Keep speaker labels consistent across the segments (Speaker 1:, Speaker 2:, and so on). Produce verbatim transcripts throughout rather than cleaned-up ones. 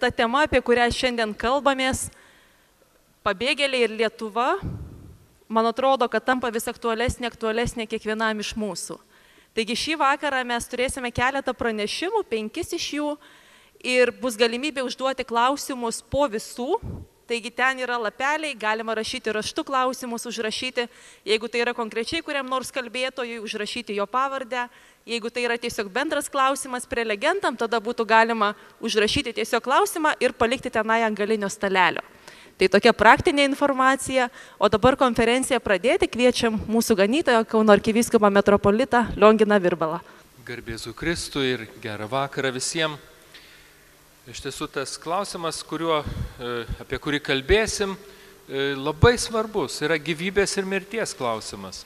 Speaker 1: ta tema, apie kurią šiandien kalbamės, pabėgėliai ir Lietuva, man atrodo, kad tampa vis aktualesnė, aktualesnė kiekvienam iš mūsų. Taigi šį vakarą mes turėsime keletą pranešimų, penkis iš jų, ir bus galimybė užduoti klausimus po visų. Taigi ten yra lapeliai, galima rašyti raštu klausimus, užrašyti, jeigu tai yra konkrečiai kuriam nors kalbėtojui, užrašyti jo pavardę. Jeigu tai yra tiesiog bendras klausimas prelegentam, tada būtų galima užrašyti tiesiog klausimą ir palikti tenai ant galinio stalelio. Tai tokia praktinė informacija, o dabar konferenciją pradėti kviečiam mūsų ganytoją, Kauno arkivyskupą metropolitą Lionginą Virbalą.
Speaker 2: Garbėzu Kristui ir gerą vakarą visiems. Iš tiesų tas klausimas, kuriuo, apie kurį kalbėsim, labai svarbus, yra gyvybės ir mirties klausimas.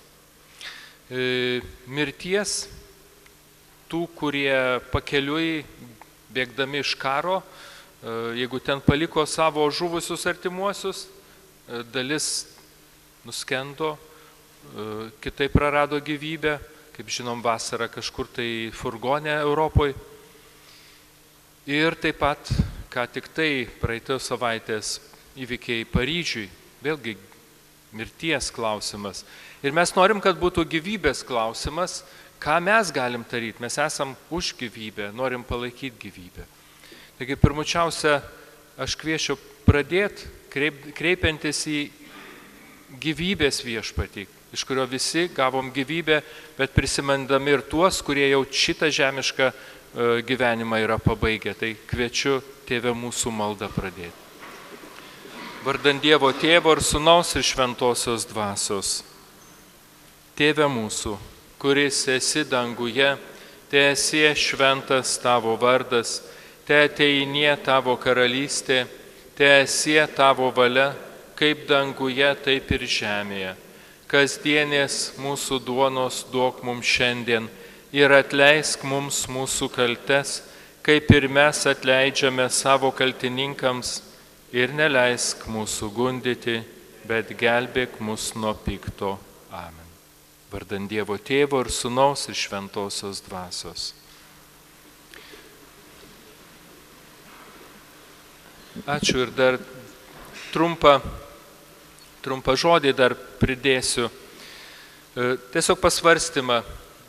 Speaker 2: Mirties tų, kurie pakeliui bėgdami iš karo, jeigu ten paliko savo žuvusius artimuosius, dalis nuskendo, kitai prarado gyvybę, kaip žinom, vasarą kažkur tai furgone Europoje. Ir taip pat, ką tik tai praeitos savaitės įvykiai Paryžiui, vėlgi mirties klausimas. Ir mes norim, kad būtų gyvybės klausimas, ką mes galim daryti. Mes esam už gyvybę, norim palaikyti gyvybę. Taigi pirmučiausia, aš kviečiu pradėti kreip, kreipiantis į gyvybės viešpatį, iš kurio visi gavom gyvybę, bet prisimindami ir tuos, kurie jau šitą žemišką gyvenimą yra pabaigę. Tai kviečiu Tėve mūsų maldą pradėti. Vardant Dievo Tėvo ir Sūnaus ir Šventosios Dvasios. Tėve mūsų, kuris esi danguje, te esi šventas tavo vardas, te ateinie tavo karalystė, te esi tavo valia, kaip danguje, taip ir žemėje. Kasdienės mūsų duonos duok mums šiandien, ir atleisk mums mūsų kaltes, kaip ir mes atleidžiame savo kaltininkams, ir neleisk mūsų gundyti, bet gelbėk mus nuo pikto. Amen. Vardant Dievo Tėvo ir Sūnaus ir Šventosios Dvasios. Ačiū ir dar trumpą, trumpą žodį dar pridėsiu. Tiesiog pasvarstymą.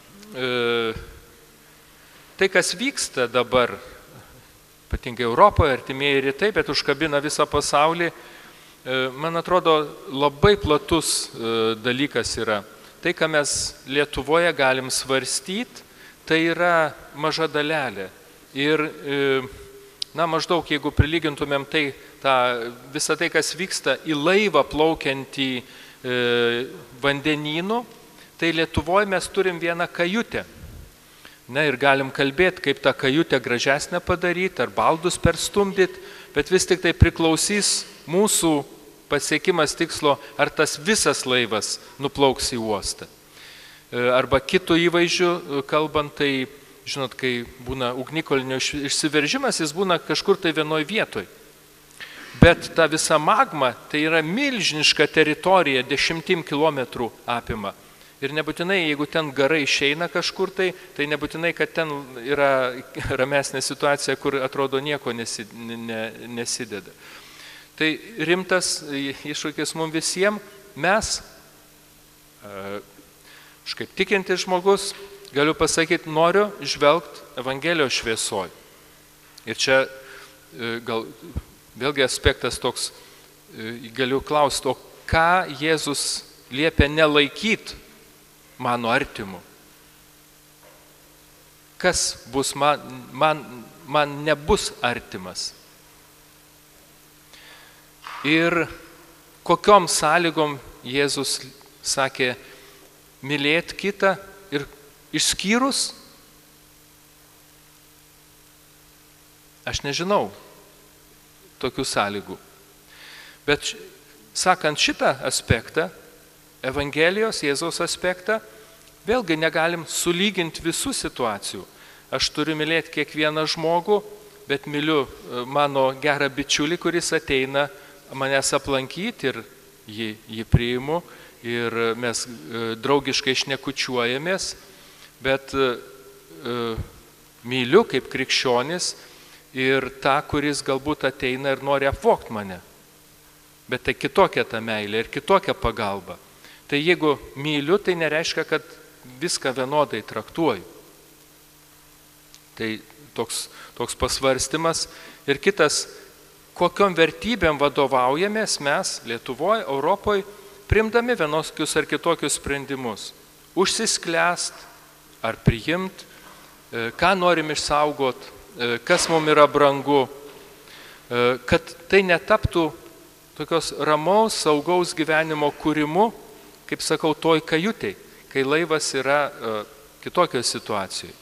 Speaker 2: Tai, kas vyksta dabar, ypatingai Europoje, artimieji rytai, bet užkabina visą pasaulį, man atrodo, labai platus dalykas yra. Tai, ką mes Lietuvoje galim svarstyti, tai yra maža dalelė. Ir, na, maždaug, jeigu prilygintumėm tai, tą, visą tai, kas vyksta į laivą plaukiantį vandenynu, tai Lietuvoje mes turim vieną kajutę. Na ir galim kalbėti, kaip tą kajutę gražesnę padaryti, ar baldus perstumdyti, bet vis tik tai priklausys mūsų pasiekimas tikslo, ar tas visas laivas nuplauks į uostą. Arba kitų įvaizdžių kalbant, tai, žinot, kai būna ugnikalnio išsiveržimas, jis būna kažkur tai vienoj vietoj. Bet ta visa magma, tai yra milžiniška teritorija, dešimtim kilometrų apima. Ir nebūtinai, jeigu ten garai išeina kažkur tai, tai nebūtinai, kad ten yra ramesnė situacija, kur atrodo nieko nesideda. Tai rimtas iššūkis mums visiems. Mes, aš kaip tikintis žmogus, galiu pasakyti, noriu žvelgti Evangelijos šviesoj. Ir čia gal vėlgi aspektas toks, galiu klausti, o ką Jėzus liepia nelaikyti mano artimu? Kas bus man, man, man nebus artimas? Ir kokiom sąlygom Jėzus sakė mylėti kitą ir išskyrus? Aš nežinau tokių sąlygų. Bet sakant šitą aspektą, Evangelijos, Jėzaus aspektą, vėlgi negalim sulyginti visų situacijų. Aš turiu mylėti kiekvieną žmogų, bet myliu mano gerą bičiulį, kuris ateina manęs aplankyti ir jį, jį priimu ir mes draugiškai šnekučiuojamės, bet myliu kaip krikščionis ir tą, kuris galbūt ateina ir nori apvogti mane. Bet tai kitokia ta meilė ir kitokia pagalba. Tai jeigu myliu, tai nereiškia, kad viską vienodai traktuoju. Tai toks, toks pasvarstymas. Ir kitas, kokiom vertybėm vadovaujamės mes Lietuvoje, Europoje, priimdami vienokius ar kitokius sprendimus. Užsisklęst ar priimt, ką norim išsaugot, kas mums yra brangu, kad tai netaptų tokios ramaus, saugaus gyvenimo kūrimu, kaip sakau, toj kajutėj, kai laivas yra kitokioje situacijoje.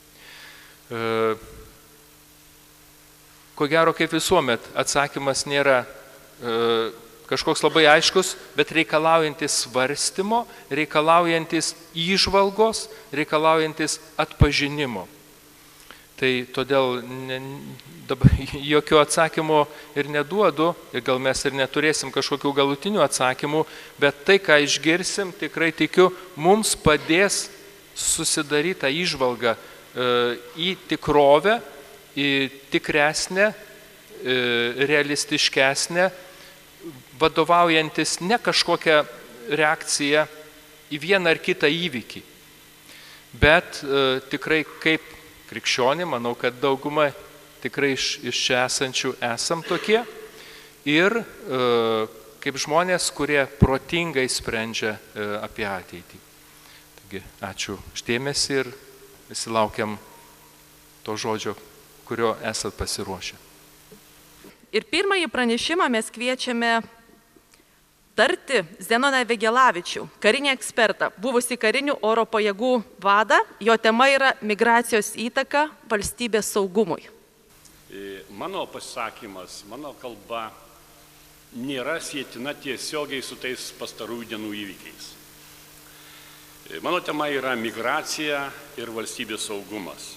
Speaker 2: Ko gero, kaip visuomet, atsakymas nėra kažkoks labai aiškus, bet reikalaujantis svarstymo, reikalaujantis įžvalgos, reikalaujantis atpažinimo. Tai todėl ne, dabar jokio atsakymo ir neduodu, ir gal mes ir neturėsim kažkokių galutinių atsakymų, bet tai, ką išgirsim, tikrai tikiu, mums padės susidaryti tą įžvalgą e, į tikrovę, į tikresnę, e, realistiškesnę, vadovaujantis ne kažkokią reakciją į vieną ar kitą įvykį, bet e, tikrai kaip krikščionį, manau, kad dauguma tikrai iš, iš čia esančių esam tokie, ir e, kaip žmonės, kurie protingai sprendžia e, apie ateitį. Taigi, ačiū už dėmesį ir visi laukiam to žodžio, kurio esat pasiruošę.
Speaker 1: Ir pirmąjį pranešimą mes kviečiame tarti Zenoną Vėgėlavičių, karinį ekspertą, buvusį karinių oro pajėgų vadą. Jo tema yra migracijos įtaka valstybės saugumui.
Speaker 3: Mano pasisakymas, mano kalba nėra sietina tiesiogiai su tais pastarųjų dienų įvykiais. Mano tema yra migracija ir valstybės saugumas.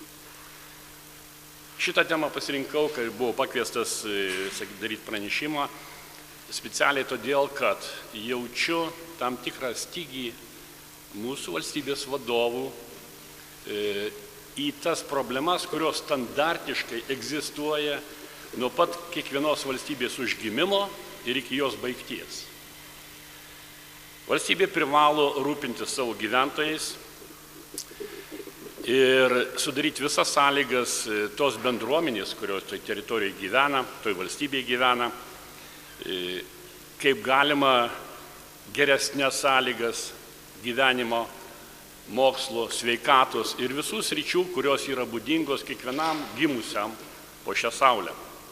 Speaker 3: Šitą temą pasirinkau, kai buvau pakviestas daryti pranešimą, specialiai todėl, kad jaučiu tam tikrą stygį mūsų valstybės vadovų e, į tas problemas, kurios standartiškai egzistuoja nuo pat kiekvienos valstybės užgimimo ir iki jos baigties. Valstybė privalo rūpintis savo gyventojais ir sudaryti visas sąlygas tos bendruomenės, kurios toj teritorijoje gyvena, toj valstybėje gyvena, kaip galima geresnės sąlygas gyvenimo, mokslo, sveikatos ir visų sričių, kurios yra būdingos kiekvienam gimusiam po šią saulę.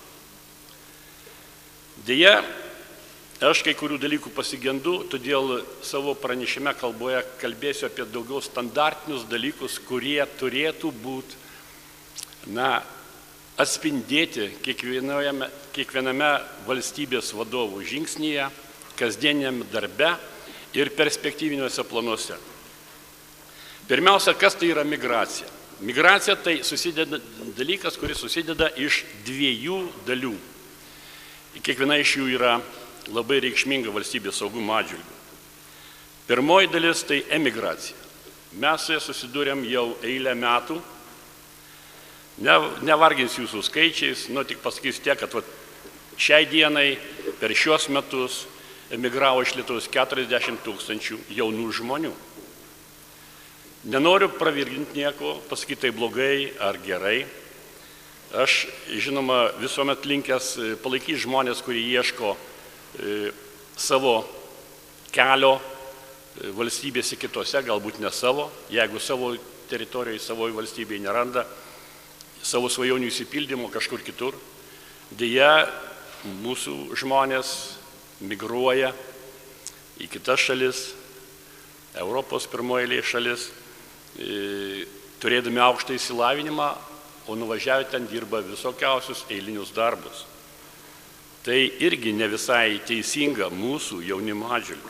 Speaker 3: Deja, aš kai kurių dalykų pasigendu, todėl savo pranešime kalboje kalbėsiu apie daugiau standartinius dalykus, kurie turėtų būti, na, atspindėti kiekviename, kiekviename valstybės vadovų žingsnyje, kasdieniame darbe ir perspektyviniuose planuose. Pirmiausia, kas tai yra migracija? Migracija tai susideda, dalykas, kuris susideda iš dviejų dalių. Kiekviena iš jų yra labai reikšminga valstybės saugumo atžvilgiu. Pirmoji dalis tai emigracija. Mes su ja susidūrėm jau eilę metų. Ne, nevarginsiu jūsų skaičiais, nu tik pasakysiu tiek, kad vat, šiai dienai per šios metus emigravo iš Lietuvos keturiasdešimt tūkstančių jaunų žmonių. Nenoriu pravirginti nieko, pasakyti tai blogai ar gerai. Aš, žinoma, visuomet linkęs palaikyti žmonės, kurie ieško e, savo kelio e, valstybėse kitose, galbūt ne savo, jeigu savo teritorijoje, savo valstybėje neranda savo svajonių įsipildymo kažkur kitur. Deja, mūsų žmonės migruoja į kitas šalis, Europos pirmoji šalis, turėdami aukštą išsilavinimą, o nuvažiavę ten dirba visokiausius eilinius darbus. Tai irgi ne visai teisinga mūsų jaunimo atžvilgiu.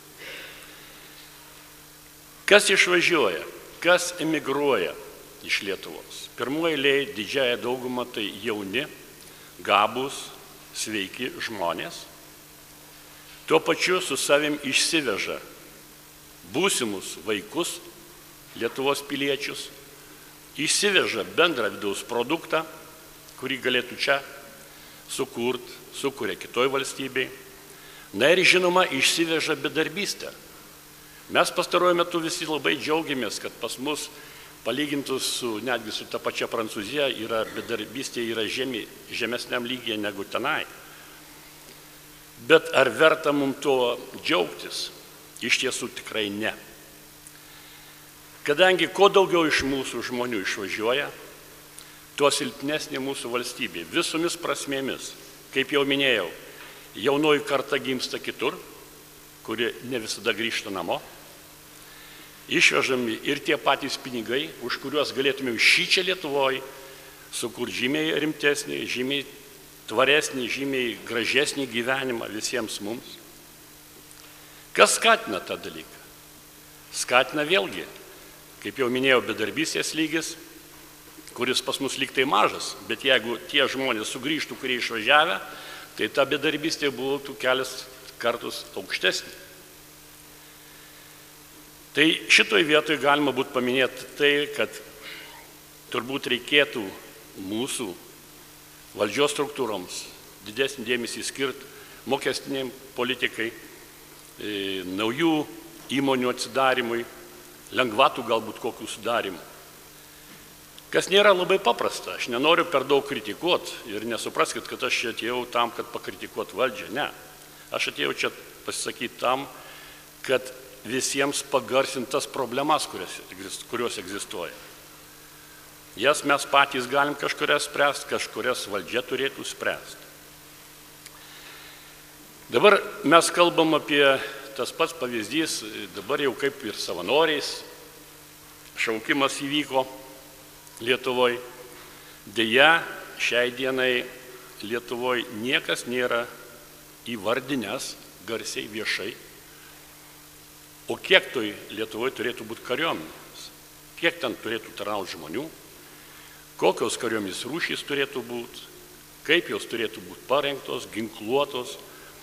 Speaker 3: Kas išvažiuoja, kas emigruoja iš Lietuvos? Pirmoji eilėje didžiąją daugumą tai jauni, gabūs, sveiki žmonės. Tuo pačiu su savim išsiveža būsimus vaikus, Lietuvos piliečius, išsiveža bendrą vidaus produktą, kurį galėtų čia sukurt, sukuria kitoj valstybei. Na ir žinoma, išsiveža bedarbystę. Mes pastaruoju metu visi labai džiaugiamės, kad pas mus, palygintus su, netgi su ta pačia Prancūzija, yra bedarbystė yra žemi, žemesniam lygyje negu tenai. Bet ar verta mums to džiaugtis? Iš tiesų tikrai ne. Kadangi kuo daugiau iš mūsų žmonių išvažiuoja, tuo silpnesnė mūsų valstybė visomis prasmėmis. Kaip jau minėjau, jaunoji karta gimsta kitur, kuri ne visada grįžta namo. Išvežami ir tie patys pinigai, už kuriuos galėtume šį čia Lietuvoje sukurti žymiai rimtesnį, žymiai tvaresnį, žymiai gražesnį gyvenimą visiems mums. Kas skatina tą dalyką? Skatina vėlgi, kaip jau minėjau, bedarbystės lygis, kuris pas mus lyg tai mažas, bet jeigu tie žmonės sugrįžtų, kurie išvažiavę, tai ta bedarbystė būtų kelias kartus aukštesnė. Tai šitoj vietoj galima būtų paminėti tai, kad turbūt reikėtų mūsų valdžios struktūroms didesnį dėmesį skirti mokestiniai politikai, e, naujų įmonių atsidarimui, lengvatų galbūt kokių sudarimų. Kas nėra labai paprasta, aš nenoriu per daug kritikuoti ir nesupraskit, kad aš čia atėjau tam, kad pakritikuoti valdžią, ne. Aš atėjau čia pasisakyti tam, kad visiems pagarsintas problemas, kurios, kurios egzistuoja. Jas mes patys galim kažkurias spręsti, kažkurias valdžia turėtų spręsti. Dabar mes kalbam apie tas pats pavyzdys, dabar jau kaip ir savanoriais šaukimas įvyko Lietuvoje. Deja, šiai dienai Lietuvoje niekas nėra įvardinęs garsiai viešai, o kiek toj Lietuvoje turėtų būti kariuomenės, kiek ten turėtų tarnauti žmonių, kokios kariuomenės rūšys turėtų būti, kaip jos turėtų būti parengtos, ginkluotos.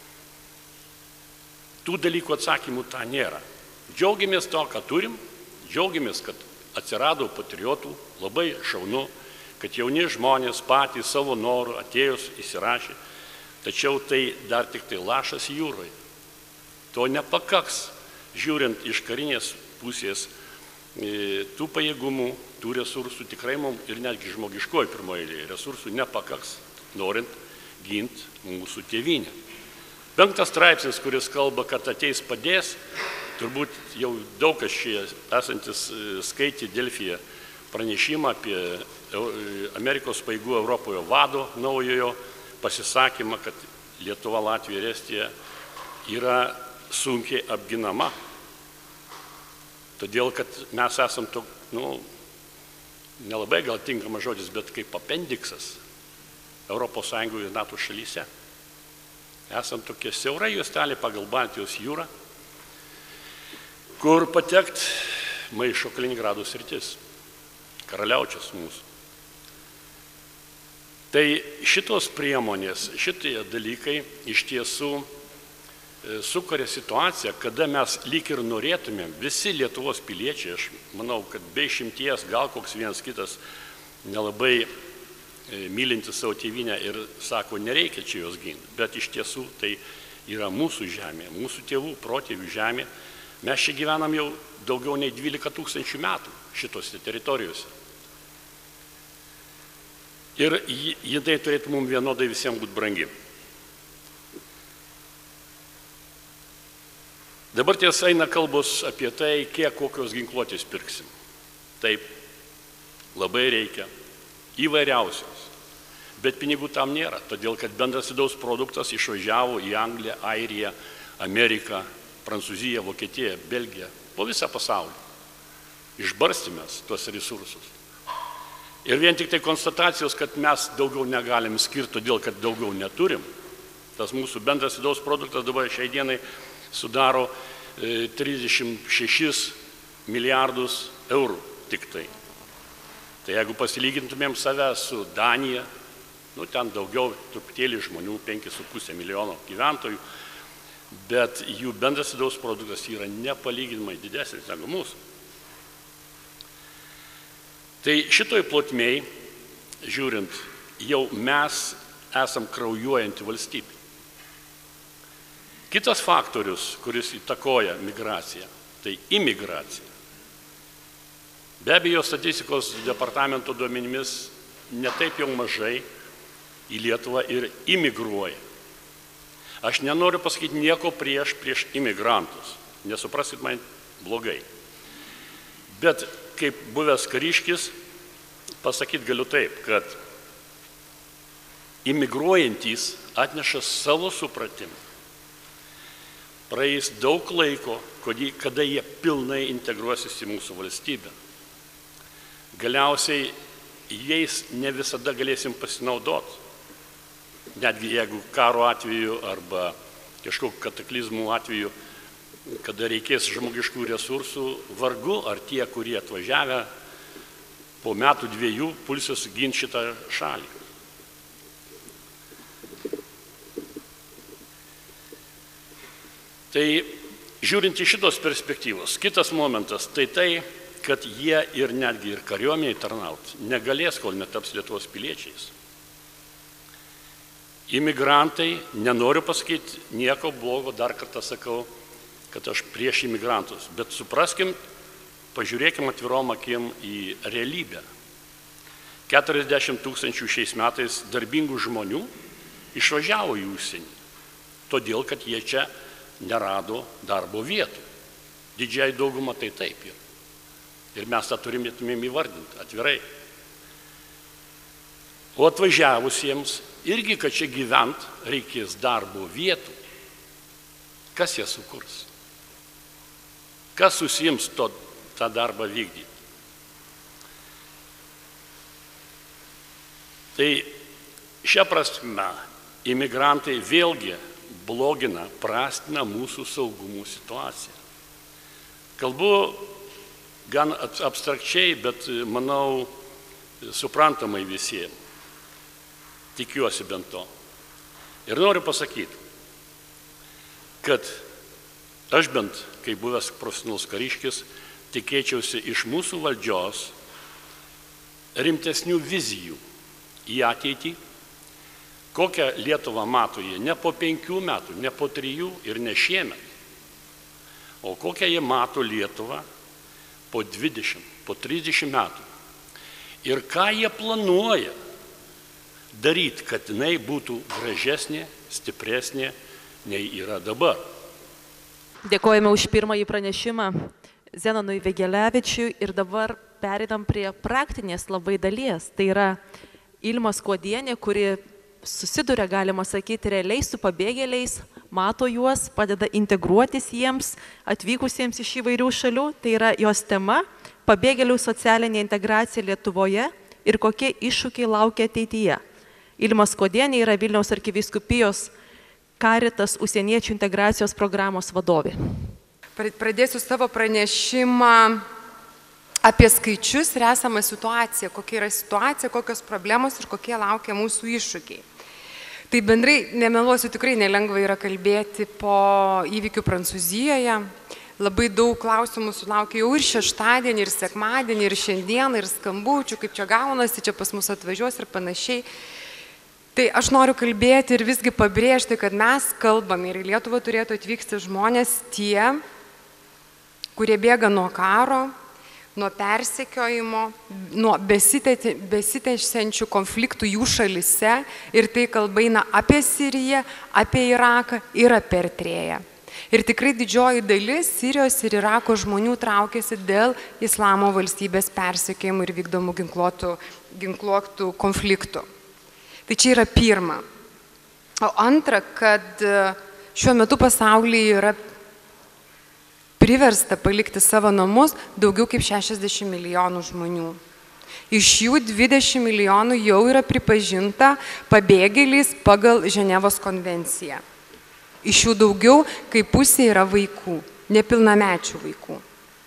Speaker 3: Tų dalykų atsakymų tą nėra. Džiaugiamės to, ką turim, džiaugiamės, kad atsirado patriotų, labai šaunu, kad jauni žmonės patys savo norų atėjus įsirašė, tačiau tai dar tik tai lašas jūroje. To nepakaks, žiūrint iš karinės pusės, tų pajėgumų, tų resursų tikrai mums ir netgi žmogiškoji pirmoje eilėje resursų nepakaks, norint ginti mūsų tėvynę. Penktas straipsnis, kuris kalba, kad ateis padės, turbūt jau daug kas čia esantis skaitė Delfyje pranešimą apie Amerikos pajėgų Europoje vado naujojo pasisakymą, kad Lietuva, Latvija ir Estija yra sunkiai apginama. Todėl, kad mes esam to, nu, nelabai gal tinkamas žodis, bet kaip apendiksas Europos Sąjungoje ir NATO šalyse. Esam tokia siaura juostelė pagal Baltijos jūrą, kur patekt maišo Kaliningrado sritis, karaliaučius mūsų. Tai šitos priemonės, šitie dalykai iš tiesų sukuria situaciją, kada mes lyg ir norėtumėm, visi Lietuvos piliečiai, aš manau, kad be išimties gal koks vienas kitas nelabai mylintis savo tėvynę ir sako, nereikia čia jos ginti, bet iš tiesų tai yra mūsų žemė, mūsų tėvų, protėvių žemė. Mes čia gyvenam jau daugiau nei dvylika tūkstančių metų šitose teritorijose. Ir jinai turėtų mums vienodai visiems būti brangi. Dabar tiesa eina kalbos apie tai, kiek kokios ginkluotės pirksim. Taip, labai reikia. Įvairiausios. Bet pinigų tam nėra, todėl kad bendras vidaus produktas išvažiavo į Angliją, Airiją, Ameriką, Prancūziją, Vokietiją, Belgiją, po visą pasaulį. Išbarstėmės tuos resursus. Ir vien tik tai konstatacijos, kad mes daugiau negalim skirti, todėl kad daugiau neturim. Tas mūsų bendras vidaus produktas dabar šiai dienai sudaro trisdešimt šešis milijardus eurų tik tai. Tai jeigu pasilygintumėm save su Danija, nu ten daugiau truputėlį žmonių, penki su pusė milijono gyventojų, bet jų bendras vidaus produktas yra nepalyginamai didesnis negu mūsų. Tai šitoj plotmėj, žiūrint jau mes esam kraujuojanti valstybė. Kitas faktorius, kuris įtakoja migraciją, tai imigracija. Be abejo, statistikos departamento duomenimis netaip jau mažai į Lietuvą ir imigruoja. Aš nenoriu pasakyti nieko prieš, prieš imigrantus, nesuprasit man blogai. Bet kaip buvęs kariškis, pasakyti galiu taip, kad imigruojantys atneša savo supratimą. Praeis daug laiko, kada jie pilnai integruosis į mūsų valstybę. Galiausiai jais ne visada galėsim pasinaudoti. Netgi jeigu karo atveju arba kažkokiu kataklizmų atveju, kada reikės žmogiškų resursų, vargu ar tie, kurie atvažiavę po metų dviejų pulsis ginti šitą šalį. Tai žiūrint į šitos perspektyvos, kitas momentas, tai tai, kad jie ir netgi ir kariuomeniai tarnaut negalės, kol netaps Lietuvos piliečiais. Imigrantai, nenoriu pasakyti nieko blogo, dar kartą sakau, kad aš prieš imigrantus, bet supraskim, pažiūrėkim atvirom akim į realybę. keturiasdešimt tūkstančių šiais metais darbingų žmonių išvažiavo į užsienį, todėl, kad jie čia nerado darbo vietų. Didžiai dauguma tai taip yra. Ir mes tą turimėtumėm įvardinti atvirai. O atvažiavusiems irgi, kad čia gyvent, reikės darbo vietų. Kas jas sukurs? Kas susiims to, tą darbą vykdyti? Tai šią prasme imigrantai vėlgi blogina, prastina mūsų saugumų situaciją. Kalbu gan abstrakčiai, bet manau suprantamai visiems. Tikiuosi bent to. Ir noriu pasakyti, kad aš bent, kai buvęs profesionalus kariškis, tikėčiausi iš mūsų valdžios rimtesnių vizijų į ateitį, kokią Lietuvą mato jie ne po penkių metų, ne po trijų ir ne šiemet, o kokią jie mato Lietuvą po dvidešimt, po trisdešimt metų. Ir ką jie planuoja daryti, kad jinai būtų gražesnė, stipresnė, nei yra dabar.
Speaker 1: Dėkojame už pirmąjį pranešimą Zenonui Vėgėlevičiui ir dabar pereinam prie praktinės labai dalies. Tai yra Ilma Skuodienė, kuri susiduria, galima sakyti, realiai su pabėgėliais, mato juos, padeda integruotis jiems, atvykusiems iš įvairių šalių. Tai yra jos tema – pabėgėlių socialinė integracija Lietuvoje ir kokie iššūkiai laukia ateityje. Ilma Skuodienė yra Vilniaus arkivyskupijos Caritas užsieniečių integracijos programos vadovė.
Speaker 4: Pradėsiu savo pranešimą apie skaičius ir esamą situaciją, kokia yra situacija, kokios problemos ir kokie laukia mūsų iššūkiai. Tai bendrai, nemeluosiu, tikrai nelengva yra kalbėti po įvykių Prancūzijoje. Labai daug klausimų sulaukia jau ir šeštadienį, ir sekmadienį, ir šiandieną, ir skambučių, kaip čia gaunasi, čia pas mus atvažiuos ir panašiai. Tai aš noriu kalbėti ir visgi pabrėžti, kad mes kalbame ir į Lietuvą turėtų atvykti žmonės tie, kurie bėga nuo karo, nuo persekiojimo, nuo besitęsiančių konfliktų jų šalyse, ir tai kalba eina apie Siriją, apie Iraką ir apie Eritrėją. Ir tikrai didžioji dalis Sirijos ir Irako žmonių traukiasi dėl Islamo valstybės persekiojimų ir vykdomų ginkluotų, ginkluotų konfliktų. Tai čia yra pirma. O antra, kad šiuo metu pasaulyje yra priversta palikti savo namus daugiau kaip šešiasdešimt milijonų žmonių. Iš jų dvidešimt milijonų jau yra pripažinta pabėgėliais pagal Ženevos konvenciją. Iš jų daugiau kaip pusė yra vaikų, nepilnamečių vaikų.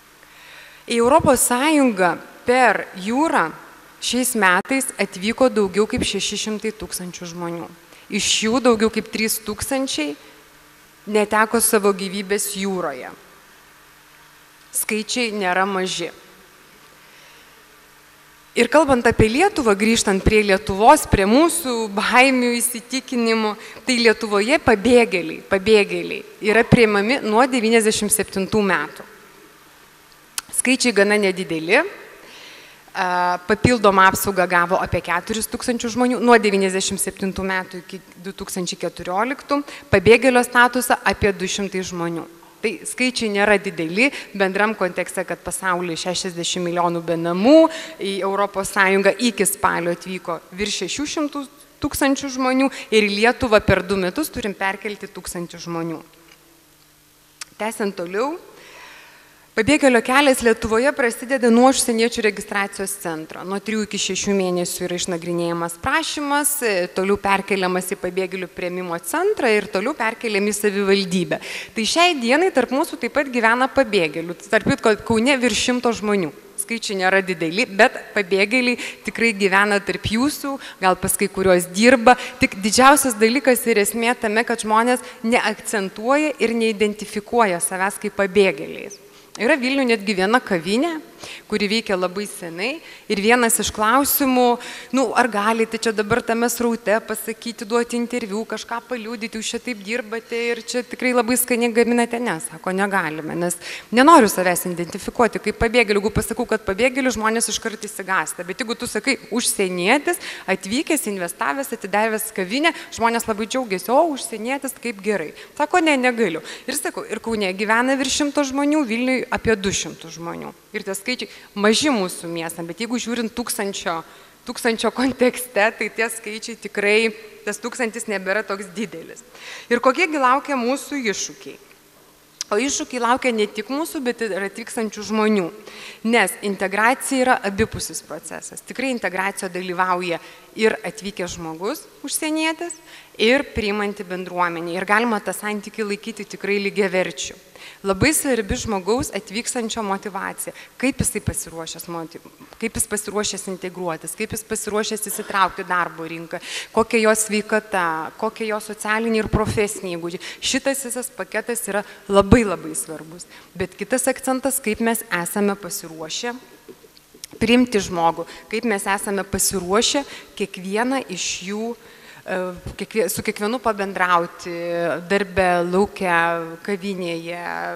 Speaker 4: Į Europos Sąjungą per jūrą šiais metais atvyko daugiau kaip šeši šimtai tūkstančių žmonių. Iš jų daugiau kaip trys tūkstančiai neteko savo gyvybės jūroje. Skaičiai nėra maži. Ir kalbant apie Lietuvą, grįžtant prie Lietuvos, prie mūsų baimių įsitikinimų, tai Lietuvoje pabėgėliai, pabėgėliai yra priimami nuo devyniasdešimt septintų metų. Skaičiai gana nedideli, papildomą apsaugą gavo apie keturis tūkstančius žmonių nuo devyniasdešimt septintų metų iki du tūkstančiai keturioliktų, pabėgėlio statusą apie du šimtai žmonių. Tai skaičiai nėra dideli, bendram kontekste, kad pasaulyje šešiasdešimt milijonų be namų, į Europos Sąjungą iki spalio atvyko virš šešių šimtų tūkstančių žmonių ir į Lietuvą per du metus turim perkelti tūkstantį žmonių. Tęsiant toliau, pabėgėlio kelias Lietuvoje prasideda nuo užsieniečių registracijos centro. Nuo trijų iki šešių mėnesių yra išnagrinėjamas prašymas, toliau perkeliamas į pabėgėlių priėmimo centrą ir toliau perkeliam į savivaldybę. Tai šiai dienai tarp mūsų taip pat gyvena pabėgėlių. Tarp kitko, Kaune virš šimto žmonių. Skaičiai nėra dideli, bet pabėgėliai tikrai gyvena tarp jūsų, gal pas kai kurios dirba. Tik didžiausias dalykas ir esmė tame, kad žmonės neakcentuoja ir neidentifikuoja savęs kaip pabėgėliais. Yra Vilniuje netgi viena kavinė, kuri veikia labai senai ir vienas iš klausimų, nu, ar galite čia dabar tame sraute pasakyti, duoti interviu, kažką paliudyti, jūs čia taip dirbate ir čia tikrai labai skaniai gaminate, ne, sako, negalime, nes nenoriu savęs identifikuoti kaip pabėgėlių, jeigu pasakau, kad pabėgėlių žmonės iškart įsigąsta, bet jeigu tu sakai užsienietis, atvykęs, investavęs, atidavęs kavinę, žmonės labai džiaugiasi, o užsienietis kaip gerai, sako, ne, negaliu. Ir sakau, ir Kaune gyvena virš šimto žmonių, Vilniuje apie du šimtus žmonių. Ir tie skaičiai maži mūsų miestam, bet jeigu žiūrint tūkstančio, tūkstančio kontekste, tai tie skaičiai tikrai, tas tūkstantis nebėra toks didelis. Ir kokiegi laukia mūsų iššūkiai? O iššūkiai laukia ne tik mūsų, bet ir atvykstančių žmonių. Nes integracija yra abipusis procesas. Tikrai integracijoje dalyvauja ir atvykęs žmogus, užsienietis, ir priimanti bendruomenė. Ir galima tą santykį laikyti tikrai lygiaverčiu. Labai svarbi žmogaus atvykstančio motivacija. Kaip jisai pasiruošęs, kaip jis pasiruošęs integruotis, kaip jis pasiruošęs įsitraukti darbo rinką, kokia jo sveikata, kokie jo socialiniai ir profesiniai įgūdžiai. Šitas visas paketas yra labai labai svarbus. Bet kitas akcentas, kaip mes esame pasiruošę priimti žmogų, kaip mes esame pasiruošę kiekvieną iš jų su kiekvienu pabendrauti, darbe, lauke, kavinėje,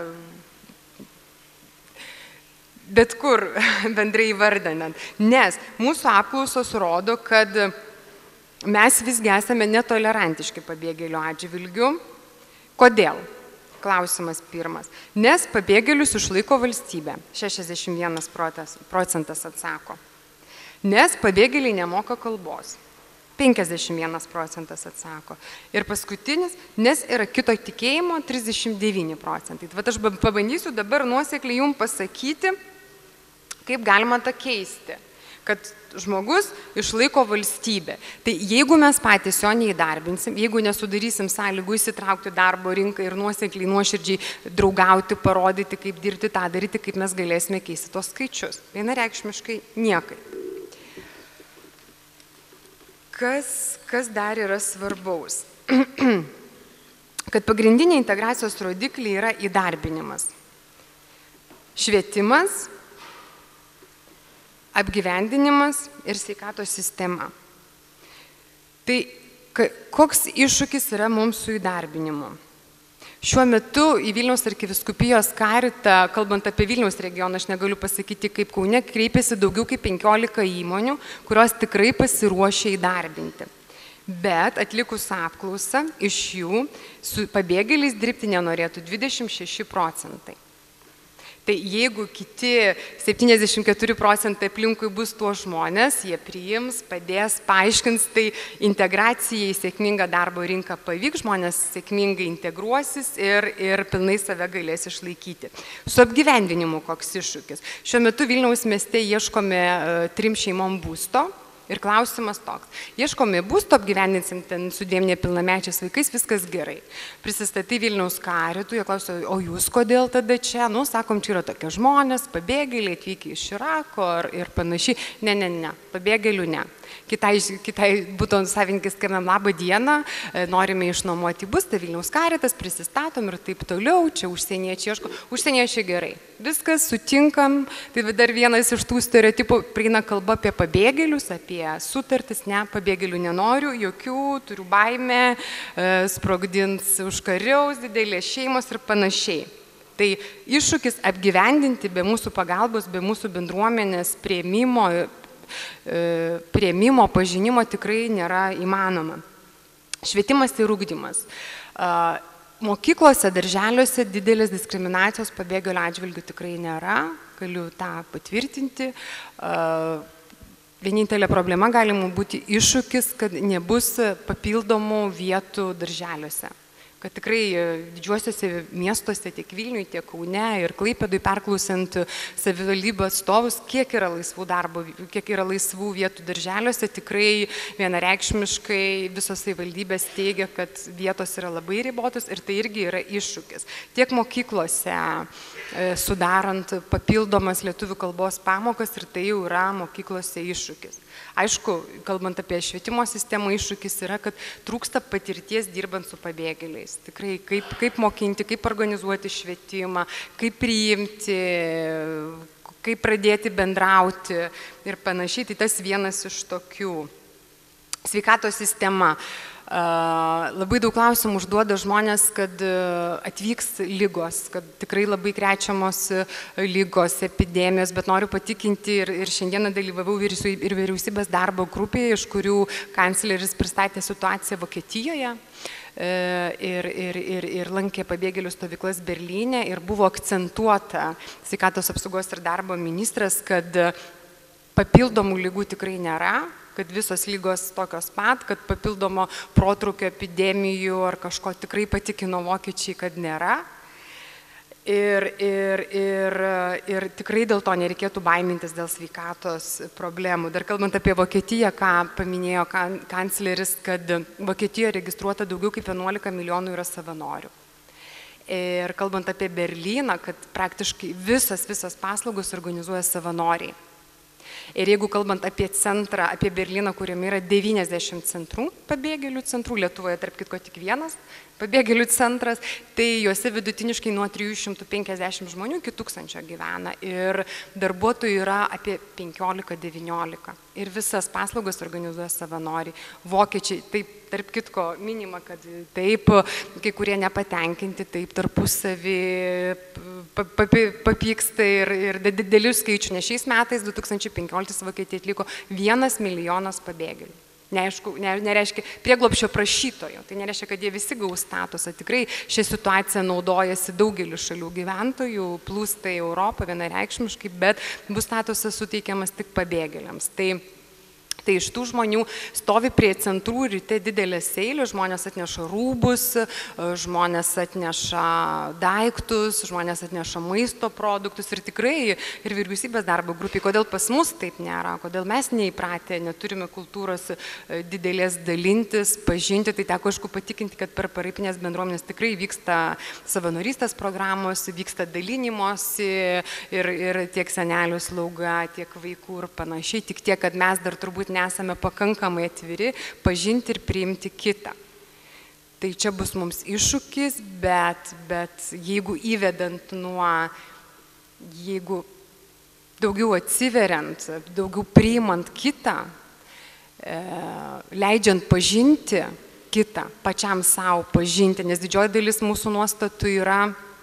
Speaker 4: bet kur bendrai įvardinant. Nes mūsų apklausos rodo, kad mes visgi esame netolerantiški pabėgėlių atžvilgių. Kodėl? Klausimas pirmas. Nes pabėgėlius išlaiko valstybė. šešiasdešimt vienas procentas atsako. Nes pabėgėliai nemoka kalbos. penkiasdešimt vienas procentas atsako. Ir paskutinis, nes yra kito tikėjimo, trisdešimt devyni procentai. Vat aš pabandysiu dabar nuosekliai jums pasakyti, kaip galima tą keisti, kad žmogus išlaiko valstybę. Tai jeigu mes patys jo neįdarbinsim, jeigu nesudarysim sąlygų įsitraukti darbo rinką ir nuosekliai, nuoširdžiai draugauti, parodyti, kaip dirbti, tą daryti, kaip mes galėsime keisti tos skaičius. Vienareikšmiškai niekai. Kas, kas dar yra svarbaus? Kad pagrindiniai integracijos rodikliai yra įdarbinimas, švietimas, apgyvendinimas ir sveikatos sistema. Tai koks iššūkis yra mums su įdarbinimu? Šiuo metu į Vilniaus arkivyskupijos karitą, kalbant apie Vilniaus regioną, aš negaliu pasakyti, kaip Kaune, kreipėsi daugiau kaip penkiolika įmonių, kurios tikrai pasiruošė įdarbinti. Bet atlikus apklausą, iš jų su pabėgėliais dirbti nenorėtų dvidešimt šeši procentai. Tai jeigu kiti septyniasdešimt keturi procentai aplinkui bus tuo žmonės, jie priims, padės, paaiškins, tai integracija į sėkmingą darbo rinką pavyks, žmonės sėkmingai integruosis ir, ir pilnai save galės išlaikyti. Su apgyvendinimu koks iššūkis. Šiuo metu Vilniaus mieste ieškome uh, trim šeimom būsto. Ir klausimas toks, ieškome būsto, apgyvendinsim ten su dviem nepilnamečiais vaikais, viskas gerai. Prisistatai Vilniaus karitų, jie klausia, o jūs kodėl tada čia? Nu, sakom, čia yra tokie žmonės, pabėgėliai, atvykę iš Irako ir panašiai. Ne, ne, ne, pabėgėlių ne. kitai, kitai būtų savininkai skambinam labą dieną, norime išnuomoti būstą, Vilniaus Karitas, prisistatom ir taip toliau, čia užsieniečiai ieško, užsieniečiai gerai. Viskas, sutinkam, tai dar vienas iš tų stereotipų prieina kalba apie pabėgėlius, apie sutartis, ne, pabėgėlių nenoriu, jokių, turiu baimę, sprogdins užkariaus, didelės šeimos ir panašiai. Tai iššūkis apgyvendinti be mūsų pagalbos, be mūsų bendruomenės prieimimo, prieimimo, pažinimo tikrai nėra įmanoma. Švietimas ir ugdymas. Mokyklose, darželiuose didelės diskriminacijos pabėgėlių atžvilgių tikrai nėra, galiu tą patvirtinti. Vienintelė problema galima būti iššūkis, kad nebus papildomų vietų darželiuose. Kad tikrai didžiuosiuose miestuose, tiek Vilniui, tiek Kaune ir Klaipėdui perklausiant savivaldybių atstovus, kiek yra laisvų darbo, kiek yra laisvų vietų darželiuose, tikrai vienareikšmiškai visos savivaldybės teigia, kad vietos yra labai ribotos ir tai irgi yra iššūkis. Tiek mokyklose sudarant papildomas lietuvių kalbos pamokas ir tai jau yra mokyklose iššūkis. Aišku, kalbant apie švietimo sistemą, iššūkis yra, kad trūksta patirties dirbant su pabėgėliais. Tikrai, kaip, kaip mokinti, kaip organizuoti švietimą, kaip priimti, kaip pradėti bendrauti ir panašiai. Tai tas vienas iš tokių. Sveikatos sistema. Labai daug klausimų užduoda žmonės, kad atvyks lygos, kad tikrai labai krečiamos lygos, epidemijos, bet noriu patikinti ir, ir šiandieną dalyvavau ir vyriausybės darbo grupėje, iš kurių kancleris pristatė situaciją Vokietijoje ir, ir, ir, ir lankė pabėgėlių stovyklas Berlyne ir buvo akcentuota sveikatos apsaugos ir darbo ministras, kad papildomų lygų tikrai nėra, kad visos lygos tokios pat, kad papildomo protrūkio epidemijų ar kažko tikrai patikino vokiečiai, kad nėra. Ir, ir, ir, ir tikrai dėl to nereikėtų baimintis dėl sveikatos problemų. Dar kalbant apie Vokietiją, ką paminėjo kancleris, kad Vokietijoje registruota daugiau kaip vienuolika milijonų yra savanorių. Ir kalbant apie Berlyną, kad praktiškai visas, visas paslaugos organizuoja savanoriai. Ir jeigu kalbant apie centrą, apie Berlyną, kuriame yra devyniasdešimt centrų, pabėgėlių centrų, Lietuvoje tarp kitko tik vienas pabėgėlių centras, tai juose vidutiniškai nuo trijų šimtų penkiasdešimt žmonių iki tūkstančio gyvena ir darbuotojų yra apie penkiolika devyniolika. Ir visas paslaugas organizuoja savanoriai. Vokiečiai, taip, tarp kitko minima, kad taip, kai kurie nepatenkinti, taip tarpusavį papyksta ir, ir didelių skaičių, nes šiais metais du tūkstančiai penkioliktais Vokietija atliko vienas milijonas pabėgėlių. Neaišku, nereiškia prieglobsčio prašytojų, tai nereiškia, kad jie visi gaus statusą. Tikrai šią situaciją naudojasi daugeliu šalių gyventojų, plūsta į Europą vienareikšmiškai, bet bus statusas suteikiamas tik pabėgėliams. Tai Tai iš tų žmonių stovi prie centrų ryte didelės eilės, žmonės atneša rūbus, žmonės atneša daiktus, žmonės atneša maisto produktus ir tikrai ir vyriausybės darbo grupiai, kodėl pas mus taip nėra, kodėl mes neįpratę, neturime kultūros didelės dalintis, pažinti, tai teko aišku patikinti, kad per parapinės bendruomenės tikrai vyksta savanorystės programos, vyksta dalinimosi ir, ir tiek senelių slauga, tiek vaikų ir panašiai, tik tiek, kad mes dar turbūt nesame pakankamai atviri pažinti ir priimti kitą. Tai čia bus mums iššūkis, bet, bet jeigu įvedant nuo, jeigu daugiau atsiveriant, daugiau priimant kitą, e, leidžiant pažinti kitą, pačiam savo pažinti, nes didžioji dalis mūsų nuostatų yra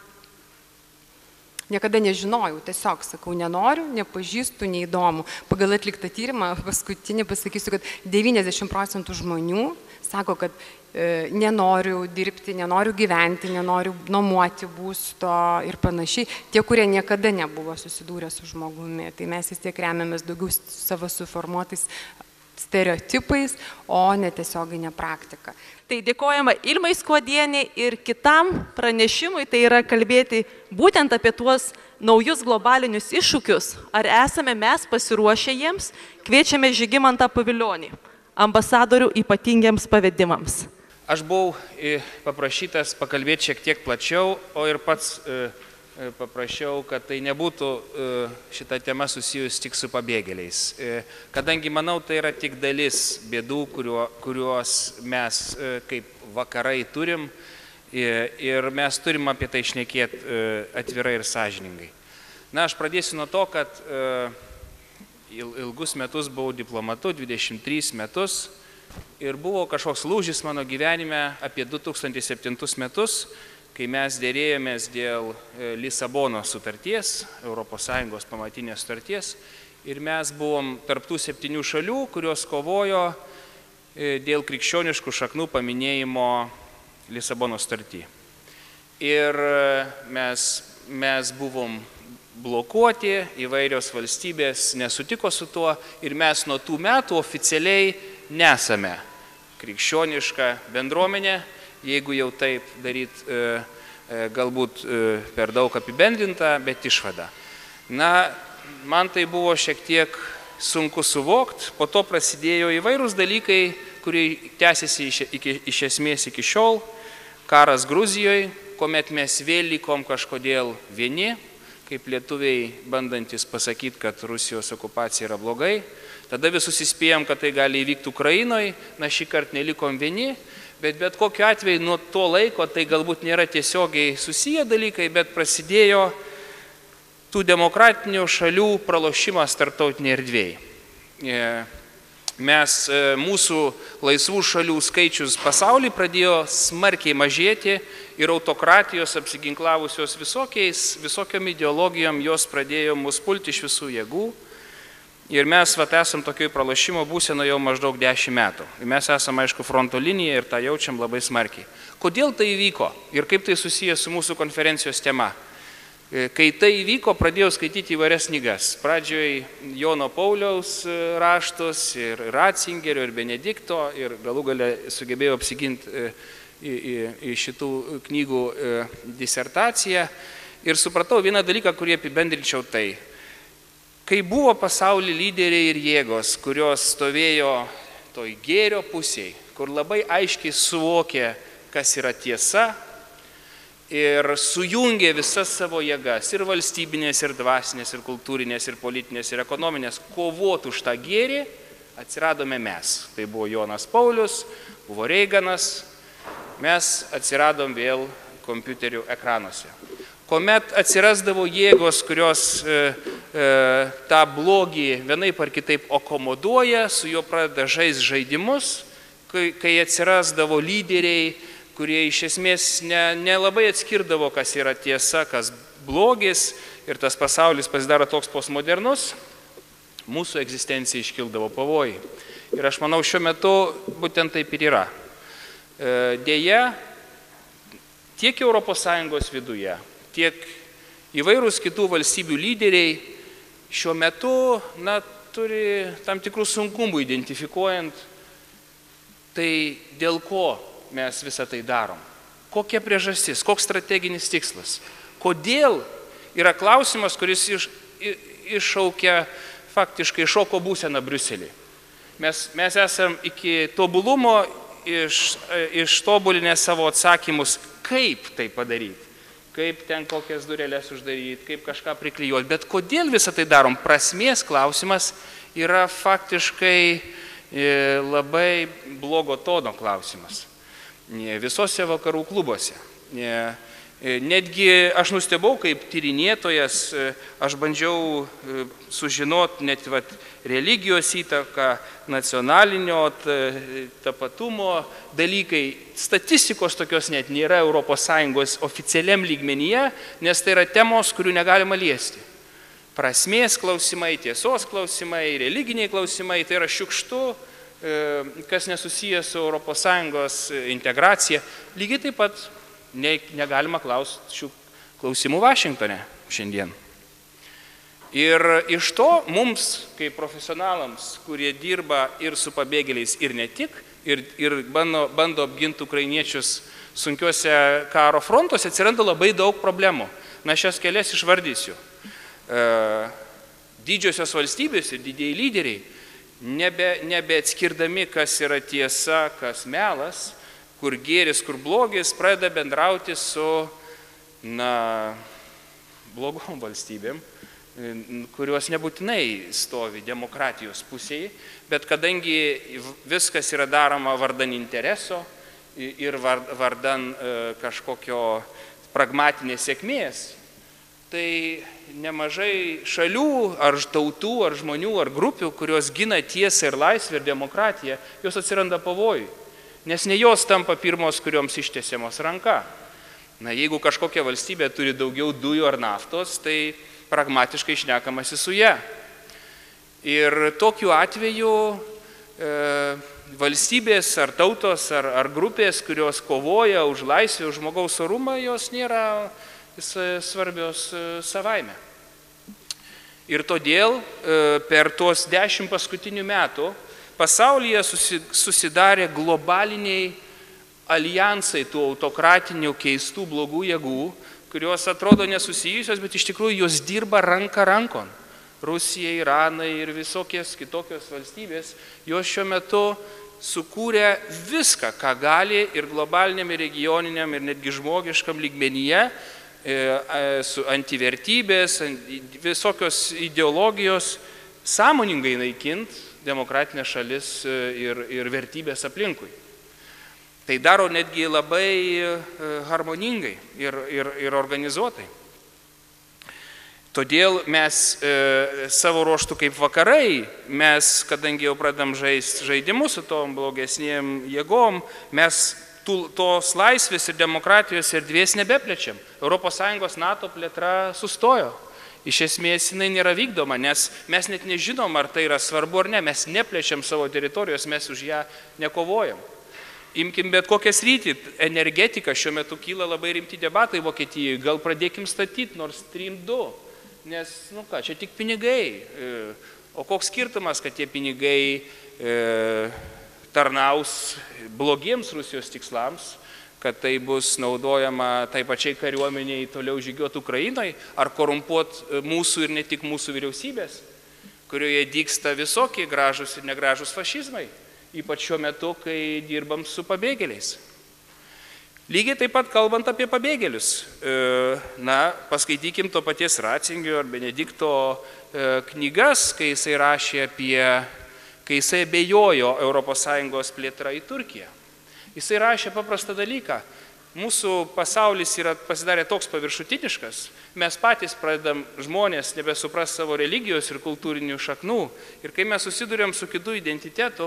Speaker 4: niekada nežinojau, tiesiog sakau, nenoriu, nepažįstu, neįdomu. Pagal atliktą tyrimą, paskutinį pasakysiu, kad devyniasdešimt procentų žmonių sako, kad e, nenoriu dirbti, nenoriu gyventi, nenoriu nuomoti būsto ir panašiai. Tie, kurie niekada nebuvo susidūrę su žmogumi, tai mes vis tiek remiamės daugiau savo suformuotais stereotipais, o ne tiesioginė praktika.
Speaker 1: Tai dėkojama Ilmai Skuodienei ir kitam pranešimui, tai yra kalbėti būtent apie tuos naujus globalinius iššūkius. Ar esame mes pasiruošę jiems? Kviečiame Žygimantą Pavilionį, ambasadorių ypatingiems pavedimams.
Speaker 5: Aš buvau paprašytas pakalbėti šiek tiek plačiau, o ir pats paprašiau, kad tai nebūtų šita tema susijus tik su pabėgėliais. Kadangi, manau, tai yra tik dalis bėdų, kuriuo, kuriuos mes kaip vakarai turim ir mes turim apie tai šnekėti atvirai ir sąžiningai. Na, aš pradėsiu nuo to, kad ilgus metus buvau diplomatu, dvidešimt tris metus, ir buvo kažkoks lūžis mano gyvenime apie du tūkstančiai septintus metus, kai mes dėrėjomės dėl Lisabonos sutarties, Europos Sąjungos pamatinės sutarties, ir mes buvom tarptų septynių šalių, kurios kovojo dėl krikščioniškų šaknų paminėjimo Lisabonos sutartį. Ir mes, mes buvom blokuoti, įvairios valstybės nesutiko su tuo ir mes nuo tų metų oficialiai nesame krikščioniška bendruomenė, jeigu jau taip daryt, galbūt per daug apibendrinta, bet išvada. Na, man tai buvo šiek tiek sunku suvokti, po to prasidėjo įvairūs dalykai, kurie tęsiasi iš, iki, iš esmės iki šiol. Karas Gruzijoje, kuomet mes vėl likom kažkodėl vieni, kaip lietuviai bandantis pasakyti, kad Rusijos okupacija yra blogai. Tada visus įspėjom, kad tai gali įvykti Ukrainoje, na šį kartą nelikom vieni, bet bet kokiu atveju nuo to laiko tai galbūt nėra tiesiogiai susiję dalykai, bet prasidėjo tų demokratinių šalių pralošimas tarptautinėje erdvėje. Mes, mūsų laisvų šalių skaičius pasaulyje pradėjo smarkiai mažėti ir autokratijos apsiginklavusios visokiais, visokiom ideologijom, jos pradėjo mus pulti iš visų jėgų. Ir mes vat, esam tokioj pralošimo būsenoje jau maždaug dešimt metų. Ir mes esam, aišku, fronto linijoje ir tą jaučiam labai smarkiai. Kodėl tai įvyko ir kaip tai susijęs su mūsų konferencijos tema? Kai tai įvyko, pradėjau skaityti įvairias knygas. Pradžioje Jono Pauliaus raštus, ir Ratzingerio, ir Benedikto, ir galų gale sugebėjau apsiginti į, į, į šitų knygų disertaciją. Ir supratau vieną dalyką, kurį apibendrinčiau tai. Kai buvo pasaulio lyderiai ir jėgos, kurios stovėjo toj gėrio pusėje, kur labai aiškiai suvokė, kas yra tiesa, ir sujungė visas savo jėgas, ir valstybinės, ir dvasinės, ir kultūrinės, ir politinės, ir ekonominės, kovoti už tą gėrį, atsiradome mes. Tai buvo Jonas Paulius, buvo Reiganas, mes atsiradom vėl kompiuterių ekranuose. Kuomet atsirasdavo jėgos, kurios e, e, tą blogį vienaip ar kitaip akomoduoja, su juo pradeda žaisti žaidimus, kai, kai atsirasdavo lyderiai, kurie iš esmės nelabai ne atskirdavo, kas yra tiesa, kas blogis, ir tas pasaulis pasidaro toks postmodernus, mūsų egzistencija iškildavo pavojai. Ir aš manau, šiuo metu būtent taip ir yra. E, Deja, tiek Europos Sąjungos viduje, tiek įvairūs kitų valstybių lyderiai šiuo metu, na, turi tam tikrų sunkumų identifikuojant, tai dėl ko mes visą tai darom. Kokia priežastis, koks strateginis tikslas. Kodėl yra klausimas, kuris iš, iššaukia faktiškai šoko būseną Briuselį. Mes, mes esam iki tobulumo iš, ištobulinę savo atsakymus, kaip tai padaryti. Kaip ten kokias durelės uždaryti, kaip kažką priklijuoti. Bet kodėl visą tai darom? Prasmės klausimas yra faktiškai labai blogo tono klausimas. Visose vakarų klubuose. Netgi aš nustebau, kaip tyrinėtojas, aš bandžiau sužinoti net vat, religijos įtaką, nacionalinio tapatumo dalykai. Statistikos tokios net nėra Europos Sąjungos oficialiam lygmenyje, nes tai yra temos, kurių negalima liesti. Prasmės klausimai, tiesos klausimai, religiniai klausimai, tai yra šiukštu, kas nesusijęs su Europos Sąjungos integracija. Lygiai taip pat ne, negalima klausti šių klausimų Vašingtone šiandien. Ir iš to mums, kaip profesionalams, kurie dirba ir su pabėgėliais, ir ne tik, ir, ir bando, bando apginti ukrainiečius sunkiuose karo frontuose, atsiranda labai daug problemų. Na, šias kelias išvardysiu. E, didžiosios valstybės ir didieji lyderiai, nebe, nebeatskirdami, kas yra tiesa, kas melas, kur gėris, kur blogis, pradeda bendrauti su, na, blogom valstybėm, kurios nebūtinai stovi demokratijos pusėje, bet kadangi viskas yra daroma vardan intereso ir vardan kažkokio pragmatinės sėkmės, tai nemažai šalių ar tautų, ar žmonių, ar grupių, kurios gina tiesą ir laisvę ir demokratiją, jos atsiranda pavojui, nes ne jos tampa pirmos, kurioms ištiesiamos ranka. Na, jeigu kažkokia valstybė turi daugiau dujų ar naftos, tai pragmatiškai šnekamasi su ja. Ir tokiu atveju e, valstybės ar tautos ar, ar grupės, kurios kovoja už laisvę, už žmogaus orumą, jos nėra svarbios savaime. Ir todėl e, per tuos dešimt paskutinių metų pasaulyje susidarė globaliniai alijansai tų autokratinių, keistų, blogų jėgų, kurios atrodo nesusijusios, bet iš tikrųjų jos dirba ranka rankon. Rusija, Iranai ir visokios kitokios valstybės, jos šiuo metu sukūrė viską, ką gali ir globaliniam, ir regioniniam, ir netgi žmogiškam lygmenyje, su antivertybės, visokios ideologijos, sąmoningai naikint demokratinės šalis ir, ir vertybės aplinkui. Tai daro netgi labai harmoningai ir, ir, ir organizuotai. Todėl mes e, savo ruoštų kaip vakarai, mes, kadangi jau pradam žaisti žaidimus su tom blogesnėm jėgom, mes tų, tos laisvės ir demokratijos erdvės nebeplečiam. Europos Sąjungos NATO plėtra sustojo. Iš esmės jinai nėra vykdoma, nes mes net nežinom, ar tai yra svarbu ar ne. Mes neplečiam savo teritorijos, mes už ją nekovojam. Imkim bet kokią sritį, energetika, šiuo metu kyla labai rimti debatai Vokietijoje, gal pradėkim statyti nors Stream du, nes, nu ką, čia tik pinigai, o koks skirtumas, kad tie pinigai e, tarnaus blogiems Rusijos tikslams, kad tai bus naudojama tai pačiai kariuomeniai toliau žygiuot Ukrainai, ar korumpuot mūsų ir ne tik mūsų vyriausybės, kurioje dygsta visokie gražus ir negražus fašizmai. Ypač šiuo metu, kai dirbam su pabėgėliais. Lygiai taip pat kalbant apie pabėgėlius. Na, paskaitykim to paties Ratzingio ar Benedikto knygas, kai jisai rašė apie, kai jisai abejojo Europos Sąjungos plėtrą į Turkiją. Jisai rašė paprastą dalyką. Mūsų pasaulis yra pasidarė toks paviršutiniškas, mes patys pradedam žmonės nebesupras savo religijos ir kultūrinių šaknų. Ir kai mes susiduriam su kitų identitetu,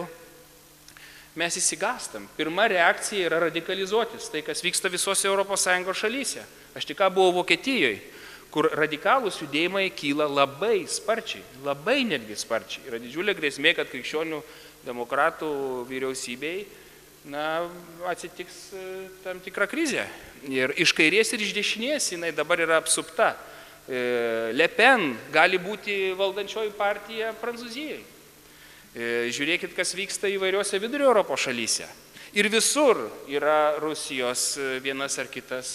Speaker 5: mes įsigastam. Pirma reakcija yra radikalizuotis, tai kas vyksta visose Europos Sąjungos šalyse. Aš tik ką buvau Vokietijoje, kur radikalūs judėjimai kyla labai sparčiai, labai netgi sparčiai. Yra didžiulė grėsmė, kad krikščionių demokratų vyriausybei na, atsitiks tam tikrą krizę. Ir iš kairės ir iš dešinės jinai dabar yra apsupta. Le Pen gali būti valdančioji partija Prancūzijai. Žiūrėkit, kas vyksta įvairiuose vidurio Europos šalyse. Ir visur yra Rusijos vienas ar kitas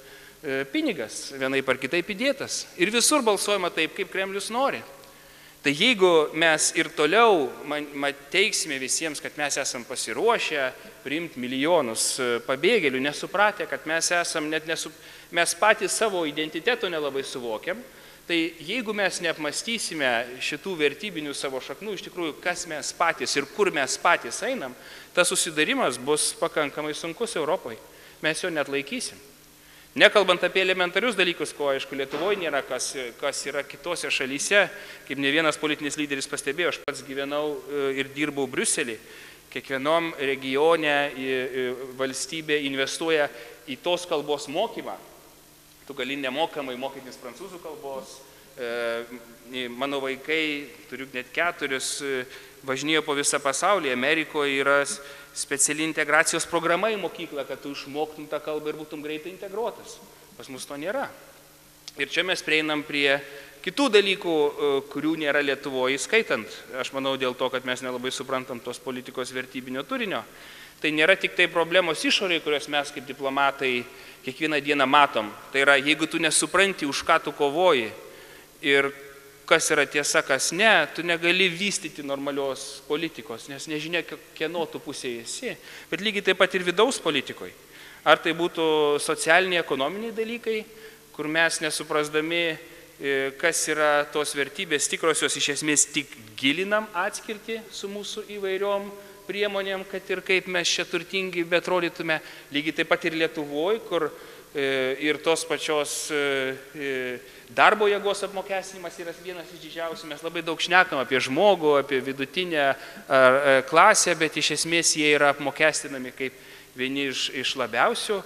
Speaker 5: pinigas, vienaip ar kitaip įdėtas. Ir visur balsuojama taip, kaip Kremlius nori. Tai jeigu mes ir toliau teiksime visiems, kad mes esam pasiruošę priimti milijonus pabėgėlių, nesupratę, kad mes esam net nesu, mes patys savo identiteto nelabai suvokiam, tai jeigu mes neapmastysime šitų vertybinių savo šaknų, iš tikrųjų, kas mes patys ir kur mes patys einam, tas susidarimas bus pakankamai sunkus Europoje. Mes jo net laikysim. Nekalbant apie elementarius dalykus, ko aišku Lietuvoje nėra, kas, kas yra kitose šalyse, kaip ne vienas politinis lyderis pastebėjo, aš pats gyvenau ir dirbau Briuselį, kiekvienom regione valstybė investuoja į tos kalbos mokymą. Tu gali nemokamai mokytis prancūzų kalbos. Mano vaikai, turiu net keturis, važinėjo po visą pasaulį. Amerikoje yra speciali integracijos programa į mokyklą, kad tu išmoktum tą kalbą ir būtum greitai integruotas. Pas mus to nėra. Ir čia mes prieinam prie kitų dalykų, kurių nėra Lietuvoje, skaitant. Aš manau dėl to, kad mes nelabai suprantam tos politikos vertybinio turinio. Tai nėra tik tai problemos išorėje, kurios mes kaip diplomatai kiekvieną dieną matom. Tai yra, jeigu tu nesupranti, už ką tu kovoji ir kas yra tiesa, kas ne, tu negali vystyti normalios politikos, nes nežinia, kieno tu pusėje esi. Bet lygiai taip pat ir vidaus politikoje. Ar tai būtų socialiniai, ekonominiai dalykai, kur mes nesuprasdami, kas yra tos vertybės tikrosios, iš esmės tik gilinam atskirti su mūsų įvairiom priemonėm, kad ir kaip mes čia turtingi betrodytume, lygiai taip pat ir Lietuvoje, kur ir tos pačios darbo jėgos apmokestinimas yra vienas iš didžiausių. Mes labai daug šnekam apie žmogų, apie vidutinę klasę, bet iš esmės jie yra apmokestinami kaip vieni iš, iš labiausių.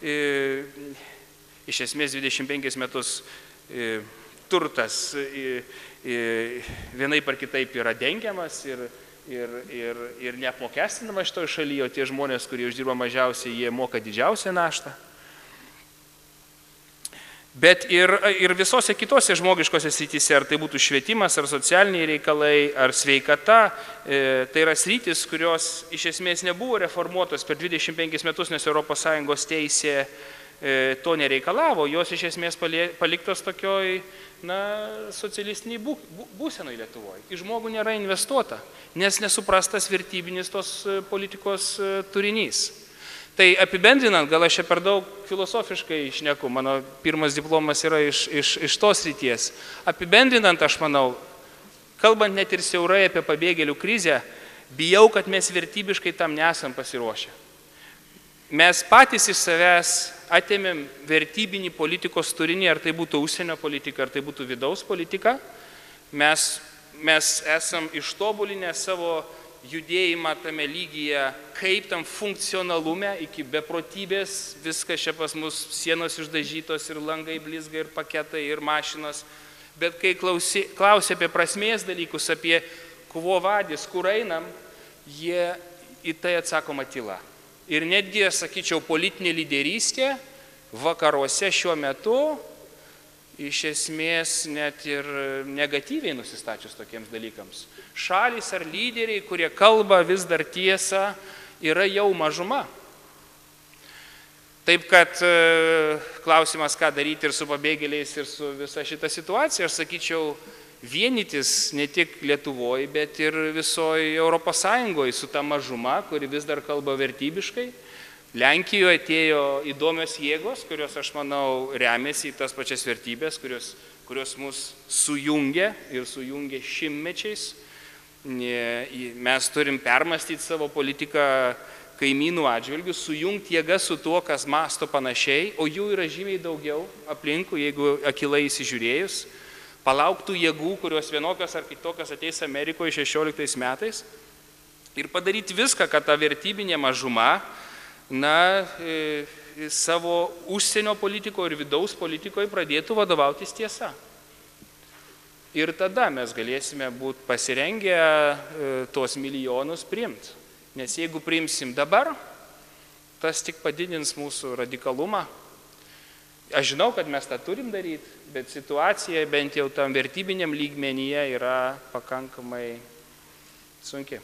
Speaker 5: Iš esmės dvidešimt penkis metus turtas vienaip ar kitaip yra dengiamas ir, ir, ir, ir neapmokestinamas šitoje šalyje, o tie žmonės, kurie uždirba mažiausiai, jie moka didžiausią naštą. Bet ir, ir visose kitose žmogiškose srityse, ar tai būtų švietimas, ar socialiniai reikalai, ar sveikata, e, tai yra sritis, kurios iš esmės nebuvo reformuotos per dvidešimt penkis metus, nes Europos Sąjungos teisė e, to nereikalavo, jos iš esmės paliktos tokioj, na, socialistiniai bū, bū, būsenai Lietuvoje. Į žmogų nėra investuota, nes nesuprastas vertybinis tos politikos turinys. Tai apibendrinant, gal aš čia per daug filosofiškai šneku, mano pirmas diplomas yra iš, iš, iš tos ryties. Apibendrinant, aš manau, kalbant net ir siaurai apie pabėgėlių krizę, bijau, kad mes vertybiškai tam nesam pasiruošę. Mes patys iš savęs atėmėm vertybinį politikos turinį, ar tai būtų užsienio politika, ar tai būtų vidaus politika. Mes, mes esam ištobulinę savo judėjimą tame lygyje, kaip tam funkcionalume iki beprotybės, viskas čia pas mus sienos išdažytos ir langai blizga ir paketai ir mašinos, bet kai klausi, klausia apie prasmės dalykus, apie kuo vadis, kur einam, jie į tai atsakoma tyla. Ir netgi, sakyčiau, politinė lyderystė vakaruose šiuo metu iš esmės net ir negatyviai nusistačius tokiems dalykams. Šalys ar lyderiai, kurie kalba vis dar tiesą, yra jau mažuma. Taip kad klausimas, ką daryti ir su pabėgėliais, ir su visa šita situacija, aš sakyčiau, vienytis ne tik Lietuvoje, bet ir visoje Europos Sąjungoje su ta mažuma, kuri vis dar kalba vertybiškai. Lenkijoje atėjo įdomios jėgos, kurios, aš manau, remiasi į tas pačias vertybės, kurios, kurios mus sujungia ir sujungia šimtmečiais. Mes turim permastyti savo politiką kaimynų atžvilgių, sujungti jėgą su tuo, kas masto panašiai, o jų yra žymiai daugiau aplinkų, jeigu akilai įsižiūrėjus. Palauktų jėgų, kurios vienokios ar kitokios ateis Amerikoje šešioliktais metais ir padaryti viską, kad ta vertybinė mažuma na, savo užsienio politikoje ir vidaus politikoje pradėtų vadovautis tiesa. Ir tada mes galėsime būti pasirengę tuos milijonus priimti. Nes jeigu priimsim dabar, tas tik padidins mūsų radikalumą. Aš žinau, kad mes tą turim daryti, bet situacija bent jau tam vertybiniam lygmenyje yra pakankamai sunki.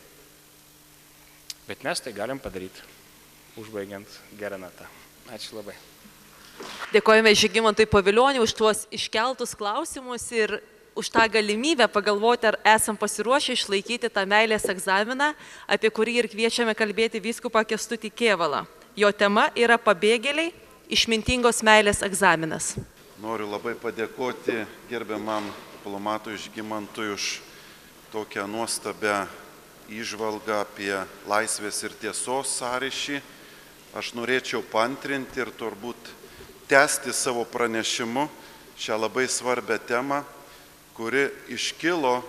Speaker 5: Bet mes tai galim padaryti. Užbaigiant gerą natą. Ačiū labai.
Speaker 1: Dėkojame Žygimantui Pavilioniui už tuos iškeltus klausimus ir už tą galimybę pagalvoti, ar esam pasiruošę išlaikyti tą meilės egzaminą, apie kurį ir kviečiame kalbėti vyskupą Kęstutį Kėvalą. Jo tema yra pabėgėliai, išmintingos meilės egzaminas.
Speaker 6: Noriu labai padėkoti gerbiamam diplomatui Žygimantui už tokią nuostabią įžvalgą apie laisvės ir tiesos sąryšį. Aš norėčiau paantrinti ir turbūt tęsti savo pranešimu šią labai svarbią temą, kuri iškilo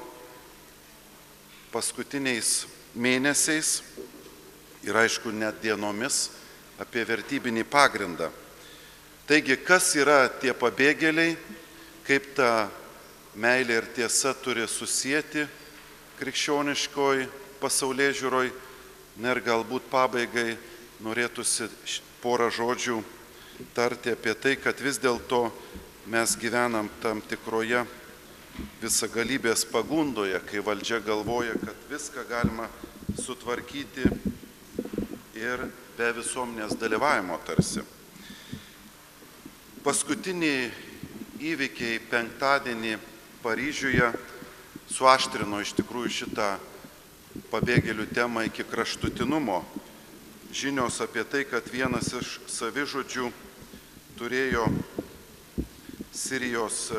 Speaker 6: paskutiniais mėnesiais ir aišku net dienomis apie vertybinį pagrindą. Taigi, kas yra tie pabėgėliai, kaip ta meilė ir tiesa turi susieti krikščioniškoj pasaulėžiūroj, na ir galbūt pabaigai norėtųsi porą žodžių tarti apie tai, kad vis dėlto mes gyvenam tam tikroje visagalybės pagundoje, kai valdžia galvoja, kad viską galima sutvarkyti ir be visuomenės dalyvavimo tarsi. Paskutiniai įvykiai penktadienį Paryžiuje suaštrino iš tikrųjų šitą pabėgėlių temą iki kraštutinumo. Žinios apie tai, kad vienas iš savižudžių turėjo Sirijos,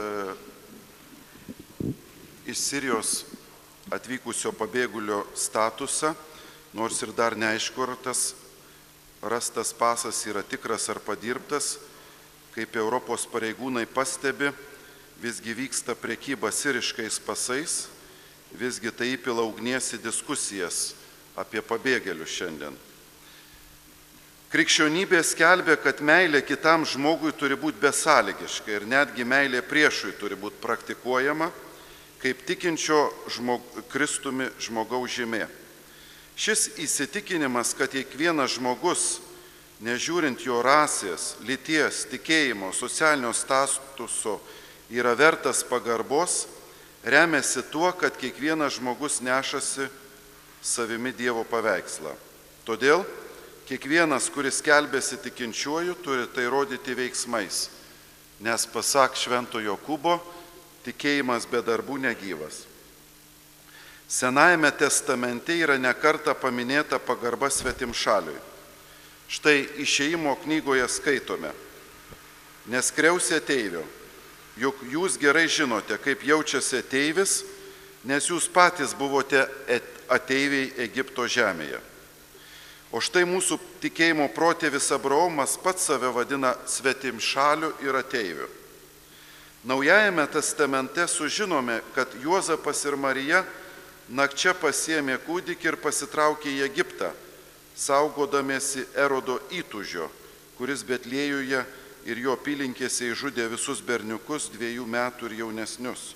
Speaker 6: iš Sirijos atvykusio pabėgulio statusą, nors ir dar neaišku, ar tas rastas pasas yra tikras ar padirbtas, kaip Europos pareigūnai pastebi, visgi vyksta prekyba siriškais pasais, visgi tai įpila ugnies į diskusijas apie pabėgėlius šiandien. Krikščionybė skelbia, kad meilė kitam žmogui turi būti besąlygiška ir netgi meilė priešui turi būti praktikuojama kaip tikinčio žmog, Kristumi žmogaus žymė. Šis įsitikinimas, kad kiekvienas žmogus, nežiūrint jo rasės, lyties, tikėjimo, socialinio statuso, yra vertas pagarbos, remiasi tuo, kad kiekvienas žmogus nešasi savimi Dievo paveikslą. Todėl kiekvienas, kuris skelbėsi tikinčiuoju, turi tai rodyti veiksmais, nes pasak Švento Jokūbo, tikėjimas be darbų negyvas. Senajame testamente yra nekarta paminėta pagarba svetimšaliui. Štai Išėjimo knygoje skaitome: neskriausi ateivio, juk jūs gerai žinote, kaip jaučiasi ateivis, nes jūs patys buvote ateiviai Egipto žemėje. O štai mūsų tikėjimo protėvis Abraomas pats save vadina svetimšaliu ir ateiviu. Naujajame testamente sužinome, kad Juozapas ir Marija nakčia pasiėmė kūdikį ir pasitraukė į Egiptą, saugodamiesi Erodo įtūžio, kuris Betliejuje ir jo apylinkėse išžudė visus berniukus dviejų metų ir jaunesnius.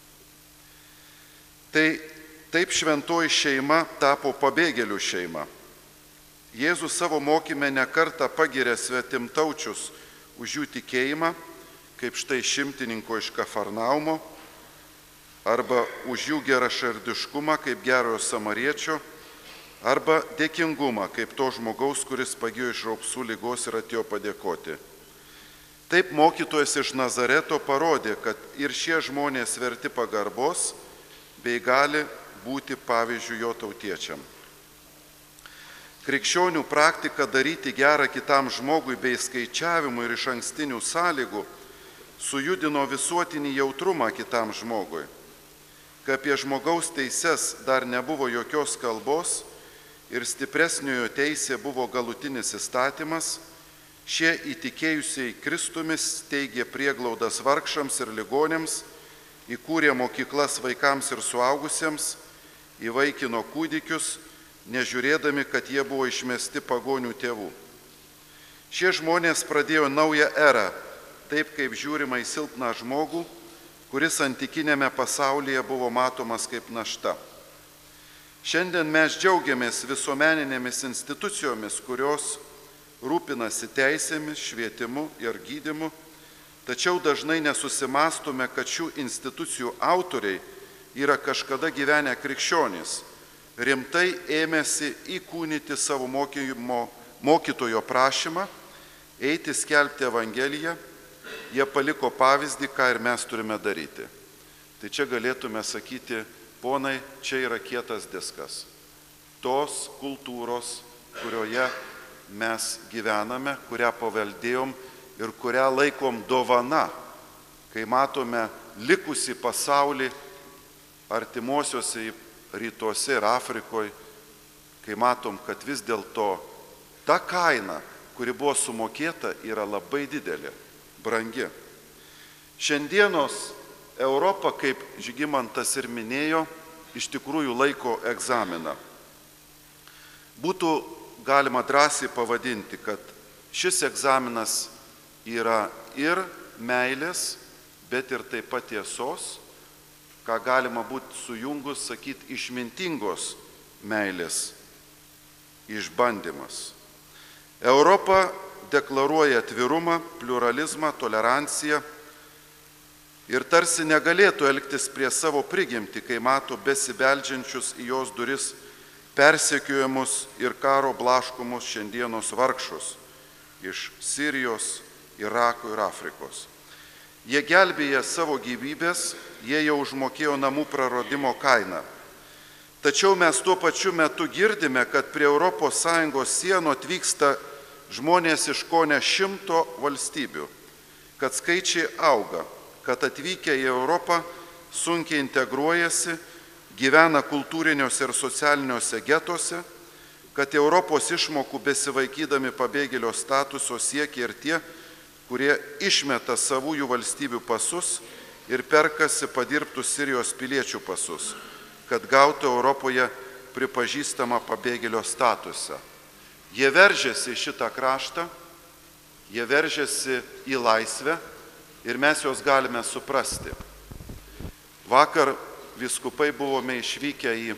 Speaker 6: Tai taip šventoji šeima tapo pabėgėlių šeima. Jėzus savo mokyme nekartą pagiria svetimtaučius už jų tikėjimą, kaip štai šimtininko iš Kafarnaumo, arba už jų geraširdiškumą, kaip gerojo samariečio, arba dėkingumą, kaip to žmogaus, kuris pagijo iš raupsų ligos ir atėjo padėkoti. Taip mokytojas iš Nazareto parodė, kad ir šie žmonės verti pagarbos, bei gali būti pavyzdžių jo tautiečiam. Krikščionių praktika daryti gerą kitam žmogui bei skaičiavimų ir iš ankstinių sąlygų sujudino visuotinį jautrumą kitam žmogui. Kai apie žmogaus teises dar nebuvo jokios kalbos ir stipresniojo teisė buvo galutinis įstatymas, šie įtikėjusiai Kristumis teigė prieglaudas vargšams ir ligonėms, įkūrė mokyklas vaikams ir suaugusiems, įvaikino kūdikius, nežiūrėdami, kad jie buvo išmesti pagonių tėvų. Šie žmonės pradėjo naują erą, taip kaip žiūrima į silpną žmogų, kuris antikinėme pasaulyje buvo matomas kaip našta. Šiandien mes džiaugiamės visuomeninėmis institucijomis, kurios rūpinasi teisėmis, švietimu ir gydymu, tačiau dažnai nesusimastome, kad šių institucijų autoriai yra kažkada gyvenę krikščionys, rimtai ėmėsi įkūnyti savo mokymo, mokytojo prašymą, eiti skelbti Evangeliją, jie paliko pavyzdį, ką ir mes turime daryti. Tai čia galėtume sakyti, ponai, čia yra kietas diskas. Tos kultūros, kurioje mes gyvename, kurią paveldėjom ir kurią laikom dovana, kai matome likusi pasaulį artimuosiuose rytuose ir Afrikoje, kai matom, kad vis dėlto ta kaina, kuri buvo sumokėta, yra labai didelė, brangi. Šiandienos Europa, kaip Žygimantas ir minėjo, iš tikrųjų laiko egzaminą. Būtų galima drąsiai pavadinti, kad šis egzaminas yra ir meilės, bet ir taip pat tiesos, ką galima būti sujungus, sakyti, išmintingos meilės išbandymas. Europa deklaruoja atvirumą, pluralizmą, toleranciją ir tarsi negalėtų elgtis prie savo prigimtį, kai mato besibeldžiančius į jos duris persekiojamus ir karo blaškomus šiandienos vargšus iš Sirijos, Irako ir Afrikos. Jie gelbėja savo gyvybės, jie jau užmokėjo namų praradimo kainą. Tačiau mes tuo pačiu metu girdime, kad prie Europos Sąjungos sienų atvyksta žmonės iš kone šimto valstybių. kad skaičiai auga, kad atvykę į Europą sunkiai integruojasi, gyvena kultūriniuose ir socialiniuose getuose, kad Europos išmokų besivaikydami pabėgėlio statuso siekia ir tie, kurie išmeta savųjų valstybių pasus ir perkasi padirbtus Sirijos piliečių pasus, kad gautų Europoje pripažįstamą pabėgėlio statusą. Jie veržiasi į šitą kraštą, jie veržiasi į laisvę ir mes juos galime suprasti. Vakar vyskupai buvome išvykę į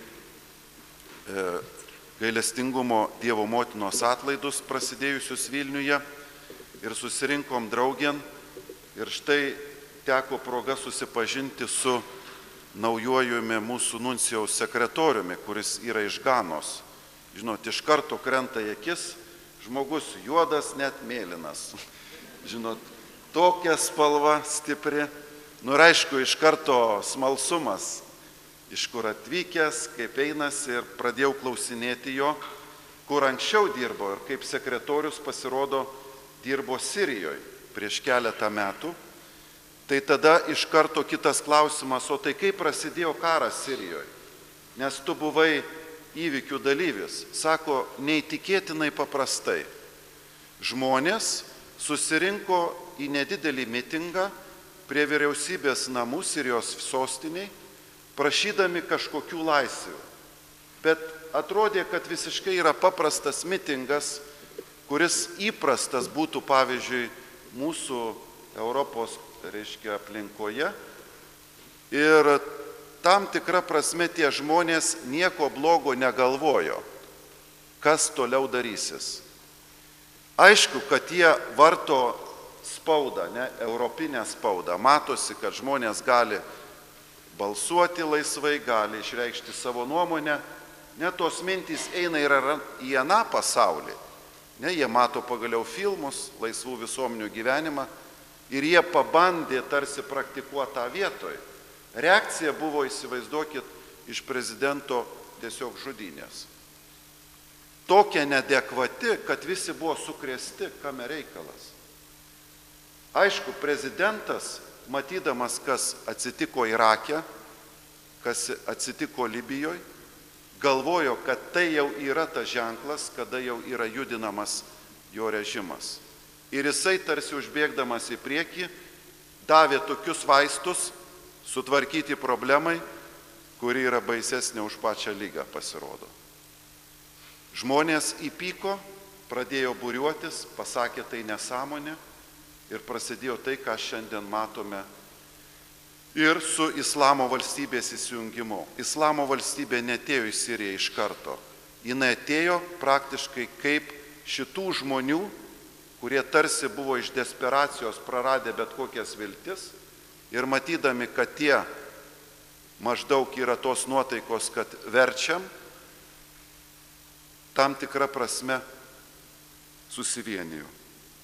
Speaker 6: e, gailestingumo Dievo motinos atlaidus prasidėjusius Vilniuje ir susirinkom draugien ir štai teko proga susipažinti su naujojumi mūsų nuncijaus sekretoriumi, kuris yra iš Ganos. Žinot, iš karto krenta į akis, žmogus juodas, net mėlynas. Žinot, tokia spalva stipri. Nu ir aišku, iš karto smalsumas, iš kur atvykęs, kaip einasi ir pradėjau klausinėti jo, kur anksčiau dirbo ir kaip sekretorius pasirodo dirbo Sirijoje prieš keletą metų. Tai tada iš karto kitas klausimas, o tai kaip prasidėjo karas Sirijoje? Nes tu buvai įvykių dalyvis. Sako, neįtikėtinai paprastai. Žmonės susirinko į nedidelį mitingą prie vyriausybės namų Sirijos sostiniai, prašydami kažkokių laisvių. Bet atrodė, kad visiškai yra paprastas mitingas, kuris įprastas būtų, pavyzdžiui, mūsų Europos, reiškia, aplinkoje. Ir tam tikra prasme tie žmonės nieko blogo negalvojo, kas toliau darysis. Aišku, kad jie varto spaudą, ne, europinę spaudą. Matosi, kad žmonės gali balsuoti laisvai, gali išreikšti savo nuomonę. Net tos mintys eina ir į aną pasaulį. Ne, jie mato pagaliau filmus, laisvų visuomenių gyvenimą ir jie pabandė tarsi praktikuoti tą vietoj. Reakcija buvo, įsivaizduokit, iš prezidento tiesiog žudynės. Tokia neadekvati, kad visi buvo sukrėsti, kame reikalas. Aišku, prezidentas, matydamas, kas atsitiko Irake, kas atsitiko Libijoje, galvojo, kad tai jau yra tas ženklas, kada jau yra judinamas jo režimas. Ir jisai tarsi užbėgdamas į priekį davė tokius vaistus sutvarkyti problemai, kuri yra baisesnė už pačią lygą, pasirodo. Žmonės įpyko, pradėjo būriuotis, pasakė tai nesąmonė ir prasidėjo tai, ką šiandien matome ir su Islamo valstybės įsijungimu. Islamo valstybė netėjo į Siriją iš karto. Jis atėjo praktiškai kaip šitų žmonių, kurie tarsi buvo iš desperacijos praradę bet kokias viltis ir matydami, kad tie maždaug yra tos nuotaikos, kad verčiam, tam tikrą prasme susivienijo.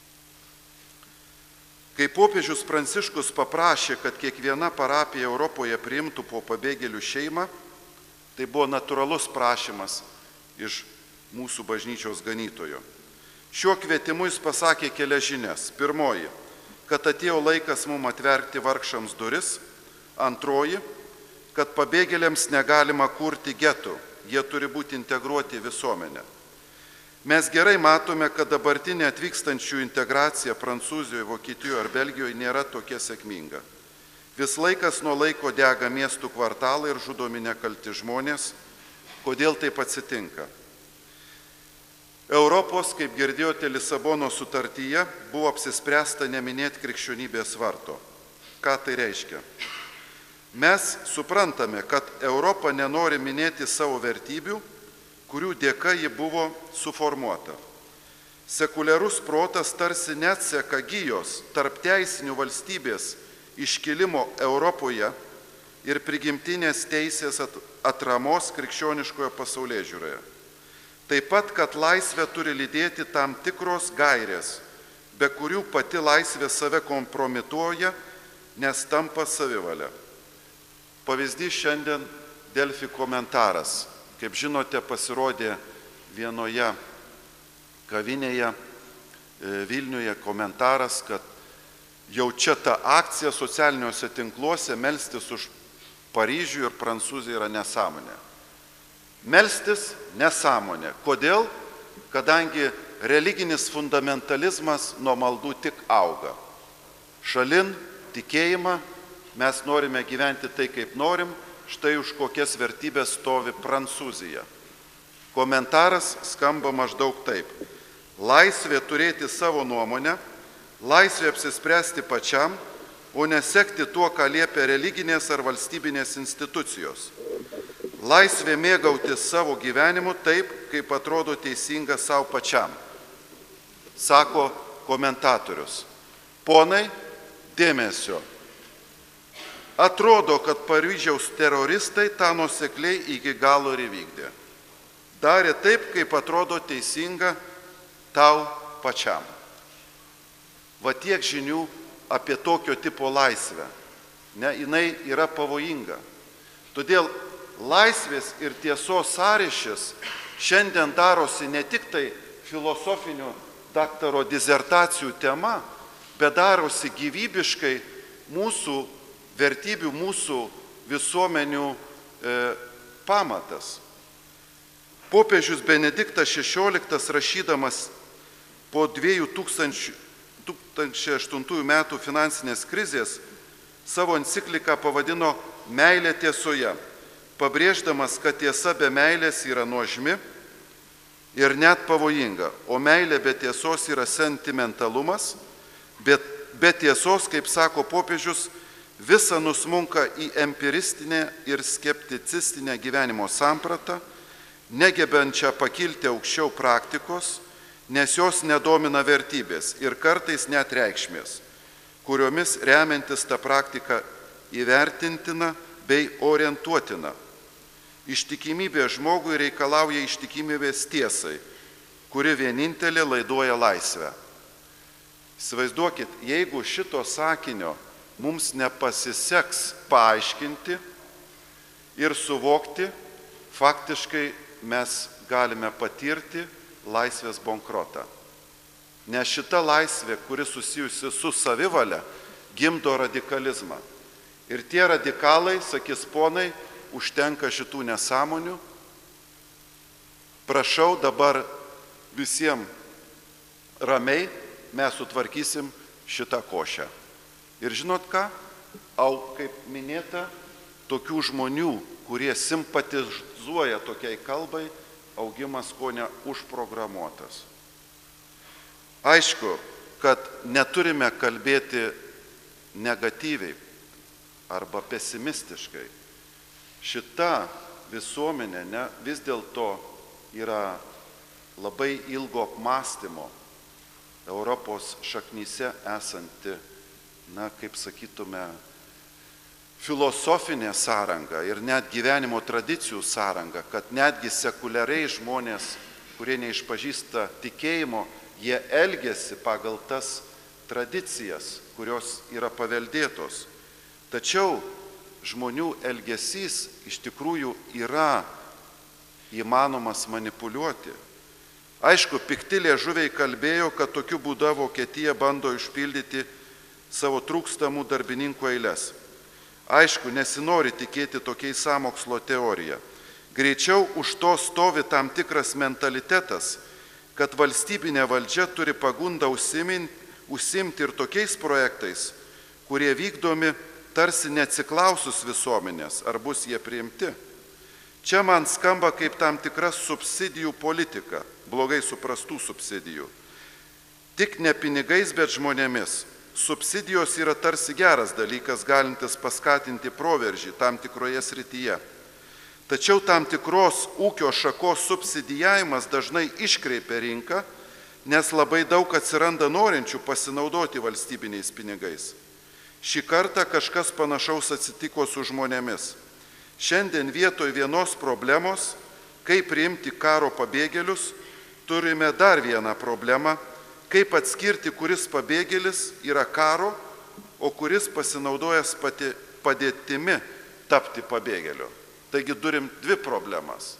Speaker 6: Kai popiežius Pranciškus paprašė, kad kiekviena parapija Europoje priimtų po pabėgėlių šeimą, tai buvo natūralus prašymas iš mūsų bažnyčios ganytojo. Šiuo kvietimu jis pasakė kelias žinias. Pirmoji, kad atėjo laikas mums atverti vargšams duris. Antroji, kad pabėgėliams negalima kurti getų, jie turi būti integruoti į visuomenę. Mes gerai matome, kad dabartinė atvykstančių integracija Prancūzijoje, Vokietijoje ar Belgijoje nėra tokia sėkminga. Vis laikas nuo laiko dega miestų kvartalai ir žudomi nekalti žmonės. Kodėl taip atsitinka? Europos, kaip girdėjote, Lisabono sutartyje buvo apsispręsta neminėti krikščionybės vardo. Ką tai reiškia? Mes suprantame, kad Europa nenori minėti savo vertybių, kurių dėka ji buvo suformuota. Sekuliarus protas tarsi neatseka gijos tarp teisinių valstybės iškilimo Europoje ir prigimtinės teisės atramos krikščioniškoje pasaulėžiūroje. Taip pat, kad laisvę turi lydėti tam tikros gairės, be kurių pati laisvė save kompromituoja, nes tampa savivalė. Pavyzdys šiandien Delfi komentaras. Kaip žinote, pasirodė vienoje kavinėje Vilniuje komentaras, kad jau čia ta akcija socialiniuose tinkluose melstis už Paryžių ir Prancūziją yra nesąmonė. Melstis nesąmonė. Kodėl? Kadangi religinis fundamentalizmas nuo maldų tik auga. Šalin tikėjimą mes norime gyventi tai, kaip norim, štai už kokias vertybės stovi Prancūzija. Komentaras skamba maždaug taip. Laisvė turėti savo nuomonę, laisvė apsispręsti pačiam, o nesekti tuo, ką liepia religinės ar valstybinės institucijos. Laisvė mėgautis savo gyvenimu taip, kaip atrodo teisinga savo pačiam, sako komentatorius. Ponai, dėmesio. Atrodo, kad Paryžiaus teroristai tą nuosekliai iki galo ir įvykdė. Darė taip, kaip atrodo teisinga tau pačiam. Va tiek žinių apie tokio tipo laisvę. Ne, jinai yra pavojinga. Todėl laisvės ir tiesos sąryšis šiandien darosi ne tik tai filosofinių daktaro disertacijų tema, bet darosi gyvybiškai mūsų vertybių, mūsų visuomenių e, pamatas. Popiežius Benediktas šešioliktas rašydamas po dviejų tūkstančių aštuntųjų metų finansinės krizės savo encikliką pavadino Meilė tiesoje, pabrėždamas, kad tiesa be meilės yra nuožmi ir net pavojinga, o meilė be tiesos yra sentimentalumas, bet be tiesos, kaip sako popiežius, visa nusmunka į empiristinę ir skepticistinę gyvenimo sampratą, negebančią pakilti aukščiau praktikos, nes jos nedomina vertybės ir kartais net reikšmės, kuriomis remiantis tą praktiką įvertintina bei orientuotina. Ištikimybė žmogui reikalauja ištikimybės tiesai, kuri vienintelė laiduoja laisvę. Įsivaizduokit, jeigu šito sakinio mums nepasiseks paaiškinti ir suvokti, faktiškai mes galime patirti laisvės bankrotą. Nes šita laisvė, kuri susijusi su savivalia, gimdo radikalizmą. Ir tie radikalai, sakys ponai, užtenka šitų nesąmonių. Prašau dabar visiems ramiai, mes sutvarkysim šitą košę. Ir žinot ką? Au, kaip minėta, tokių žmonių, kurie simpatizuoja tokiai kalbai, augimas ko ne užprogramuotas. Aišku, kad neturime kalbėti negatyviai arba pesimistiškai. Šita visuomenė ne, vis dėlto yra labai ilgo apmąstymo Europos šaknyse esanti, na, kaip sakytume, filosofinė sąranga ir net gyvenimo tradicijų sąranga, kad netgi sekuliariai žmonės, kurie neišpažįsta tikėjimo, jie elgiasi pagal tas tradicijas, kurios yra paveldėtos. Tačiau žmonių elgesys iš tikrųjų yra įmanomas manipuliuoti. Aišku, pikti liežuviai kalbėjo, kad tokiu būdu Vokietija bando išpildyti savo trūkstamų darbininkų eiles. Aišku, nesinori tikėti tokiais sąmokslo teorija. Greičiau už to stovi tam tikras mentalitetas, kad valstybinė valdžia turi pagundą užsiimti ir tokiais projektais, kurie vykdomi tarsi neatsiklausus visuomenės, ar bus jie priimti. Čia man skamba kaip tam tikra subsidijų politika, blogai suprastų subsidijų. Tik ne pinigais, bet žmonėmis. Subsidijos yra tarsi geras dalykas, galintis paskatinti proveržį tam tikroje srityje. Tačiau tam tikros ūkio šakos subsidijavimas dažnai iškreipia rinką, nes labai daug atsiranda norinčių pasinaudoti valstybiniais pinigais. Šį kartą kažkas panašaus atsitiko su žmonėmis. Šiandien vietoj vienos problemos, kaip priimti karo pabėgėlius, turime dar vieną problemą, kaip atskirti, kuris pabėgėlis yra karo, o kuris pasinaudojęs pati padėtimi tapti pabėgėliu. Taigi turim dvi problemas.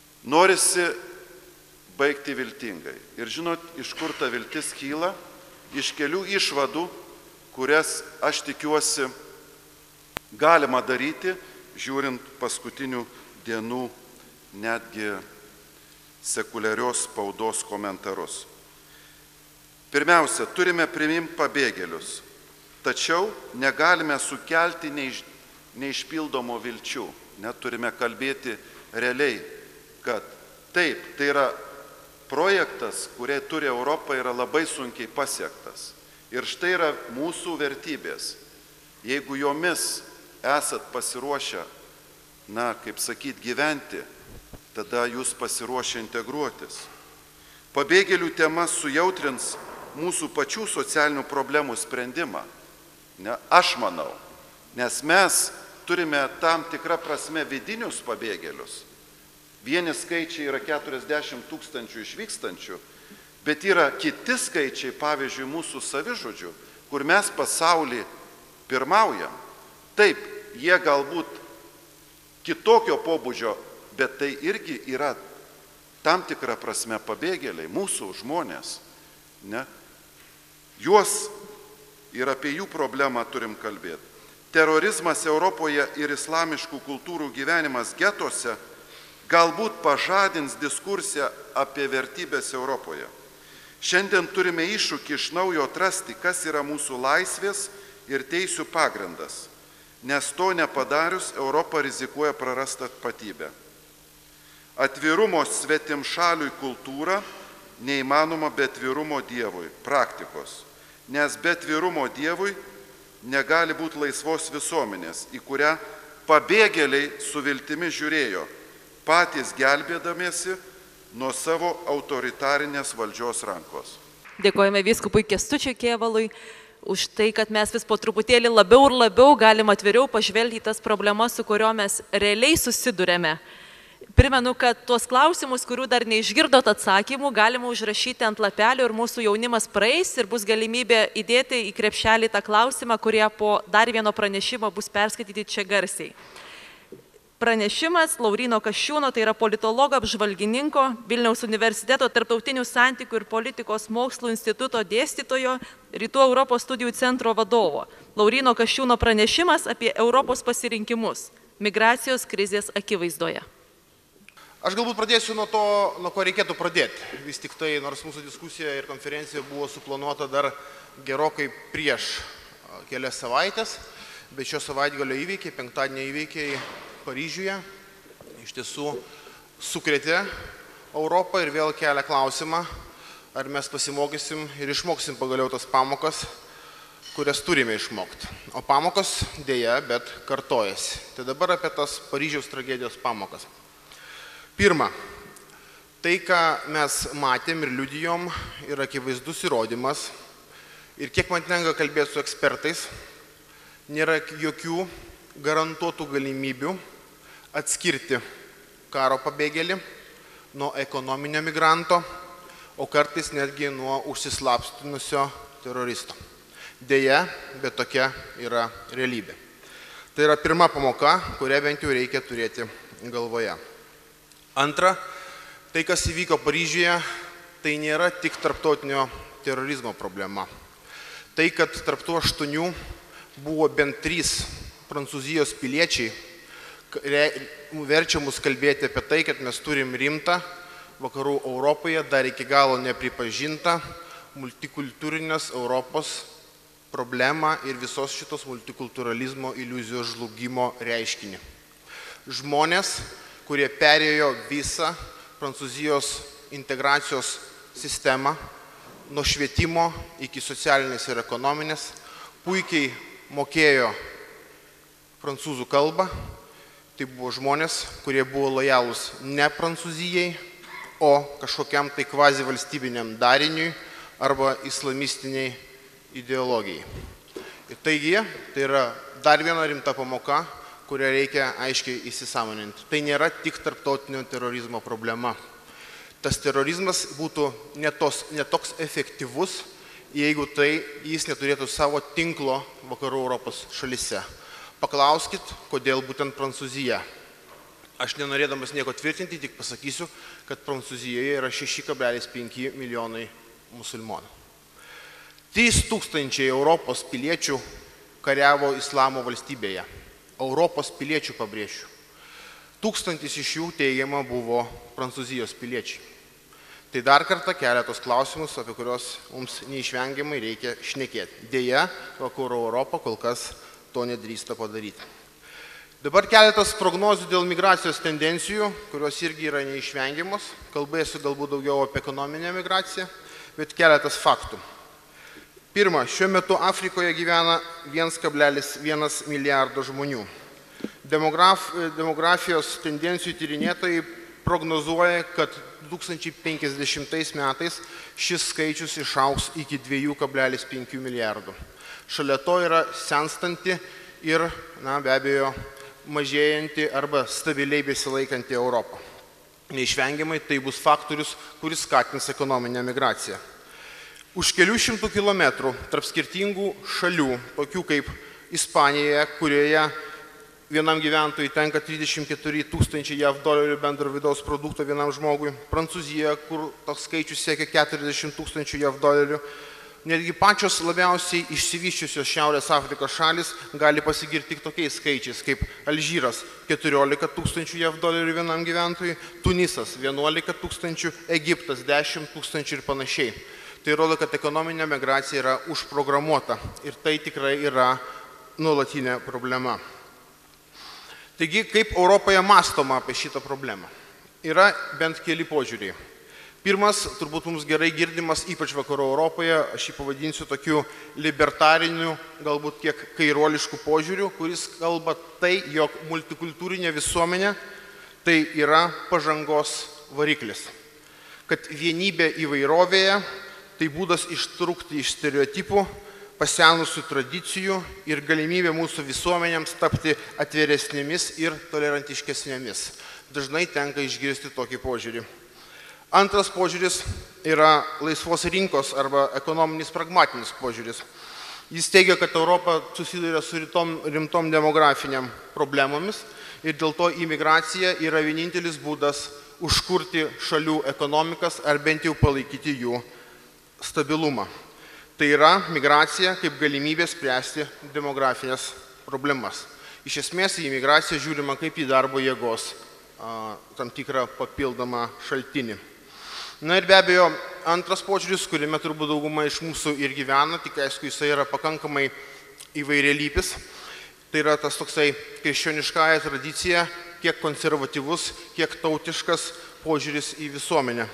Speaker 6: Norisi baigti viltingai. Ir žinot, iš kur ta viltis kyla? iš kelių išvadų, kurias aš tikiuosi galima daryti, žiūrint paskutinių dienų netgi sekuliarios spaudos komentarus. Pirmiausia, turime priimti pabėgėlius, tačiau negalime sukelti neiš, neišpildomo vilčių. Net turime kalbėti realiai, kad taip, tai yra projektas, kurį turi Europa, yra labai sunkiai pasiektas. Ir štai yra mūsų vertybės. Jeigu jomis esat pasiruošę, na, kaip sakyt, gyventi, tada jūs pasiruošę integruotis. Pabėgėlių tema sujautrins mūsų pačių socialinių problemų sprendimą. Ne, aš manau, nes mes turime tam tikrą prasme vidinius pabėgėlius. Vieni skaičiai yra keturiasdešimt tūkstančių išvykstančių, bet yra kiti skaičiai, pavyzdžiui, mūsų savižudžių, kur mes pasaulį pirmaujam. Taip, jie galbūt kitokio pobūdžio, bet tai irgi yra tam tikra prasme pabėgėliai, mūsų žmonės. Ne? Juos ir apie jų problemą turim kalbėti. Terorizmas Europoje ir islamiškų kultūrų gyvenimas getuose galbūt pažadins diskusiją apie vertybės Europoje. Šiandien turime iššūkį iš naujo atrasti, kas yra mūsų laisvės ir teisių pagrindas, nes to nepadarius Europa rizikuoja prarasti tapatybę. Atvirumo svetimšaliui kultūra neįmanoma be atvirumo Dievui, praktikos, nes be atvirumo Dievui negali būti laisvos visuomenės, į kurią pabėgėliai su viltimi žiūrėjo, patys gelbėdamiesi nuo savo autoritarinės valdžios rankos.
Speaker 1: Dėkojame vyskupui Kęstučiui Kėvalui už tai, kad mes vis po truputėlį labiau ir labiau galim atviriau pažvelgti į tas problemas, su kurio mes realiai susidurėme. Primenu, kad tuos klausimus, kurių dar neišgirdot atsakymų, galima užrašyti ant lapelio ir mūsų jaunimas praeis ir bus galimybė įdėti į krepšelį tą klausimą, kurie po dar vieno pranešimo bus perskaityti čia garsiai. Pranešimas Lauryno Kasčiūno, tai yra politologo apžvalgininko, Vilniaus universiteto tarptautinių santykių ir politikos mokslų instituto dėstytojo, Rytų Europos studijų centro vadovo. Lauryno Kasčiūno pranešimas apie Europos pasirinkimus migracijos krizės akivaizdoje.
Speaker 7: Aš galbūt pradėsiu nuo to, nuo ko reikėtų pradėti. Vis tik tai, nors mūsų diskusija ir konferencija buvo suplanuota dar gerokai prieš kelias savaitės, bet šio savaitgalio įvykiai, penktadienio įvykiai Paryžiuje iš tiesų sukrėtė Europą ir vėl kelia klausimą, ar mes pasimokysim ir išmoksim pagaliau tas pamokas, kurias turime išmokti. O pamokos dėja, bet kartojasi. Tai dabar apie tas Paryžiaus tragedijos pamokas. Pirma, tai, ką mes matėm ir liudijom, yra akivaizdus įrodymas. Ir kiek man tenka kalbėti su ekspertais, nėra jokių garantuotų galimybių atskirti karo pabėgėlį nuo ekonominio migranto, o kartais netgi nuo užsislapstinusio teroristo. Deja, bet tokia yra realybė. Tai yra pirma pamoka, kurią bent jau reikia turėti galvoje. Antra, tai, kas įvyko Paryžiuje, tai nėra tik tarptautinio terorizmo problema. Tai, kad tarp tų aštuonių buvo bent trys Prancūzijos piliečiai, verčia mus kalbėti apie tai, kad mes turim rimtą vakarų Europoje dar iki galo nepripažintą multikultūrinės Europos problemą ir visos šitos multikulturalizmo iliuzijos žlugimo reiškinį. Žmonės, kurie perėjo visą Prancūzijos integracijos sistemą, nuo švietimo iki socialinės ir ekonominės, puikiai mokėjo prancūzų kalbą. Tai buvo žmonės, kurie buvo lojalūs ne Prancūzijai, o kažkokiam tai kvazi valstybiniam dariniui arba islamistiniai ideologijai. Ir taigi, tai yra dar viena rimta pamoka, kurią reikia aiškiai įsisąmoninti. Tai nėra tik tarptautinio terorizmo problema. Tas terorizmas būtų netos, netoks efektyvus, jeigu tai jis neturėtų savo tinklo vakarų Europos šalise. Paklauskit, kodėl būtent Prancūzija. Aš nenorėdamas nieko tvirtinti, tik pasakysiu, kad Prancūzijoje yra šeši kablelis penki milijonai musulmonų. trys tūkstančiai Europos piliečių kariavo Islamo valstybėje. Europos piliečių pabrėšiu. Tūkstantis iš jų teigiama buvo Prancūzijos piliečiai. Tai dar kartą keletos klausimus, apie kurios mums neišvengiamai reikia šnekėti. Deja, vakarų Europa kol kas to nedrįsta padaryti. Dabar keletas prognozių dėl migracijos tendencijų, kurios irgi yra neišvengiamos. Kalbėsiu galbūt daugiau apie ekonominę migraciją, bet keletas faktų. Pirma, šiuo metu Afrikoje gyvena vienas kablelis vienas milijardo žmonių. Demograf, demografijos tendencijų tyrinėtojai prognozuoja, kad du tūkstančiai penkiasdešimtais metais šis skaičius išaugs iki dviejų kablelis penkių milijardų. Šalia to yra senstanti ir, na, be abejo, mažėjanti arba stabiliai besilaikanti Europą. Neišvengiamai tai bus faktorius, kuris skatins ekonominę migraciją. Už kelių šimtų kilometrų tarp skirtingų šalių, tokių kaip Ispanija, kurioje vienam gyventojui tenka trisdešimt keturi tūkstančiai jav dolerių bendro vidaus produkto vienam žmogui, Prancūzija, kur toks skaičius siekia keturiasdešimt tūkstančių jav dolerių, netgi pačios labiausiai išsivysčiusios Šiaurės Afrikos šalis gali pasigirti tik tokiais skaičiais, kaip Alžyras keturiolika tūkstančių jav dolerių vienam gyventojui, Tunisas vienuolika tūkstančių, Egiptas dešimt tūkstančių ir panašiai. Tai rodo, kad ekonominė migracija yra užprogramuota ir tai tikrai yra nuolatinė problema. Taigi, kaip Europoje mąstoma apie šitą problemą? Yra bent keli požiūriai. Pirmas, turbūt mums gerai girdimas, ypač vakarų Europoje, aš jį pavadinsiu tokiu libertariniu, galbūt kiek kairuoliškų požiūrių, kuris kalba tai, jog multikultūrinė visuomenė tai yra pažangos variklis. Kad vienybė įvairovėje tai būdas ištrūkti iš stereotipų, pasenusių tradicijų ir galimybė mūsų visuomenėms tapti atviresnėmis ir tolerantiškesnėmis. Dažnai tenka išgirsti tokį požiūrį. Antras požiūris yra laisvos rinkos arba ekonominis pragmatinis požiūris. Jis teigia, kad Europa susiduria su rimtom, rimtom demografiniam problemomis ir dėl to imigracija yra vienintelis būdas užkurti šalių ekonomikas ar bent jau palaikyti jų stabilumą. Tai yra migracija kaip galimybė spręsti demografinės problemas. Iš esmės į migraciją žiūrima kaip į darbo jėgos a, tam tikrą papildomą šaltinį. Na ir be abejo, antras požiūris, kuriame turbūt dauguma iš mūsų ir gyvena, tik aišku, jisai yra pakankamai įvairialypis. Tai yra tas toksai krikščioniškąja tradicija, kiek konservatyvus, kiek tautiškas požiūris į visuomenę.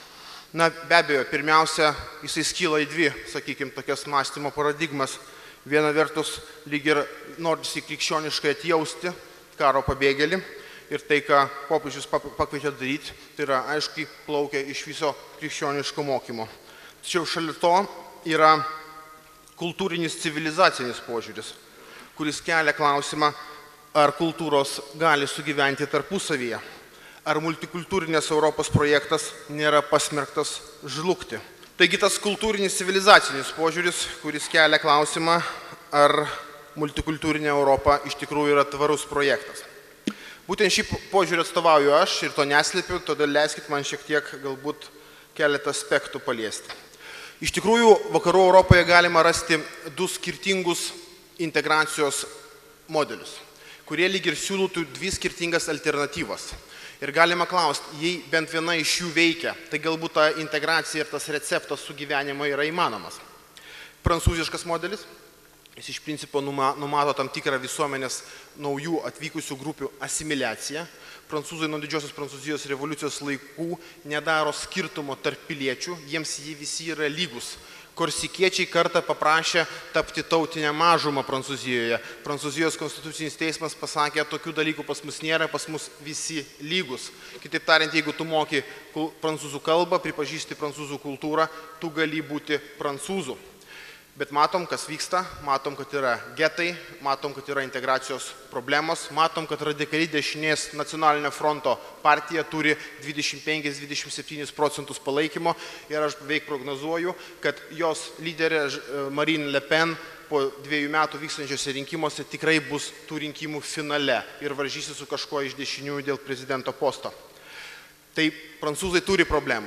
Speaker 7: Na, be abejo, pirmiausia, jisai skyla į dvi, sakykime, tokias mąstymo paradigmas. Viena vertus, lyg ir norisi krikščioniškai atjausti karo pabėgėlį ir tai, ką popiežius pakvietė daryti, tai yra aiškiai plaukia iš viso krikščioniško mokymo. Tačiau šalia to yra kultūrinis civilizacinis požiūris, kuris kelia klausimą, ar kultūros gali sugyventi tarpusavyje. Ar multikultūrinės Europos projektas nėra pasmerktas žlugti. Taigi tas kultūrinis civilizacinis požiūris, kuris kelia klausimą, ar multikultūrinė Europa iš tikrųjų yra tvarus projektas. Būtent šį požiūrį atstovauju aš ir to neslėpiu, todėl leiskit man šiek tiek galbūt keletą aspektų paliesti. Iš tikrųjų, vakarų Europoje galima rasti du skirtingus integracijos modelius, kurie lyg ir siūlytų dvi skirtingas alternatyvas. Ir galima klausti, jei bent viena iš jų veikia, tai galbūt ta integracija ir tas receptas sugyvenimo yra įmanomas. Prancūziškas modelis, jis iš principo numato tam tikrą visuomenės naujų atvykusių grupių asimiliaciją. Prancūzai nuo didžiosios Prancūzijos revoliucijos laikų nedaro skirtumo tarp piliečių, jiems jie visi yra lygus. Korsikiečiai kartą paprašė tapti tautinę mažumą Prancūzijoje. Prancūzijos konstitucinis teismas pasakė, tokių dalykų pas mus nėra, pas mus visi lygus. Kitaip tariant, jeigu tu moki prancūzų kalbą, pripažįsti prancūzų kultūrą, tu gali būti prancūzų. Bet matom, kas vyksta, matom, kad yra getai, matom, kad yra integracijos problemos, matom, kad radikali dešinės nacionalinio fronto partija turi dvidešimt penkis dvidešimt septynis procentus palaikymo ir aš beveik prognozuoju, kad jos lyderė Marine Le Pen po dviejų metų vykstančiose rinkimuose tikrai bus tų rinkimų finale ir varžysi su kažkuo iš dešiniųjų dėl prezidento posto. Tai prancūzai turi problemų.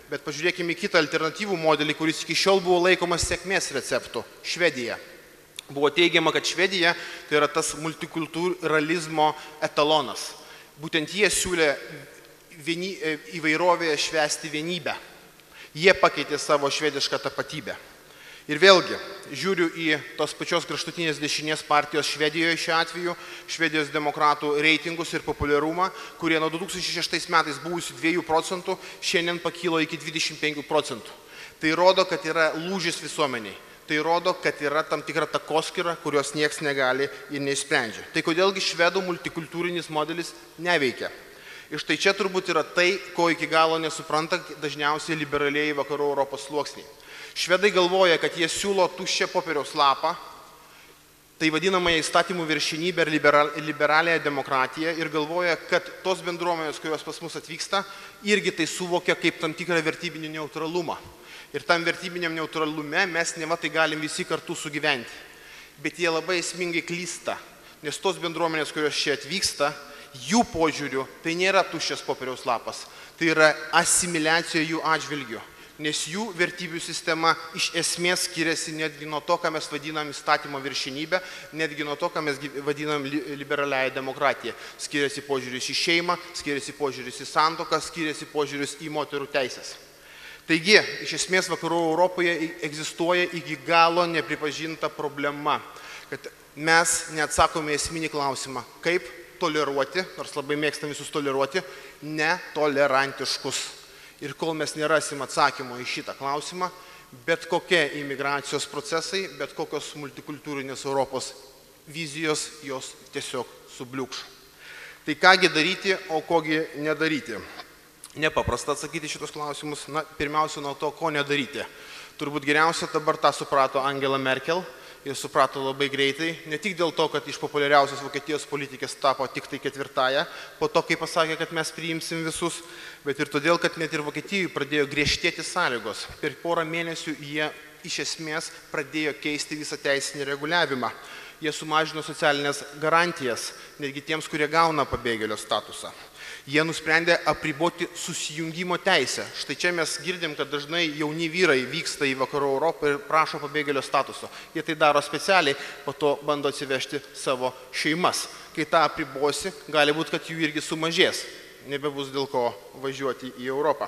Speaker 7: Bet pažiūrėkime į kitą alternatyvų modelį, kuris iki šiol buvo laikomas sėkmės receptu – Švedija. Buvo teigiama, kad Švedija tai yra tas multikulturalizmo etalonas. Būtent jie siūlė vieni, įvairovėje švęsti vienybę. Jie pakeitė savo švedišką tapatybę. Ir vėlgi, žiūriu į tos pačios kraštutinės dešinės partijos Švedijoje šiuo atveju, Švedijos demokratų reitingus ir populiarumą, kurie nuo du tūkstančiai šeštais metais buvusių dviejų procentų šiandien pakilo iki dvidešimt penkių procentų. Tai rodo, kad yra lūžis visuomeniai. Tai rodo, kad yra tam tikra takoskyra, kurios nieks negali ir neišsprendžia. Tai kodėlgi švedų multikultūrinis modelis neveikia? Ir štai čia turbūt yra tai, ko iki galo nesupranta dažniausiai liberalieji vakarų Europos sluoksniai. Švedai galvoja, kad jie siūlo tuščią popieriaus lapą, tai vadinamąją įstatymų viršenybę ir liberaliąją demokratiją ir galvoja, kad tos bendruomenės, kurios pas mus atvyksta, irgi tai suvokia kaip tam tikrą vertybinį neutralumą. Ir tam vertybiniam neutralume mes neva tai galim visi kartu sugyventi. Bet jie labai esmingai klysta, nes tos bendruomenės, kurios čia atvyksta, jų požiūrių tai nėra tuščias popieriaus lapas, tai yra asimiliacija jų atžvilgių. Nes jų vertybių sistema iš esmės skiriasi netgi nuo to, ką mes vadinam įstatymo viršenybę, netgi nuo to, ką mes vadinam liberaliąją demokratiją. Skiriasi požiūris į šeimą, skiriasi požiūris į santuoką, skiriasi požiūris į moterų teisės. Taigi, iš esmės vakarų Europoje egzistuoja iki galo nepripažinta problema, kad mes neatsakome esminį klausimą, kaip toleruoti, nors labai mėgstam visus toleruoti, netolerantiškus. Ir kol mes nerasim atsakymo į šitą klausimą, bet kokie imigracijos procesai, bet kokios multikultūrinės Europos vizijos, jos tiesiog subliūkš. Tai kągi daryti, o kogi nedaryti? Nepaprasta atsakyti šitos klausimus. Na, pirmiausia, nuo to, ko nedaryti. Turbūt geriausia dabar tą suprato Angela Merkel. Ir suprato labai greitai, ne tik dėl to, kad iš populiariausios Vokietijos politikės tapo tik tai ketvirtąją, po to, kai pasakė, kad mes priimsim visus, bet ir todėl, kad net ir Vokietijai pradėjo griežtėti sąlygos. Per porą mėnesių jie iš esmės pradėjo keisti visą teisinį reguliavimą. Jie sumažino socialinės garantijas, netgi tiems, kurie gauna pabėgėlio statusą. Jie nusprendė apriboti susijungimo teisę. Štai čia mes girdim, kad dažnai jauni vyrai vyksta į vakarų Europą ir prašo pabėgėlio statuso. Jie tai daro specialiai, po to bando atsivežti savo šeimas. Kai tą apribosi, gali būti, kad jų irgi sumažės. Nebebus dėl ko važiuoti į Europą.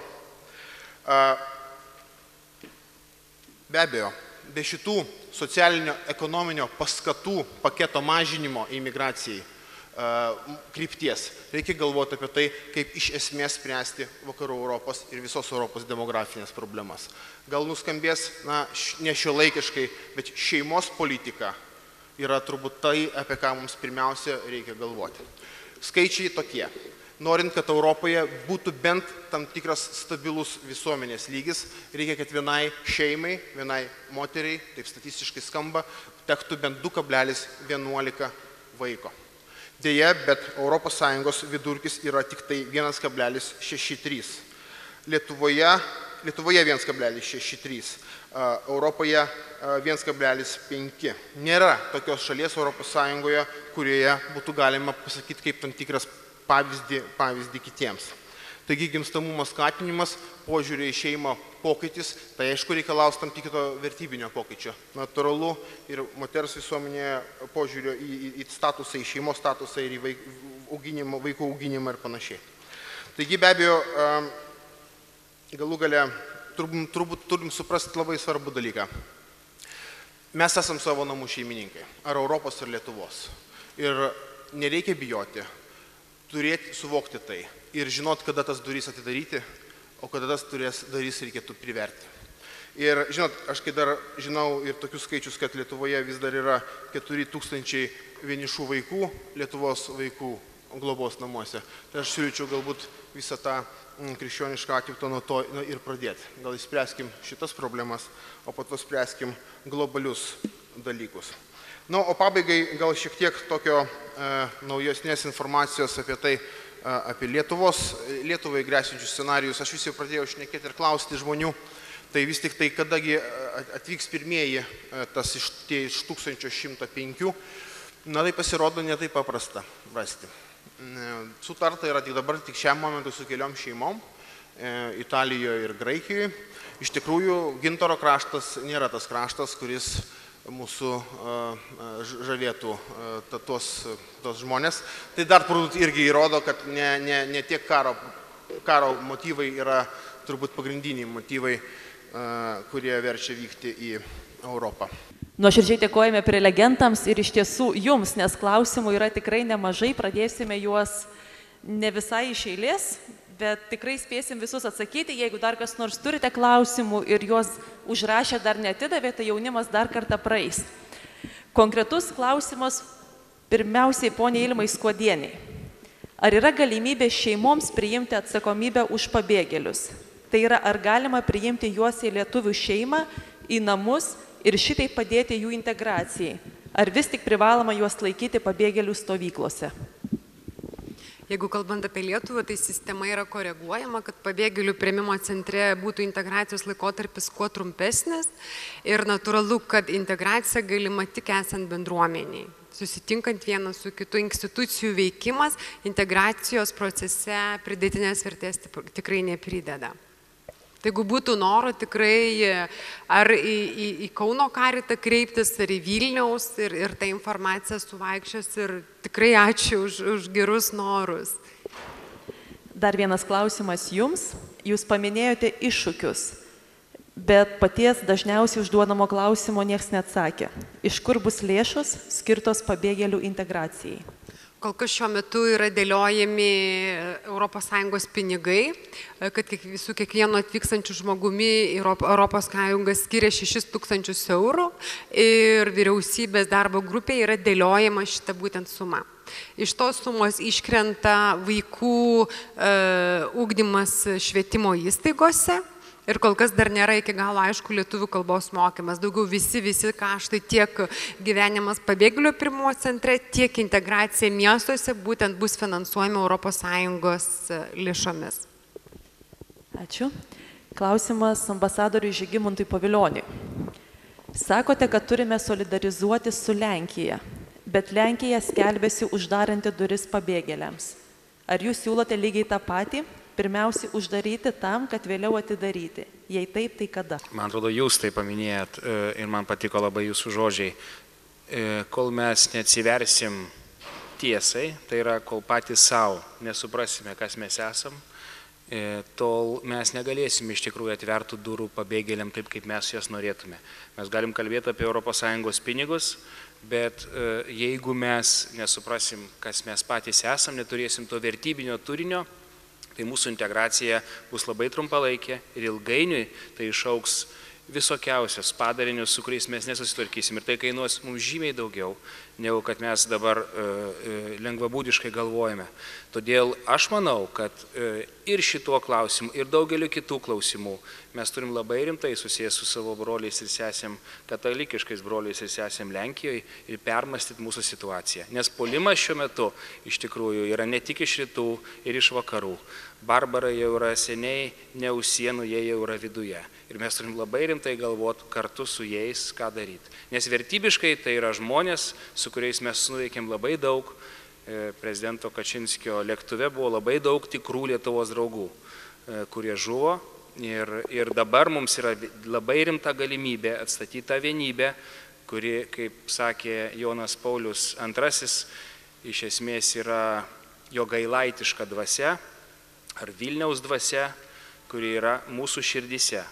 Speaker 7: Be abejo, be šitų socialinio ekonominio paskatų paketo mažinimo imigracijai krypties. Reikia galvoti apie tai, kaip iš esmės spręsti vakarų Europos ir visos Europos demografinės problemas. Gal nuskambės, na, ne šiuolaikiškai, bet šeimos politika yra turbūt tai, apie ką mums pirmiausia reikia galvoti. Skaičiai tokie. Norint, kad Europoje būtų bent tam tikras stabilus visuomenės lygis, reikia, kad vienai šeimai, vienai moteriai, taip statistiškai skamba, tektų bent du kablelis vienuolika vaiko. Deja, bet Europos Sąjungos vidurkis yra tik tai vienas kablelis šeši trys. Lietuvoje, Lietuvoje vienas kablelis šeši trys, Europoje vienas kablelis penki. Nėra tokios šalies Europos Sąjungoje, kurioje būtų galima pasakyti kaip tam tikras pavyzdį, pavyzdį kitiems. Taigi gimstamumo skatinimas, požiūrė į šeimą pokytis, tai aišku reikalaus tam tikro vertybinio pokyčio. Natūralu ir moters visuomenėje požiūrio į, į, į statusą, į šeimos statusą ir į vaik, auginimą, vaikų auginimą ir panašiai. Taigi be abejo, galų gale turbūt, turbūt turim suprasti labai svarbų dalyką. Mes esam savo namų šeimininkai, ar Europos, ar Lietuvos. Ir nereikia bijoti, turėti, suvokti tai. Ir žinot, kada tas durys atidaryti, o kada tas turės darys reikėtų priverti. Ir žinot, aš kai dar žinau ir tokius skaičius, kad Lietuvoje vis dar yra keturi tūkstančiai vienišų vaikų, Lietuvos vaikų globos namuose. Tai aš siūlyčiau galbūt visą tą krikščionišką atjautą nuo to ir pradėti. Gal išspręskim šitas problemas, o po to spręskim globalius dalykus. Na, o pabaigai gal šiek tiek tokio e, naujesnės informacijos apie tai, apie Lietuvos, Lietuvai grėsinčius scenarijus. Aš vis jau pradėjau šnekėti ir klausti žmonių, tai vis tik tai kadagi atvyks pirmieji tas iš, tie iš tūkstančio šimto penkių, na tai pasirodo ne taip paprasta rasti. Sutarta yra tik dabar, tik šiam momentui su keliom šeimom, Italijoje ir Graikijoje. Iš tikrųjų, Gintaro kraštas nėra tas kraštas, kuris mūsų žavėtų tos, tos žmonės. Tai dar turbūt irgi įrodo, kad ne, ne, ne tiek karo, karo motyvai yra turbūt pagrindiniai motyvai, kurie verčia vykti į Europą.
Speaker 1: Nuoširdžiai dėkojame prelegentams ir iš tiesų jums, nes klausimų yra tikrai nemažai, pradėsime juos ne visai iš eilės, bet tikrai spėsim visus atsakyti. Jeigu dar kas nors turite klausimų ir juos užrašę dar neatidavė, tai jaunimas dar kartą praeis. Konkretus klausimas pirmiausiai poniai Ilmai Skuodieniai. Ar yra galimybė šeimoms priimti atsakomybę už pabėgėlius? Tai yra, ar galima priimti juos į lietuvių šeimą, į namus ir šitai padėti jų integracijai? Ar vis tik privaloma juos laikyti pabėgėlių stovyklose?
Speaker 4: Jeigu kalbant apie Lietuvą, tai sistema yra koreguojama, kad pabėgėlių priėmimo centre būtų integracijos laikotarpis kuo trumpesnis ir natūralu, kad integracija galima tik esant bendruomeniai. Susitinkant vienas su kitu, institucijų veikimas integracijos procese pridėtinės vertės tikrai neprideda. Tai jeigu būtų noro tikrai ar į, į, į Kauno karitą kreiptis, ar į Vilniaus ir, ir tą informaciją suvaikščios ir tikrai ačiū už, už gerus norus.
Speaker 1: Dar vienas klausimas jums. Jūs paminėjote iššūkius, bet paties dažniausiai užduodamo klausimo niekas neatsakė. Iš kur bus lėšos skirtos pabėgėlių integracijai?
Speaker 4: Kol kas šiuo metu yra dėliojami Europos Sąjungos pinigai, kad su kiekvienu atvykstančiu žmogumi Europos Sąjunga skiria šešis tūkstančius eurų ir vyriausybės darbo grupė yra dėliojama šitą būtent sumą. Iš tos sumos iškrenta vaikų e, ugdymas švietimo įstaigose. Ir kol kas dar nėra iki galo aišku lietuvių kalbos mokymas. Daugiau visi, visi kaštai tiek gyvenimas pabėgėlių priėmimo centre, tiek integracija miestuose būtent bus finansuojami Europos Sąjungos lėšomis.
Speaker 1: Ačiū. Klausimas ambasadoriui Žygimantui Pavilioniui. Sakote, kad turime solidarizuoti su Lenkija, bet Lenkija skelbėsi uždaranti duris pabėgėliams. Ar jūs siūlote lygiai tą patį? Pirmiausiai uždaryti tam, kad vėliau atidaryti. Jei taip, tai kada?
Speaker 5: Man atrodo, jūs tai paminėjat ir man patiko labai jūsų žodžiai. Kol mes neatsiversim tiesai, tai yra, kol patys savo nesuprasime, kas mes esam, tol mes negalėsim iš tikrųjų atvertų durų pabėgėliam taip, kaip mes jas norėtume. Mes galim kalbėti apie Europos Sąjungos pinigus, bet jeigu mes nesuprasim, kas mes patys esam, neturėsim to vertybinio turinio, tai mūsų integracija bus labai trumpalaikė ir ilgainiui tai išauks visokiausios padarinius, su kuriais mes nesusitvarkysim. Ir tai kainuos mums žymiai daugiau, negu kad mes dabar e, lengvabūdiškai galvojame. Todėl aš manau, kad e, ir šituo klausimu, ir daugeliu kitų klausimų mes turim labai rimtai susijęs su savo broliais ir sesėm, katalikiškais broliais ir sesėm Lenkijoje ir permastyti mūsų situaciją. Nes puolimas šiuo metu iš tikrųjų yra ne tik iš rytų ir iš vakarų. Barbarai jau yra seniai ne už sienų, jie jau yra viduje. Ir mes turim labai rimtai galvoti kartu su jais, ką daryti. Nes vertybiškai tai yra žmonės, su kuriais mes nuveikėm labai daug. Prezidento Kačinskio lėktuve buvo labai daug tikrų Lietuvos draugų, kurie žuvo. Ir, ir dabar mums yra labai rimta galimybė atstatyti tą vienybę, kuri, kaip sakė Jonas Paulius antrasis, iš esmės yra jo gailaitiška dvasia ar Vilniaus dvasia, kuri yra mūsų širdyse.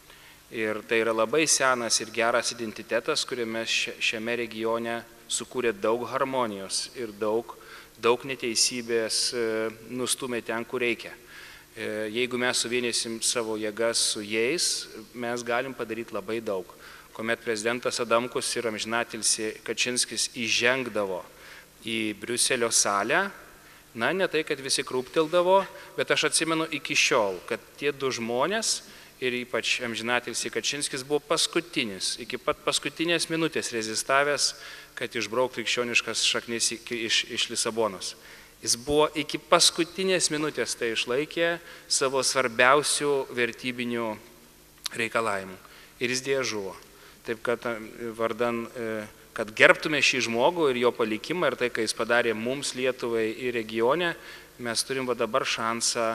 Speaker 5: Ir tai yra labai senas ir geras identitetas, kuriame šiame regione sukūrė daug harmonijos ir daug, daug neteisybės nustumė ten, kur reikia. Jeigu mes suvienysim savo jėgas su jais, mes galim padaryti labai daug. Kuomet prezidentas Adamkus ir amžinatilsį Kačinskis įžengdavo į Briuselio salę, na, ne tai, kad visi krūptildavo, bet aš atsimenu iki šiol, kad tie du žmonės ir ypač amžinatilsį Kačinskis buvo paskutinis, iki pat paskutinės minutės rezistavęs, kad išbrauktų krikščioniškas šaknis iš, iš Lisabonos. Jis buvo iki paskutinės minutės tai išlaikė savo svarbiausių vertybinių reikalavimų. Ir jis dėja žuvo. Taip kad vardan, kad gerbtume šį žmogų ir jo palikimą ir tai, ką jis padarė mums Lietuvai ir regione, mes turim va dabar šansą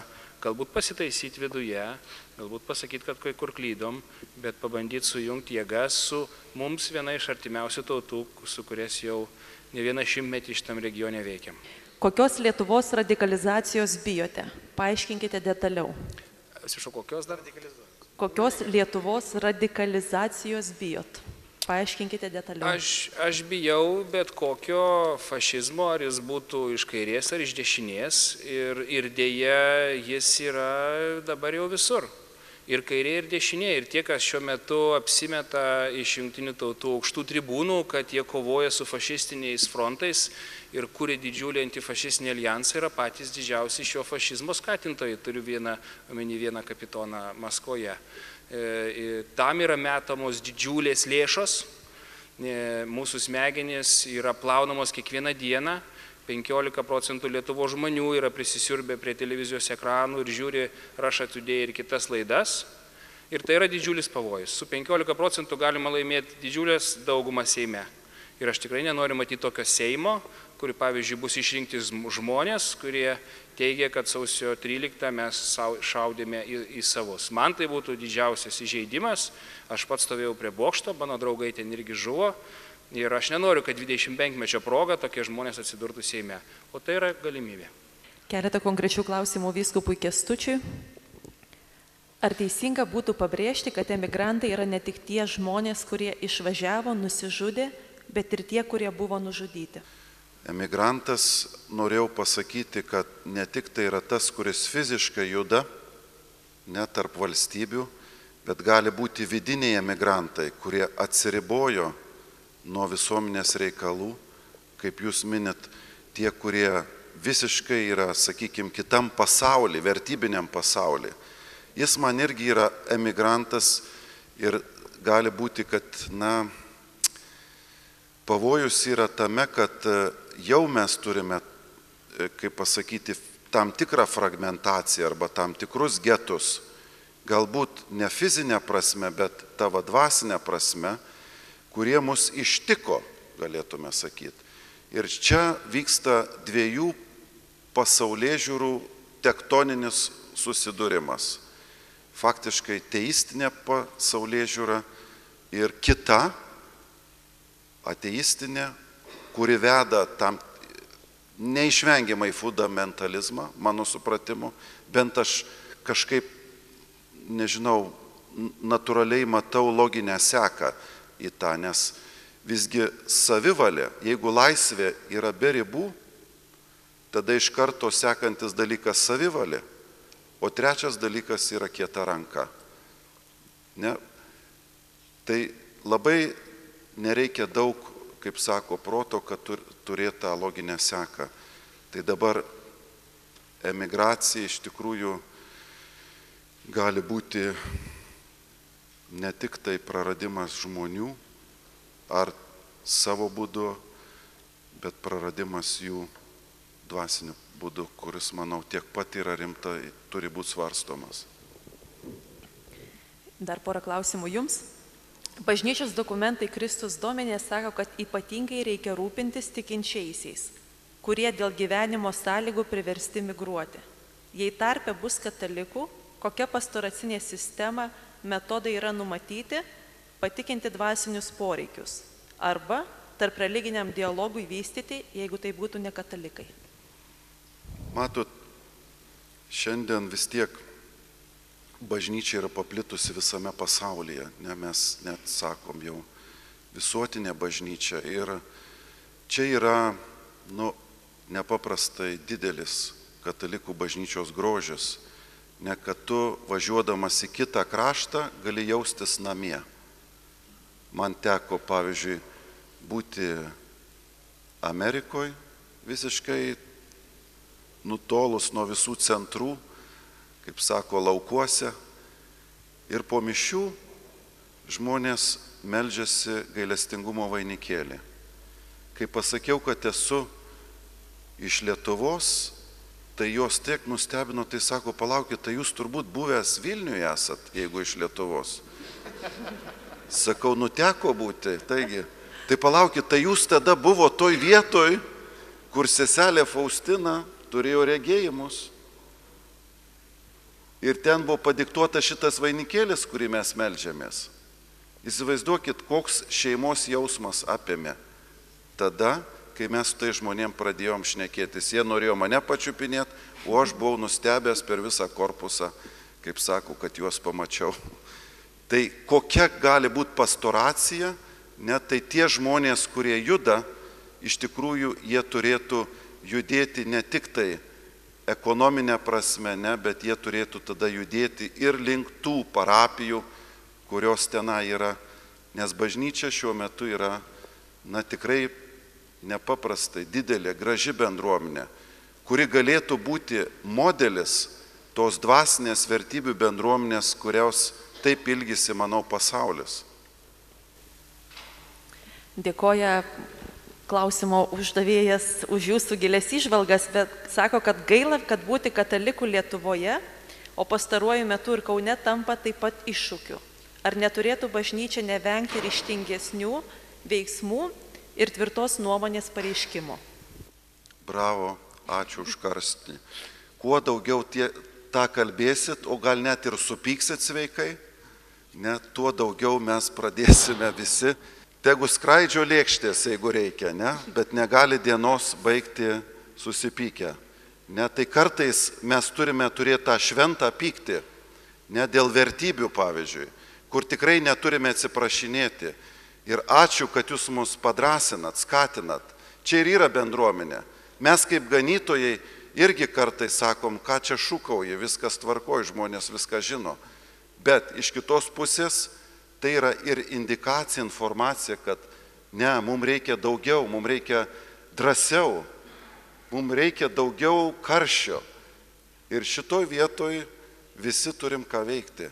Speaker 5: galbūt pasitaisyti viduje, galbūt pasakyti, kad kai kur klydom, bet pabandyti sujungti jėgas su mums viena iš artimiausių tautų, su kurias jau ne vieną šimtmetį šitam regione veikiam.
Speaker 1: Kokios Lietuvos radikalizacijos bijote? Paaiškinkite detaliau.
Speaker 5: Atsiprašau, kokios dar?
Speaker 1: Kokios Lietuvos radikalizacijos bijot? Paaiškinkite detaliau.
Speaker 5: Aš, aš bijau bet kokio fašizmo, ar jis būtų iš kairės ar iš dešinės, ir, ir dėja jis yra dabar jau visur. Ir kairė, ir dešinė, ir tie, kas šiuo metu apsimeta iš jungtinių tautų aukštų tribūnų, kad jie kovoja su fašistiniais frontais ir kuria didžiulį antifašistinį alijansą, yra patys didžiausi šio fašizmo skatintojai. Turiu vieną, omeny vieną kapitoną Maskvoje. E, tam yra metamos didžiulės lėšos, e, mūsų smegenys yra plaunamos kiekvieną dieną. penkiolika procentų Lietuvos žmonių yra prisisiurbę prie televizijos ekranų ir žiūri Russia Today ir kitas laidas. Ir tai yra didžiulis pavojus. Su penkiolika procentų galima laimėti didžiulės daugumą Seime. Ir aš tikrai nenoriu matyti tokio Seimo, kuri, pavyzdžiui, bus išrinkti žmonės, kurie teigia, kad sausio tryliktą mes šaudėme į, į savus. Man tai būtų didžiausias įžeidimas. Aš pats stovėjau prie bokšto, mano draugai ten irgi žuvo. Ir aš nenoriu, kad dvidešimt penkmečio proga tokie žmonės atsidurtų Seime. O tai yra galimybė.
Speaker 1: Keletą konkrečių klausimų vyskupui Kęstučiui. Ar teisinga būtų pabrėžti, kad emigrantai yra ne tik tie žmonės, kurie išvažiavo, nusižudė, bet ir tie, kurie buvo nužudyti?
Speaker 6: Emigrantas, norėjau pasakyti, kad ne tik tai yra tas, kuris fiziškai juda, ne tarp valstybių, bet gali būti vidiniai emigrantai, kurie atsiribojo nuo visuomenės reikalų, kaip jūs minit, tie, kurie visiškai yra, sakykime, kitam pasauly, vertybiniam pasauly. Jis man irgi yra emigrantas ir gali būti, kad, na, pavojus yra tame, kad jau mes turime, kaip pasakyti, tam tikrą fragmentaciją arba tam tikrus getus, galbūt ne fizinę prasme, bet tavo dvasinę prasme, kurie mus ištiko, galėtume sakyti. Ir čia vyksta dviejų pasaulėžiūrų tektoninis susidūrimas. Faktiškai teistinė pasaulėžiūra ir kita, ateistinė, kuri veda tam neišvengiamai fundamentalizmą, mano supratimu, bent aš kažkaip, nežinau, natūraliai matau loginę seką į tą, nes visgi savivalė, jeigu laisvė yra be ribų, tada iš karto sekantis dalykas savivalė, o trečias dalykas yra kieta ranka. Ne? Tai labai nereikia daug, kaip sako, proto, kad turėtų tą loginę seką. Tai dabar emigracija iš tikrųjų gali būti ne tik tai praradimas žmonių ar savo būdu, bet praradimas jų dvasiniu būdu, kuris, manau, tiek pat yra rimtai, turi būti svarstomas.
Speaker 1: Dar porą klausimų jums. Bažnyčios dokumentai Kristus Dominė sako, kad ypatingai reikia rūpintis tikinčiaisiais, kurie dėl gyvenimo sąlygų priversti migruoti. Jei tarpe bus katalikų, kokia pastoracinė sistema, metodai yra numatyti, patikinti dvasinius poreikius arba tarp religiniam dialogui vystyti, jeigu tai būtų ne katalikai.
Speaker 6: Matot, šiandien vis tiek bažnyčia yra paplitusi visame pasaulyje, ne, mes net sakom jau visuotinė bažnyčia ir čia yra, nu, nepaprastai didelis katalikų bažnyčios grožis. Ne, kad tu važiuodamas į kitą kraštą gali jaustis namie. Man teko, pavyzdžiui, būti Amerikoje, visiškai nutolus nuo visų centrų, kaip sako, laukuose. Ir po mišių žmonės meldžiasi gailestingumo vainikėlį. Kai pasakiau, kad esu iš Lietuvos, tai jos tiek nustebino, tai sako, palaukit, tai jūs turbūt buvęs Vilniuje esat, jeigu iš Lietuvos. Sakau, nuteko būti, taigi, tai palaukit, tai jūs tada buvo toj vietoj, kur seselė Faustina turėjo regėjimus. Ir ten buvo padiktuota šitas vainikėlis, kurį mes meldžiamės. Įsivaizduokit, koks šeimos jausmas apėmė tada, kai mes su tai žmonėm pradėjom šnekėtis. Jie norėjo mane pačiupinėti, o aš buvau nustebęs per visą korpusą, kaip sako, kad juos pamačiau. Tai kokia gali būti pastoracija, net tai tie žmonės, kurie juda, iš tikrųjų jie turėtų judėti ne tik tai ekonominė prasme, ne, bet jie turėtų tada judėti ir link tų parapijų, kurios tenai yra, nes bažnyčia šiuo metu yra, na, tikrai nepaprastai didelė, graži bendruomenė, kuri galėtų būti modelis tos dvasinės vertybių bendruomenės, kurios taip ilgisi, manau, pasaulis.
Speaker 1: Dėkoja klausimo uždavėjas už jūsų gilias įžvalgas, bet sako, kad gaila, kad būti katalikų Lietuvoje, o pastaruoju metu ir Kaune tampa taip pat iššūkiu. Ar neturėtų bažnyčia nevengti ryžtingesnių veiksmų ir tvirtos nuomonės pareiškimo?
Speaker 6: Bravo, ačiū už karstį. Kuo daugiau tie, tą kalbėsit, o gal net ir supyksit sveikai, net tuo daugiau mes pradėsime visi. Tegu skraidžio lėkštės, jeigu reikia, ne? Bet negali dienos baigti susipykę. Ne? Tai kartais mes turime turėti tą šventą pyktį, ne dėl vertybių, pavyzdžiui, kur tikrai neturime atsiprašinėti. Ir ačiū, kad jūs mus padrasinat, skatinat. Čia ir yra bendruomenė. Mes kaip ganytojai irgi kartais sakom, ką čia šūkauji, viskas tvarkoja, žmonės viską žino. Bet iš kitos pusės tai yra ir indikacija, informacija, kad ne, mums reikia daugiau, mums reikia drąsiau, mums reikia daugiau karščio. Ir šitoj vietoj visi turim ką veikti.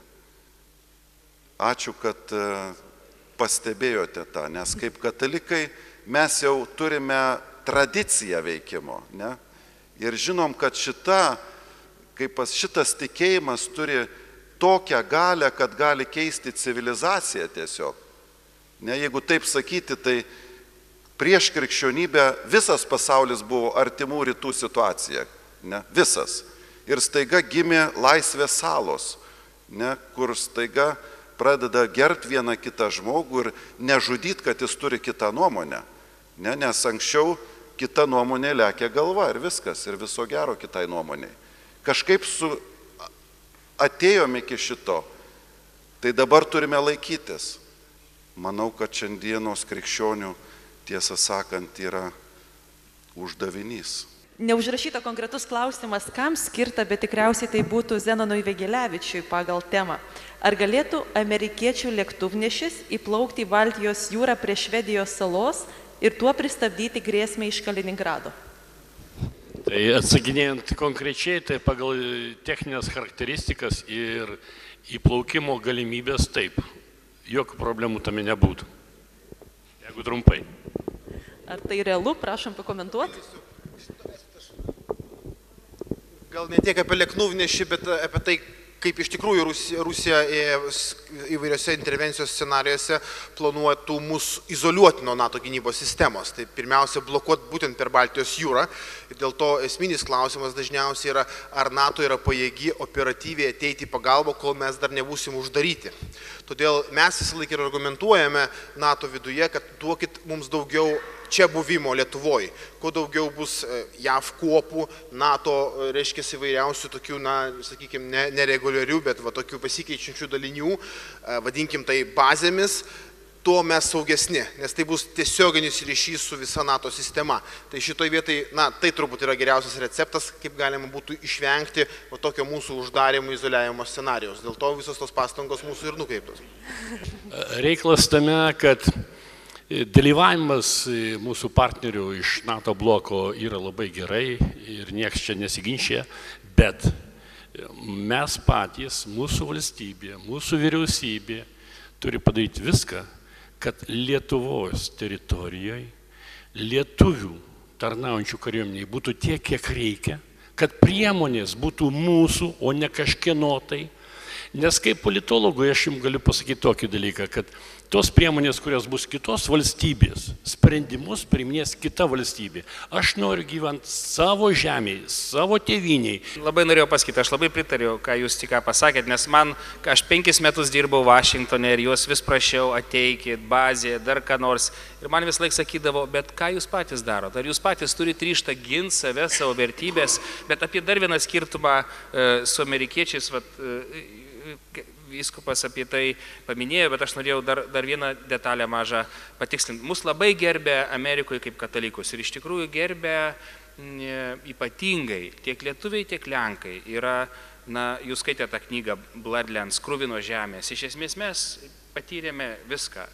Speaker 6: Ačiū, kad pastebėjote tą, nes kaip katalikai mes jau turime tradiciją veikimo, ne? Ir žinom, kad šita, kaip šitas tikėjimas turi tokią galę, kad gali keisti civilizaciją tiesiog. Ne, jeigu taip sakyti, tai prieš krikščionybę visas pasaulis buvo artimų rytų situacija, ne, visas. Ir staiga gimė laisvės salos, ne, kur staiga pradeda gerbti vieną kitą žmogų ir nežudyti, kad jis turi kitą nuomonę. Ne, nes anksčiau kita nuomonė lekia galva ir viskas, ir viso gero kitai nuomoniai. Kažkaip su atėjom iki šito, tai dabar turime laikytis. Manau, kad šiandienos krikščionių, tiesą sakant, yra uždavinys.
Speaker 1: Neužrašyta konkretus klausimas, kam skirta, bet tikriausiai tai būtų Zenonui Vėgėlevičiui pagal temą. Ar galėtų amerikiečių lėktuvnešis įplaukti į Baltijos jūrą prie Švedijos salos ir tuo pristabdyti grėsmę iš Kaliningrado?
Speaker 3: Tai atsakinėjant konkrečiai, tai pagal techninės charakteristikas ir įplaukimo galimybės taip. Jokių problemų tame nebūtų. Jeigu trumpai.
Speaker 1: Ar tai realu? Prašom pakomentuoti.
Speaker 7: Gal ne tiek apie lėktuvnešį, bet apie tai, kaip iš tikrųjų Rusija, Rusija įvairiose intervencijos scenarijuose planuotų mus izoliuoti nuo NATO gynybos sistemos. Tai pirmiausia, blokuoti būtent per Baltijos jūrą. Ir dėl to esminis klausimas dažniausiai yra, ar NATO yra pajėgi operatyviai ateiti į pagalbą, kol mes dar nebūsim uždaryti. Todėl mes visą laiką ir argumentuojame NATO viduje, kad duokit mums daugiau čia buvimo Lietuvoje. Kuo daugiau bus J A V kuopų, NATO, reiškia, įvairiausių tokių, na, sakykime, ne, nereguliarių, bet va, tokių pasikeičiančių dalinių, vadinkim tai bazėmis, tuo mes saugesni, nes tai bus tiesioginis ryšys su visa NATO sistema. Tai šitoj vietai, na, tai turbūt yra geriausias receptas, kaip galima būtų išvengti va, tokio mūsų uždarimo, izoliavimo scenarijos. Dėl to visos tos pastangos mūsų ir nukreiptos.
Speaker 3: Reiklas tame, kad dalyvavimas mūsų partnerių iš NATO bloko yra labai gerai ir nieks čia nesiginčia, bet mes patys, mūsų valstybė, mūsų vyriausybė turi padaryti viską, kad Lietuvos teritorijoje lietuvių tarnaujančių kariuomeniai būtų tiek, kiek reikia, kad priemonės būtų mūsų, o ne kažkieno tai, Nes kaip politologui aš jums galiu pasakyti tokį dalyką, kad tos priemonės, kurios bus kitos valstybės, sprendimus priiminės kita valstybė. Aš noriu gyventi savo žemėje, savo tėviniai.
Speaker 5: Labai norėjau pasakyti, aš labai pritariu, ką jūs tik ką pasakėt, nes man, aš penkis metus dirbau Vašingtone ir juos vis prašiau, ateikit, bazė, dar ką nors. Ir man vis laik sakydavo, bet ką jūs patys darot? Ar jūs patys turite ryžtą ginti save, savo vertybės? Bet apie dar vieną skirtumą e, su amerikiečiais, vat, e, vyskupas apie tai paminėjo, bet aš norėjau dar, dar vieną detalę mažą patikslinti. Mus labai gerbė Amerikoje kaip katalikus ir iš tikrųjų gerbė ypatingai tiek lietuviai, tiek lenkai. Yra, na, jūs skaitėte tą knygą Bloodlands, Kruvino žemės. Iš esmės mes patyrėme viską,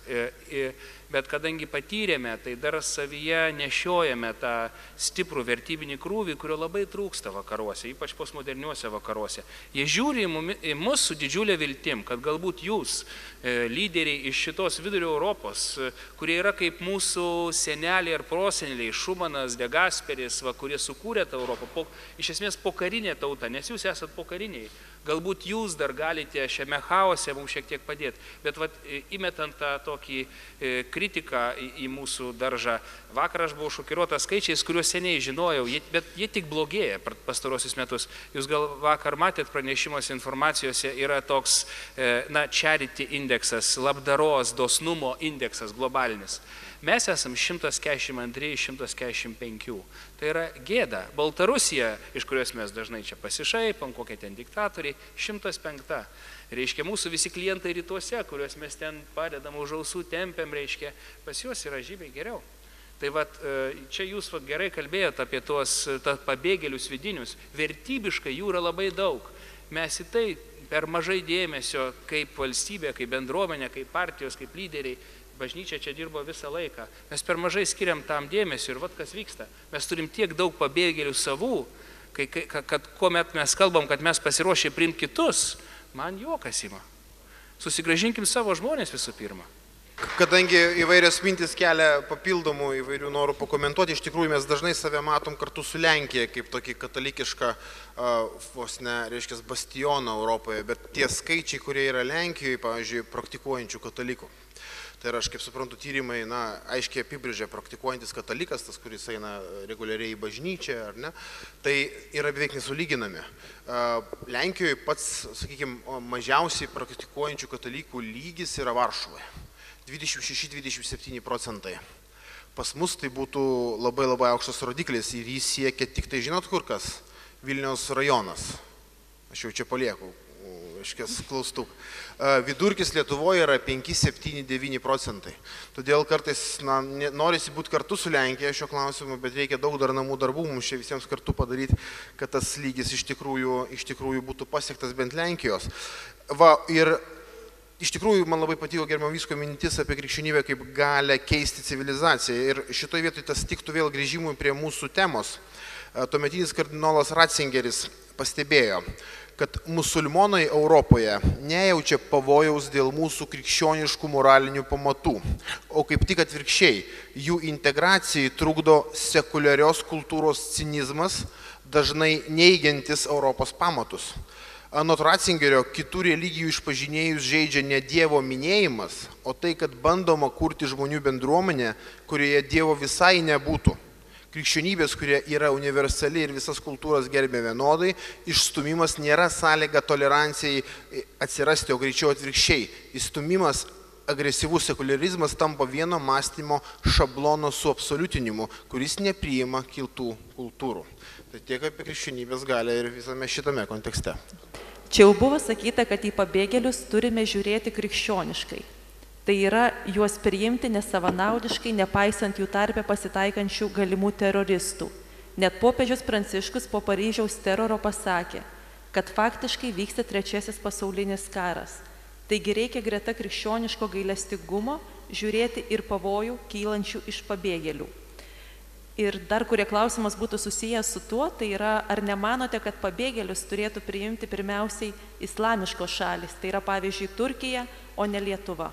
Speaker 5: bet kadangi patyrėme, tai dar savyje nešiojame tą stiprų vertybinį krūvį, kurio labai trūksta vakaruose, ypač postmoderniuose vakaruose. Jie žiūri į mus su didžiulė viltim, kad galbūt jūs, lyderiai iš šitos vidurio Europos, kurie yra kaip mūsų seneliai ir proseneliai, Šumanas, De Gasperis, va, kurie sukūrė tą Europą, po, iš esmės pokarinė tauta, nes jūs esat pokariniai. Galbūt jūs dar galite šiame chaose mums šiek tiek padėti, bet vat, įmetant tą tokį kritiką į, į mūsų daržą, vakar aš buvau šokiruotas skaičiais, kuriuos seniai žinojau, jie, bet jie tik blogėja per pastarosius metus. Jūs gal vakar matėt pranešimuose, informacijose yra toks, na, charity indeksas, labdaros, dosnumo indeksas globalinis. Mes esam šimtas keturiasdešimt antri iš šimtas keturiasdešimt penkių. Tai yra gėda. Baltarusija, iš kurios mes dažnai čia pasišaipam, kokie ten diktatoriai, šimtas penkta. Reiškia, mūsų visi klientai rytuose, kuriuos mes ten padedam už ausų, tempiam, reiškia, pas juos yra žymiai geriau. Tai vat, čia jūs vat, gerai kalbėjote apie tuos pabėgėlius vidinius. Vertybiškai jų yra labai daug. Mes į tai per mažai dėmesio kaip valstybė, kaip bendruomenė, kaip partijos, kaip lyderiai. Bažnyčia čia dirbo visą laiką. Mes per mažai skiriam tam dėmesio ir vat kas vyksta. Mes turim tiek daug pabėgėlių savų, kai, kai, kad kuomet mes kalbam, kad mes pasiruošę priimti kitus, man juokas ima. Susigrąžinkim savo žmonės visų pirma.
Speaker 7: Kadangi įvairios mintis kelia papildomų įvairių norų pakomentuoti, iš tikrųjų mes dažnai save matom kartu su Lenkija kaip tokį katalikišką, vos ne, reiškia, bastioną Europoje, bet tie skaičiai, kurie yra Lenkijoje, pavyzdžiui, praktikuojančių katalikų. Tai yra, aš kaip suprantu, tyrimai, na, aiškiai apibrėžia praktikuojantis katalikas, tas, kuris eina reguliariai į bažnyčią, ar ne, tai yra beveik nesulyginami. Lenkijoje pats, sakykime, mažiausiai praktikuojančių katalikų lygis yra Varšuvoje. dvidešimt šeši dvidešimt septyni procentai. Pas mus tai būtų labai labai aukštas rodiklis ir jis siekia tik tai, žinot kur kas? Vilniaus rajonas. Aš jau čia palieku, aiškės klaustuk. Vidurkis Lietuvoje yra penki septyni devyni procentai. Todėl kartais, na, norisi būti kartu su Lenkija šio klausimu, bet reikia daug dar namų darbų mums čia visiems kartu padaryti, kad tas lygis iš tikrųjų, iš tikrųjų būtų pasiektas bent Lenkijos. Va, ir iš tikrųjų, man labai patiko gerbiamo vyskupo mintis apie krikščionybę kaip galę keisti civilizaciją. Ir šitoje vietoje tas tiktų vėl grįžimui prie mūsų temos. Tuometinis kardinolas Ratzingeris pastebėjo, kad musulmonai Europoje nejaučia pavojaus dėl mūsų krikščioniškų moralinių pamatų, o kaip tik atvirkščiai, jų integracijai trukdo sekuliarios kultūros cinizmas, dažnai neigiantis Europos pamatus. Anot Ratzingerio, kitų religijų išpažinėjus žaidžia ne Dievo minėjimas, o tai, kad bandoma kurti žmonių bendruomenę, kurioje Dievo visai nebūtų. Krikščionybės, kurie yra universali ir visas kultūras gerbė vienodai, išstumimas nėra sąlyga tolerancijai atsirasti, o greičiau atvirkščiai. Išstumimas, agresyvus sekularizmas tampa vieno mąstymo šablono suabsoliutinimu, kuris nepriima kitų kultūrų. Tai tiek apie krikščionybės galią ir visame šitame kontekste.
Speaker 1: Čia jau buvo sakyta, kad į pabėgėlius turime žiūrėti krikščioniškai. Tai yra juos priimti nesavanaudiškai, nepaisant jų tarpe pasitaikančių galimų teroristų. Net popiežius Pranciškus po Paryžiaus teroro pasakė, kad faktiškai vyksta trečiasis pasaulinis karas. Taigi reikia greta krikščioniško gailestingumo žiūrėti ir pavojų kylančių iš pabėgėlių. Ir dar kurie klausimas būtų susijęs su tuo, tai yra, ar nemanote, kad pabėgėlius turėtų priimti pirmiausiai islamiškos šalis, tai yra pavyzdžiui Turkija, o ne Lietuva?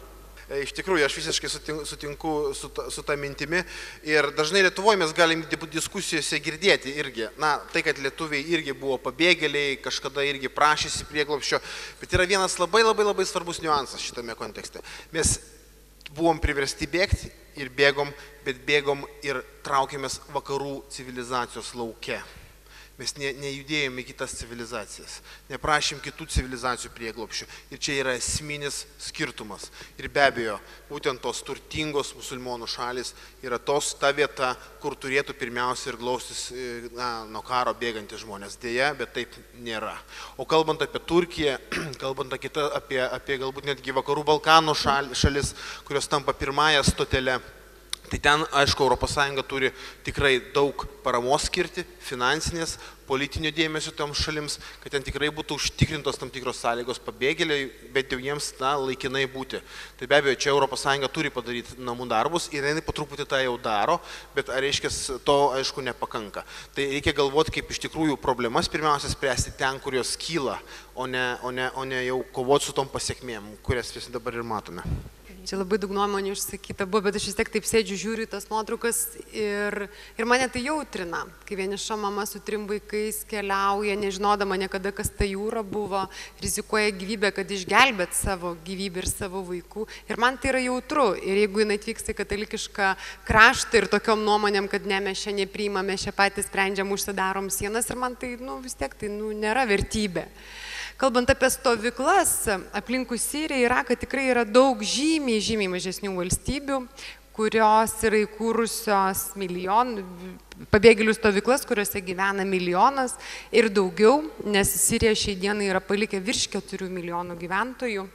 Speaker 7: Iš tikrųjų, aš visiškai sutinku su ta, su ta mintimi ir dažnai Lietuvoje mes galim diskusijose girdėti irgi, na, tai, kad lietuviai irgi buvo pabėgėliai, kažkada irgi prašėsi prieglobsčio, bet yra vienas labai labai labai svarbus niuansas šitame kontekste. Mes buvom priversti bėgti ir bėgom, bet bėgom ir traukėmės vakarų civilizacijos lauke. Mes ne, nejudėjom į kitas civilizacijas, neprašėm kitų civilizacijų prieglobsčių. Ir čia yra esminis skirtumas. Ir be abejo, būtent tos turtingos musulmonų šalis yra tos ta vieta, kur turėtų pirmiausia ir glaustis na, nuo karo bėgantys žmonės. Deja, bet taip nėra. O kalbant apie Turkiją, kalbant apie, apie, apie galbūt netgi vakarų Balkanų šal, šalis, kurios tampa pirmąją stotelę, tai ten, aišku, Europos Sąjunga turi tikrai daug paramos skirti, finansinės, politinio dėmesio toms šalims, kad ten tikrai būtų užtikrintos tam tikros sąlygos pabėgėliai, bet jau jiems na, laikinai būti. Tai be abejo, čia Europos Sąjunga turi padaryti namų darbus ir jinai po truputį tą jau daro, bet ar reiškia, to aišku nepakanka. Tai reikia galvoti, kaip iš tikrųjų problemas pirmiausia spręsti ten, kur jos kyla, o ne, o ne, o ne jau kovoti su tom pasiekmėm, kurias visi dabar ir matome.
Speaker 4: Čia labai daug nuomonių išsakyta buvo, bet aš vis tiek taip sėdžiu, žiūriu į tas nuotraukas ir, ir mane tai jautrina, kai vieniša mama su trim vaikais keliauja, nežinodama niekada, kas ta jūra buvo, rizikuoja gyvybę, kad išgelbėt savo gyvybę ir savo vaikų. Ir man tai yra jautru. Ir jeigu jinai atvyksta į katalikišką kraštą ir tokiom nuomonėm, kad ne, mes čia nepriimam, mes čia patys sprendžiam, užsidarom sienas, ir man tai, nu, vis tiek tai nu, nėra vertybė. Kalbant apie stovyklas, aplinkui Siriją, Iraką tikrai yra daug žymiai, žymiai mažesnių valstybių, kurios yra įkūrusios milijonų, pabėgėlių stovyklas, kuriuose gyvena milijonas ir daugiau, nes Sirija šiai dienai yra palikę virš keturių milijonų gyventojų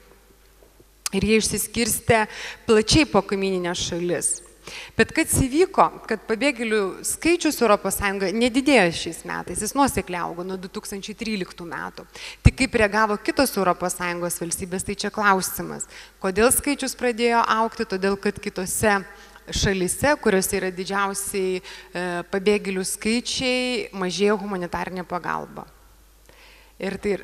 Speaker 4: ir jie išsiskirstė plačiai po kaimininės šalis. Bet kas įvyko, kad pabėgėlių skaičius Europos Sąjungoje nedidėjo šiais metais, jis nuosekliai augo nuo du tūkstančiai tryliktų metų. Tik kaip reagavo kitos Europos Sąjungos valstybės, tai čia klausimas. Kodėl skaičius pradėjo augti? Todėl, kad kitose šalyse, kuriuose yra didžiausiai e, pabėgėlių skaičiai, mažėjo humanitarinė pagalba. Ir tai ir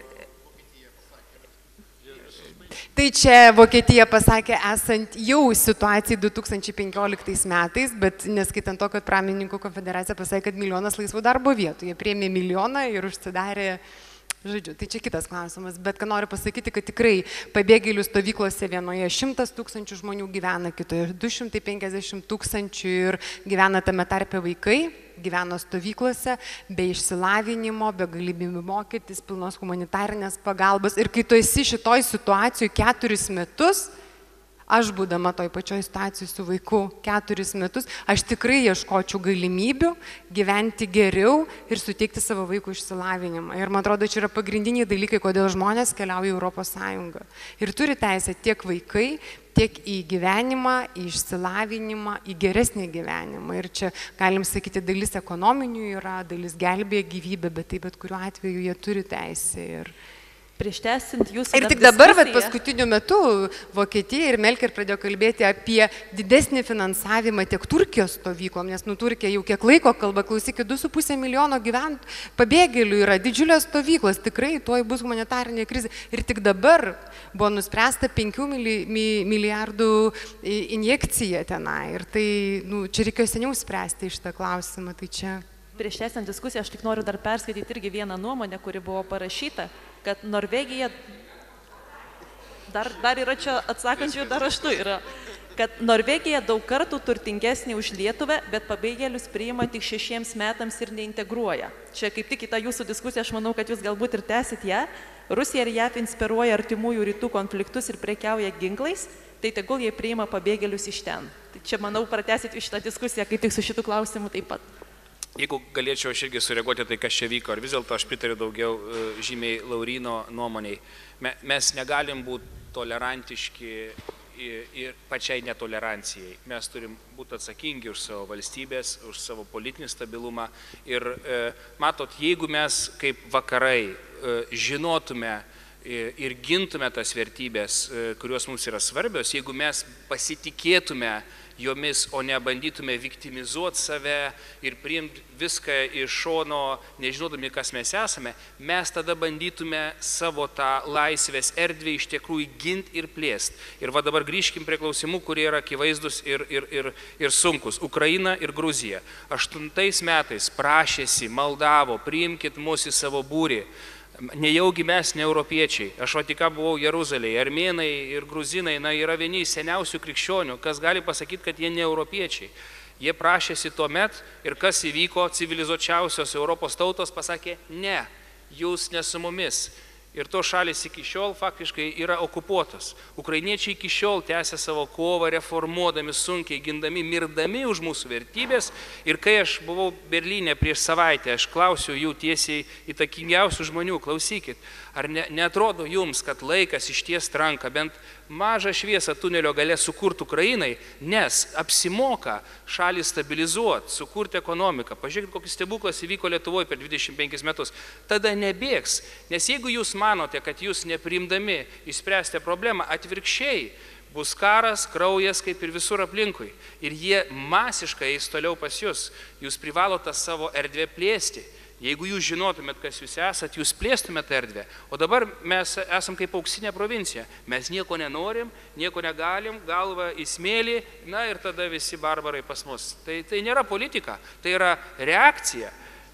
Speaker 4: Tai čia Vokietija pasakė esant jau situacijai du tūkstančiai penkioliktais metais, bet neskaitant to, kad pramonininkų konfederacija pasakė, kad milijonas laisvų darbo vietų. Jie priėmė milijoną ir užsidarė, žodžiu, tai čia kitas klausimas. Bet ką noriu pasakyti, kad tikrai pabėgėlių stovyklose vienoje šimtas tūkstančių žmonių gyvena, kitoje du šimtai penkiasdešimt tūkstančių ir gyvena tame tarpe vaikai. Gyveno stovyklose, be išsilavinimo, be galimybių mokytis, pilnos humanitarinės pagalbos. Ir kai tu esi šitoj situacijoje keturis metus, aš būdama toj pačioj situacijai su vaiku keturis metus, aš tikrai ieškočiau galimybių gyventi geriau ir suteikti savo vaikų išsilavinimą. Ir man atrodo, čia yra pagrindiniai dalykai, kodėl žmonės keliauja į Europos Sąjungą. Ir turi teisę tiek vaikai, tiek į gyvenimą, į išsilavinimą, į geresnį gyvenimą. Ir čia, galim sakyti, dalis ekonominių yra, dalis gelbėja gyvybę, bet taip, bet kuriuo atveju jie turi teisę. Ir...
Speaker 1: Prieš tęsiant jūsų
Speaker 4: Ir tik dabar, vat, paskutiniu metu, Vokietija ir Melker pradėjo kalbėti apie didesnį finansavimą tiek Turkijos stovyklom, nes nu Turkija jau kiek laiko kalba, klausykit, du su pusė milijono gyvent pabėgėlių yra, didžiulės stovyklos, tikrai tuoj bus humanitarinė krizė. Ir tik dabar buvo nuspręsta penkių milijardų injekcija tenai. Ir tai, nu, čia reikėjo seniau spręsti šitą klausimą, tai čia...
Speaker 1: Prieš tęsiant diskusiją, aš tik noriu dar perskaityti irgi vieną nuomonę, kuri buvo parašyta, kad Norvegija, dar, dar yra čia atsakančių, dar raštu yra, kad Norvegija daug kartų turtingesnė už Lietuvą, bet pabėgėlius priima tik šešiems metams ir neintegruoja. Čia kaip tik į tą jūsų diskusiją, aš manau, kad jūs galbūt ir tęsit ją. Rusija ir J A V inspiruoja artimųjų rytų konfliktus ir prekiauja ginklais, tai tegul jie priima pabėgėlius iš ten. Tai čia, manau, pratęsit šitą diskusiją kaip tik su šitų klausimų taip pat.
Speaker 5: Jeigu galėčiau aš irgi sureaguoti tai, kas čia vyko, ar vis dėlto aš pritariu daugiau žymiai Lauryno nuomoniai. Mes negalim būti tolerantiški ir pačiai netolerancijai. Mes turim būti atsakingi už savo valstybės, už savo politinį stabilumą. Ir matot, jeigu mes kaip vakarai žinotume ir gintume tas vertybės, kurios mums yra svarbios, jeigu mes pasitikėtume jomis, o ne bandytume viktimizuoti save ir priimti viską iš šono, nežinodami, kas mes esame, mes tada bandytume savo tą laisvės erdvę iš tikrųjų ginti ir plėsti. Ir va dabar grįžkim prie klausimų, kurie yra akivaizdus ir, ir, ir, ir sunkus. Ukraina ir Gruzija. Aštuntais metais prašėsi, maldavo, priimkit mus į savo būrį. Nejaugi mes ne europiečiai. Aš va tik buvau Jeruzalėje. Armėnai ir gruzinai na, yra vieni iš seniausių krikščionių. Kas gali pasakyti, kad jie ne europiečiai? Jie prašėsi tuo met ir kas įvyko, civilizuočiausios Europos tautos pasakė, ne, jūs ne su mumis. Ir to šalis iki šiol faktiškai yra okupuotos. Ukrainiečiai iki šiol tęsia savo kovą, reformuodami, sunkiai gindami, mirdami už mūsų vertybės. Ir kai aš buvau Berlyne prieš savaitę, aš klausiau jų tiesiai įtakingiausių žmonių, klausykit, ar ne, neatrodo jums, kad laikas išties ranką, bent mažą šviesą tunelio gale sukurti Ukrainai, nes apsimoka šalį stabilizuoti, sukurti ekonomiką. Pažiūrėkit, kokis stebuklas įvyko Lietuvoje per dvidešimt penkis metus. Tada nebėgs, nes jeigu jūs manote, kad jūs neprimdami išspręsite problemą, atvirkščiai bus karas, kraujas, kaip ir visur aplinkui. Ir jie masiškai eis toliau pas jūs. Jūs privalote savo erdvę plėsti. Jeigu jūs žinotumėt, kas jūs esat, jūs plėstumėt erdvę. O dabar mes esam kaip auksinė provincija. Mes nieko nenorim, nieko negalim, galva į smėlį, na ir tada visi barbarai pas mus. Tai, tai nėra politika, tai yra reakcija.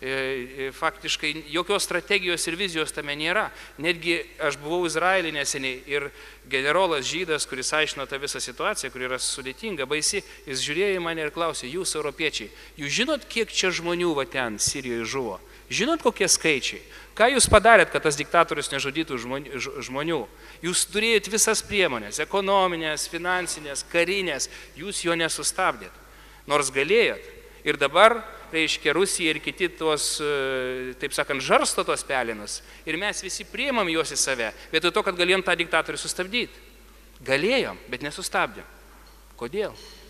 Speaker 5: Faktiškai jokios strategijos ir vizijos tame nėra. Netgi aš buvau Izraelį neseniai ir generolas žydas, kuris aiškino tą visą situaciją, kuri yra sudėtinga, baisi, jis žiūrėjo į mane ir klausė, jūs europiečiai, jūs žinot, kiek čia žmonių va ten Sirijoje žuvo? Žinot, kokie skaičiai? Ką jūs padarėt, kad tas diktatorius nežudytų žmonių? Jūs turėjot visas priemonės, ekonominės, finansinės, karinės, jūs jo nesustabdėt, nors galėjot. Ir dabar, reiškia, Rusija ir kiti tuos, taip sakant, žarsto tos pelinus. Ir mes visi priimam juos į save, vietoj to, kad galėjom tą diktatorių sustabdyti. Galėjom, bet nesustabdėm. Kodėl?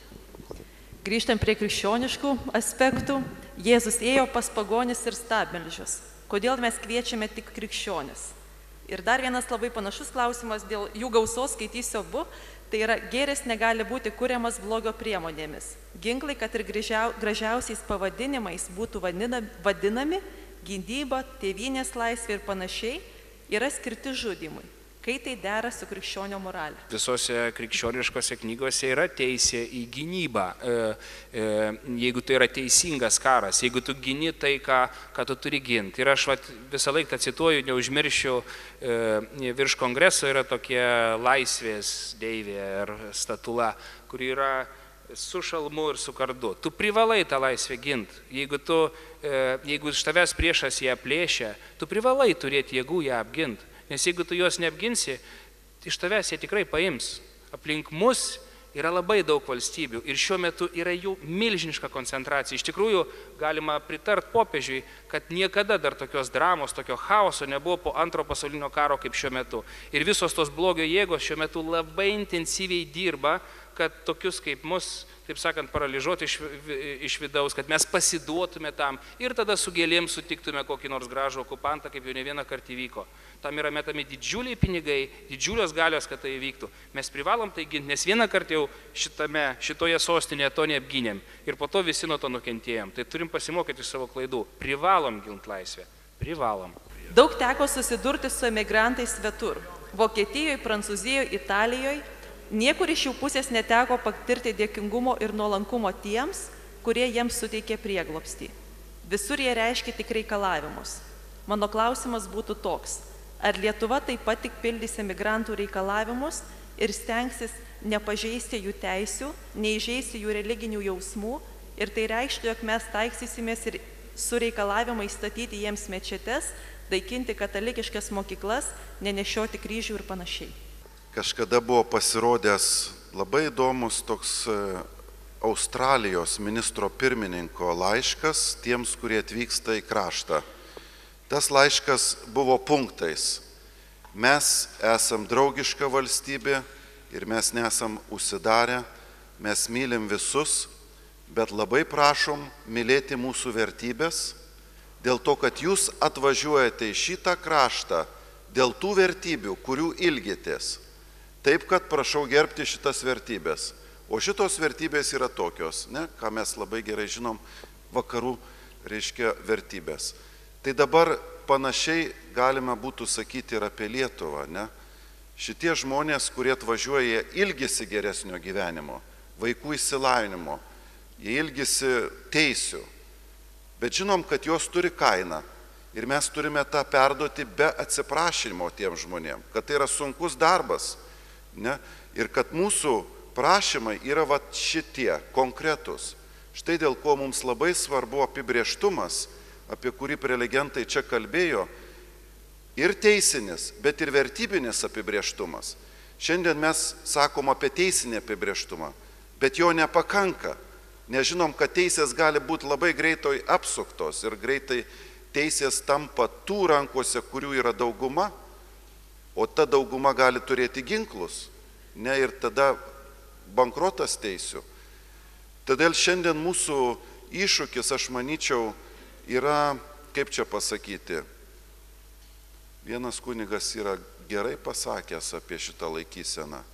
Speaker 1: Grįžtam prie krikščioniškų aspektų. Jėzus ėjo pas pagonis ir stabmeldžius. Kodėl mes kviečiame tik krikščionis? Ir dar vienas labai panašus klausimas dėl jų gausos, skaitysiu abu. Tai yra, gėris negali būti kuriamas blogio priemonėmis. Ginklai, kad ir gražiausiais pavadinimais būtų vadinami, gynyba, tėvynės laisvė ir panašiai, yra skirti žudymui. Kai tai dera su krikščionio moralė?
Speaker 5: Visose krikščioniškose knygose yra teisė į gynybą, jeigu tai yra teisingas karas, jeigu tu gyni tai, ką, ką tu turi ginti. Ir aš vat, visą laiką cituoju, neužmiršiu, virš kongreso yra tokia laisvės deivė ar statula, kuri yra su šalmu ir su kardu. Tu privalai tą laisvę ginti. Jeigu, tu, jeigu iš tavęs priešas ją plėšia, tu privalai turėti jėgų ją apginti. Nes jeigu tu juos neapginsi, iš tavęs jie tikrai paims. Aplink mus yra labai daug valstybių ir šiuo metu yra jų milžiniška koncentracija. Iš tikrųjų, galima pritart popiežiui, kad niekada dar tokios dramos, tokio chaoso nebuvo po antro pasaulinio karo kaip šiuo metu. Ir visos tos blogio jėgos šiuo metu labai intensyviai dirba, kad tokius kaip mus, taip sakant, paralyžuoti iš, iš vidaus, kad mes pasiduotume tam ir tada su gėlėm sutiktume kokį nors gražų okupantą, kaip jau ne vieną kartą įvyko. Tam yra metami didžiuliai pinigai, didžiulios galios, kad tai įvyktų. Mes privalom tai ginti, nes vieną kartą jau šitame, šitoje sostinėje to neapgynėm ir po to visi nuo to nukentėjom. Tai turim pasimokyti iš savo klaidų. Privalom ginti laisvę. Privalom.
Speaker 1: Daug teko susidurti su emigrantais svetur. Vokietijoje, Prancūzijoje, Italijoje. Niekur iš jų pusės neteko patirti dėkingumo ir nuolankumo tiems, kurie jiems suteikė prieglobstį. Visur jie reiškia tik reikalavimus. Mano klausimas būtų toks. Ar Lietuva taip pat tik pildys emigrantų reikalavimus ir stengsis nepažeisti jų teisių, neįžeisti jų religinių jausmų ir tai reikštų, jog mes taiksysimės ir su reikalavimai statyti jiems mečetes, daikinti katalikiškas mokyklas, nenešioti kryžių ir panašiai.
Speaker 6: Kažkada buvo pasirodęs labai įdomus toks Australijos ministro pirmininko laiškas tiems, kurie atvyksta į kraštą. Tas laiškas buvo punktais. Mes esam draugiška valstybė ir mes nesam užsidarę, mes mylim visus, bet labai prašom mylėti mūsų vertybės, dėl to, kad jūs atvažiuojate į šitą kraštą dėl tų vertybių, kurių ilgitės. Taip, kad prašau gerbti šitas vertybės. O šitos vertybės yra tokios, ne, ką mes labai gerai žinom, vakarų reiškia vertybės. Tai dabar panašiai galima būtų sakyti ir apie Lietuvą, ne? Šitie žmonės, kurie atvažiuoja, jie ilgisi geresnio gyvenimo, vaikų išsilavinimo, jie ilgisi teisių, bet žinom, kad jos turi kainą ir mes turime tą perduoti be atsiprašymo tiem žmonėm, kad tai yra sunkus darbas, ne? Ir kad mūsų prašymai yra va šitie konkretus. Štai dėl ko mums labai svarbu apibrėžtumas, apie kurį prelegentai čia kalbėjo, ir teisinis, bet ir vertybinis apibrėžtumas. Šiandien mes sakom apie teisinį apibrėžtumą, bet jo nepakanka. Nežinom, kad teisės gali būti labai greitai apsuktos ir greitai teisės tampa tų rankose, kurių yra dauguma, o ta dauguma gali turėti ginklus, ne, ir tada bankrotas teisių. Todėl šiandien mūsų iššūkis, aš manyčiau, yra, kaip čia pasakyti, vienas kunigas yra gerai pasakęs apie šitą laikyseną.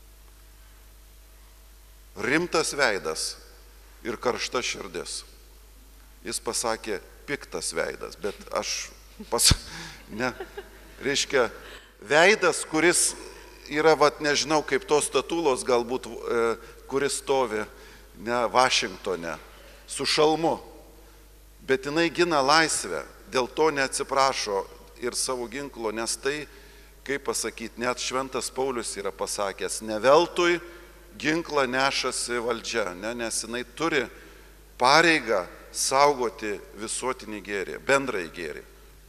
Speaker 6: Rimtas veidas ir karšta širdis. Jis pasakė piktas veidas, bet aš pas... ne, reiškia, veidas, kuris yra, vat, nežinau, kaip tos statulos galbūt, e, kuris stovi, ne, Vašingtone, su šalmu, bet jinai gina laisvę, dėl to neatsiprašo ir savo ginklo, nes tai, kaip pasakyti, net Šventas Paulius yra pasakęs, ne veltui ginklą nešasi valdžia, ne, nes jinai turi pareigą saugoti visuotinį gėrį, bendrąjį gėrį.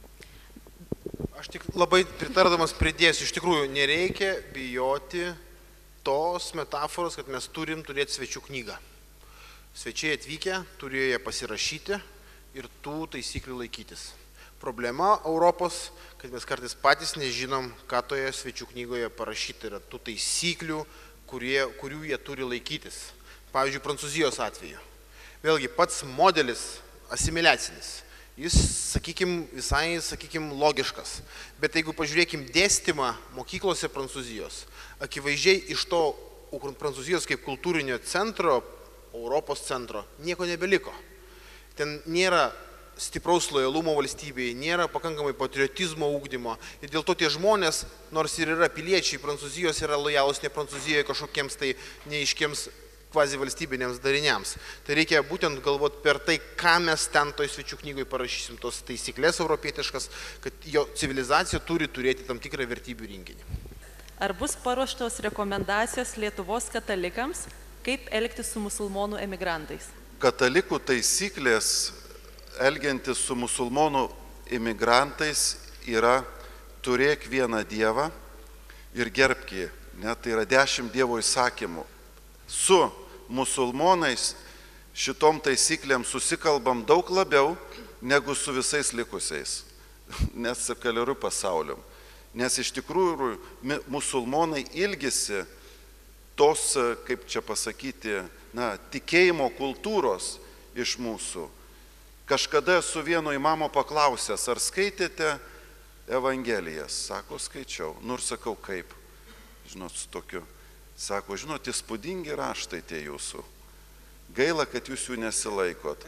Speaker 7: Aš tik labai pritardamas pridėsiu, iš tikrųjų nereikia bijoti tos metaforos, kad mes turim turėti svečių knygą. Svečiai atvykę turi ją pasirašyti ir tų taisyklių laikytis. Problema Europos, kad mes kartais patys nežinom, ką toje svečių knygoje parašyta yra tų taisyklių, kurie, kurių jie turi laikytis. Pavyzdžiui, Prancūzijos atveju. Vėlgi, pats modelis asimiliacinis. Jis, sakykime, visai, sakykime, logiškas. Bet jeigu pažiūrėkim dėstymą mokyklose Prancūzijos, akivaizdžiai iš to Prancūzijos kaip kultūrinio centro, Europos centro, nieko nebeliko. Ten nėra stipraus lojalumo valstybėje, nėra pakankamai patriotizmo ugdymo. Ir dėl to tie žmonės, nors ir yra piliečiai Prancūzijos, yra lojalūs ne Prancūzijoje kažkokiems tai neiškiems kvazi valstybinėms dariniams. Tai reikia būtent galvoti per tai, ką mes ten toj svečių knygoje parašysim, tos taisyklės europietiškas, kad jo civilizacija turi turėti tam tikrą vertybių rinkinį.
Speaker 1: Ar bus paruoštos rekomendacijos Lietuvos katalikams, kaip elgtis su musulmonų emigrantais?
Speaker 6: Katalikų taisyklės elgiantis su musulmonų imigrantais yra turėk vieną dievą ir gerbk jį. Ne, tai yra dešimt dievo įsakymų. Su musulmonais šitom taisyklėm susikalbam daug labiau negu su visais likusiais, nes sekuliariu pasauliu. Nes iš tikrųjų musulmonai ilgisi tos, kaip čia pasakyti, na, tikėjimo kultūros iš mūsų. Kažkada esu vieno imamo paklausęs, ar skaitėte Evangelijas? Sako, skaičiau. Nu ir sakau, kaip? Žinot, su tokiu. Sako, žinot, įspūdingi raštai tie jūsų. Gaila, kad jūs jų nesilaikot.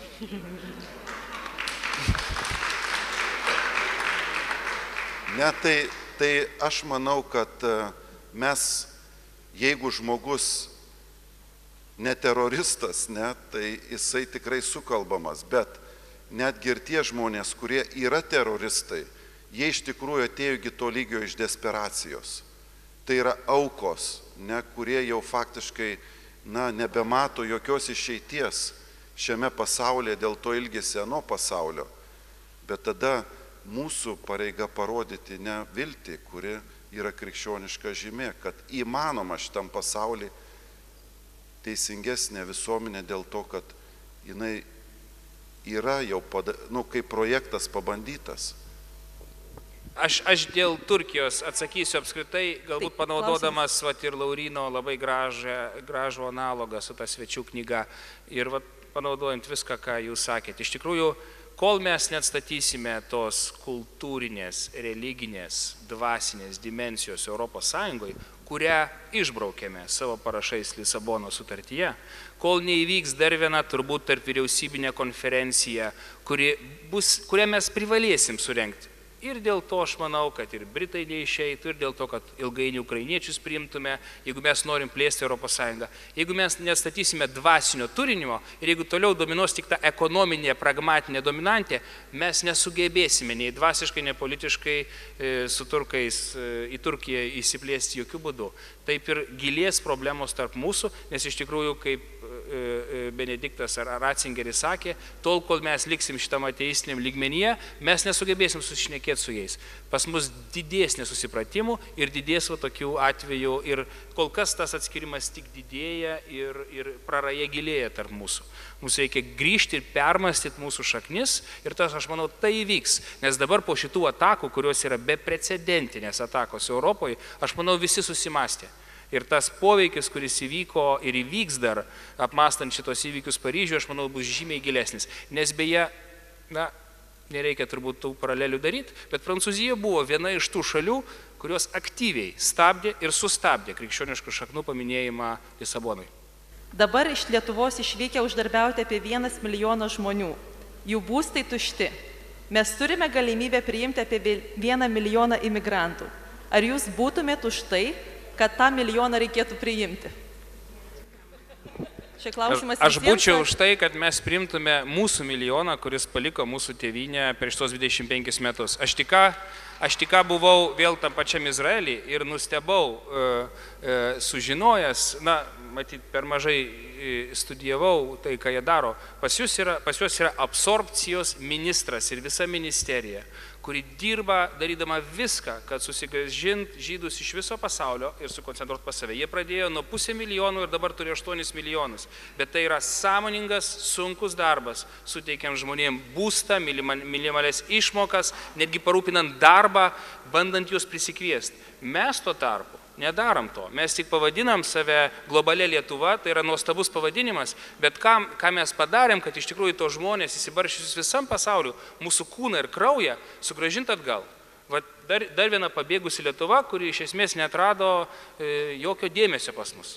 Speaker 6: Ne, tai, tai aš manau, kad mes, jeigu žmogus ne teroristas, ne, tai jisai tikrai sukalbamas, bet netgi ir tie žmonės, kurie yra teroristai, jie iš tikrųjų atėjo iki to lygio iš desperacijos. Tai yra aukos, ne, kurie jau faktiškai, na, nebemato jokios išeities šiame pasaulyje, dėl to ilgisi ano pasaulio. Bet tada mūsų pareiga parodyti ne viltį, kuri yra krikščioniška žymė, kad įmanoma šitam pasaulyje teisingesnė visuomenė dėl to, kad jinai yra jau, pada, nu, kaip projektas pabandytas.
Speaker 5: Aš, aš dėl Turkijos atsakysiu apskritai, galbūt
Speaker 1: Taip,
Speaker 5: panaudodamas vat, ir Laurino labai gražą, gražų analogą su ta svečių knyga ir vat, panaudojant viską, ką jūs sakėte. Iš tikrųjų, kol mes neatstatysime tos kultūrinės, religinės, dvasinės dimensijos Europos Sąjungoje, kurią išbraukėme savo parašais Lisabono sutartyje, kol neįvyks dar viena turbūt tarp vyriausybinė konferencija, kuri bus, kurią mes privalėsim surengti. Ir dėl to aš manau, kad ir Britai neišeitų, ir dėl to, kad ilgainiui ukrainiečius priimtume, jeigu mes norim plėsti Europos Sąjungą. Jeigu mes nestatysime dvasinio turinimo ir jeigu toliau dominuos tik ta ekonominė, pragmatinė dominantė, mes nesugebėsime nei dvasiškai, nei politiškai e, su turkais e, į Turkiją įsiplėsti jokių būdų. Taip ir gilės problemos tarp mūsų, nes iš tikrųjų, kaip Benediktas ar Ratzingeris sakė, tol, kol mes liksim šitam ateistiniam lygmenyje, mes nesugebėsim susišnekėti su jais. Pas mus didės nesusipratimų ir didės va tokių atvejų ir kol kas tas atskirimas tik didėja ir, ir praraja gilėja tarp mūsų. Mums reikia grįžti ir permastyti mūsų šaknis ir tas, aš manau, tai įvyks. Nes dabar po šitų atakų, kurios yra beprecedentinės atakos Europoje, aš manau, visi susimastė. Ir tas poveikis, kuris įvyko ir įvyks dar, apmastant šitos įvykius Paryžiuje, aš manau, bus žymiai gilesnis. Nes beje, na, nereikia turbūt tų paralelių daryti, bet Prancūzija buvo viena iš tų šalių, kurios aktyviai stabdė ir sustabdė krikščioniškų šaknų paminėjimą Lisabonui.
Speaker 1: Dabar iš Lietuvos išvykę uždarbiauti apie vienas milijonas žmonių. Jų būstai tušti. Mes turime galimybę priimti apie vieną milijoną imigrantų. Ar jūs būtumėt už tai, kad tą milijoną reikėtų priimti? Čia klausimas
Speaker 5: Aš
Speaker 1: visiems,
Speaker 5: būčiau
Speaker 1: ar...
Speaker 5: už tai, kad mes priimtume mūsų milijoną, kuris paliko mūsų tėvynę prieš tos dvidešimt penkis metus. Aš tik ką, aš tik ką buvau vėl tam pačiam Izraelį ir nustebau, e, e, sužinojęs, na, matyt, per mažai studijavau tai, ką jie daro. Pas juos yra, pas juos yra absorpcijos ministras ir visa ministerija, kuri dirba darydama viską, kad susigrąžint žydus iš viso pasaulio ir sukoncentruot pas save. Jie pradėjo nuo pusę milijonų ir dabar turi aštuonis milijonus. Bet tai yra sąmoningas, sunkus darbas, suteikiam žmonėm būstą, minimales išmokas, netgi parūpinant darbą, bandant juos prisikviesti. Mes tuo tarpu nedarom to. Mes tik pavadinam save globalia Lietuva, tai yra nuostabus pavadinimas, bet ką, ką mes padarėm, kad iš tikrųjų to žmonės įsibaršius visam pasauliu, mūsų kūną ir kraują sugrąžint atgal. Va, dar, dar viena pabėgusi Lietuva, kuri iš esmės neatrado e, jokio dėmesio pas mus.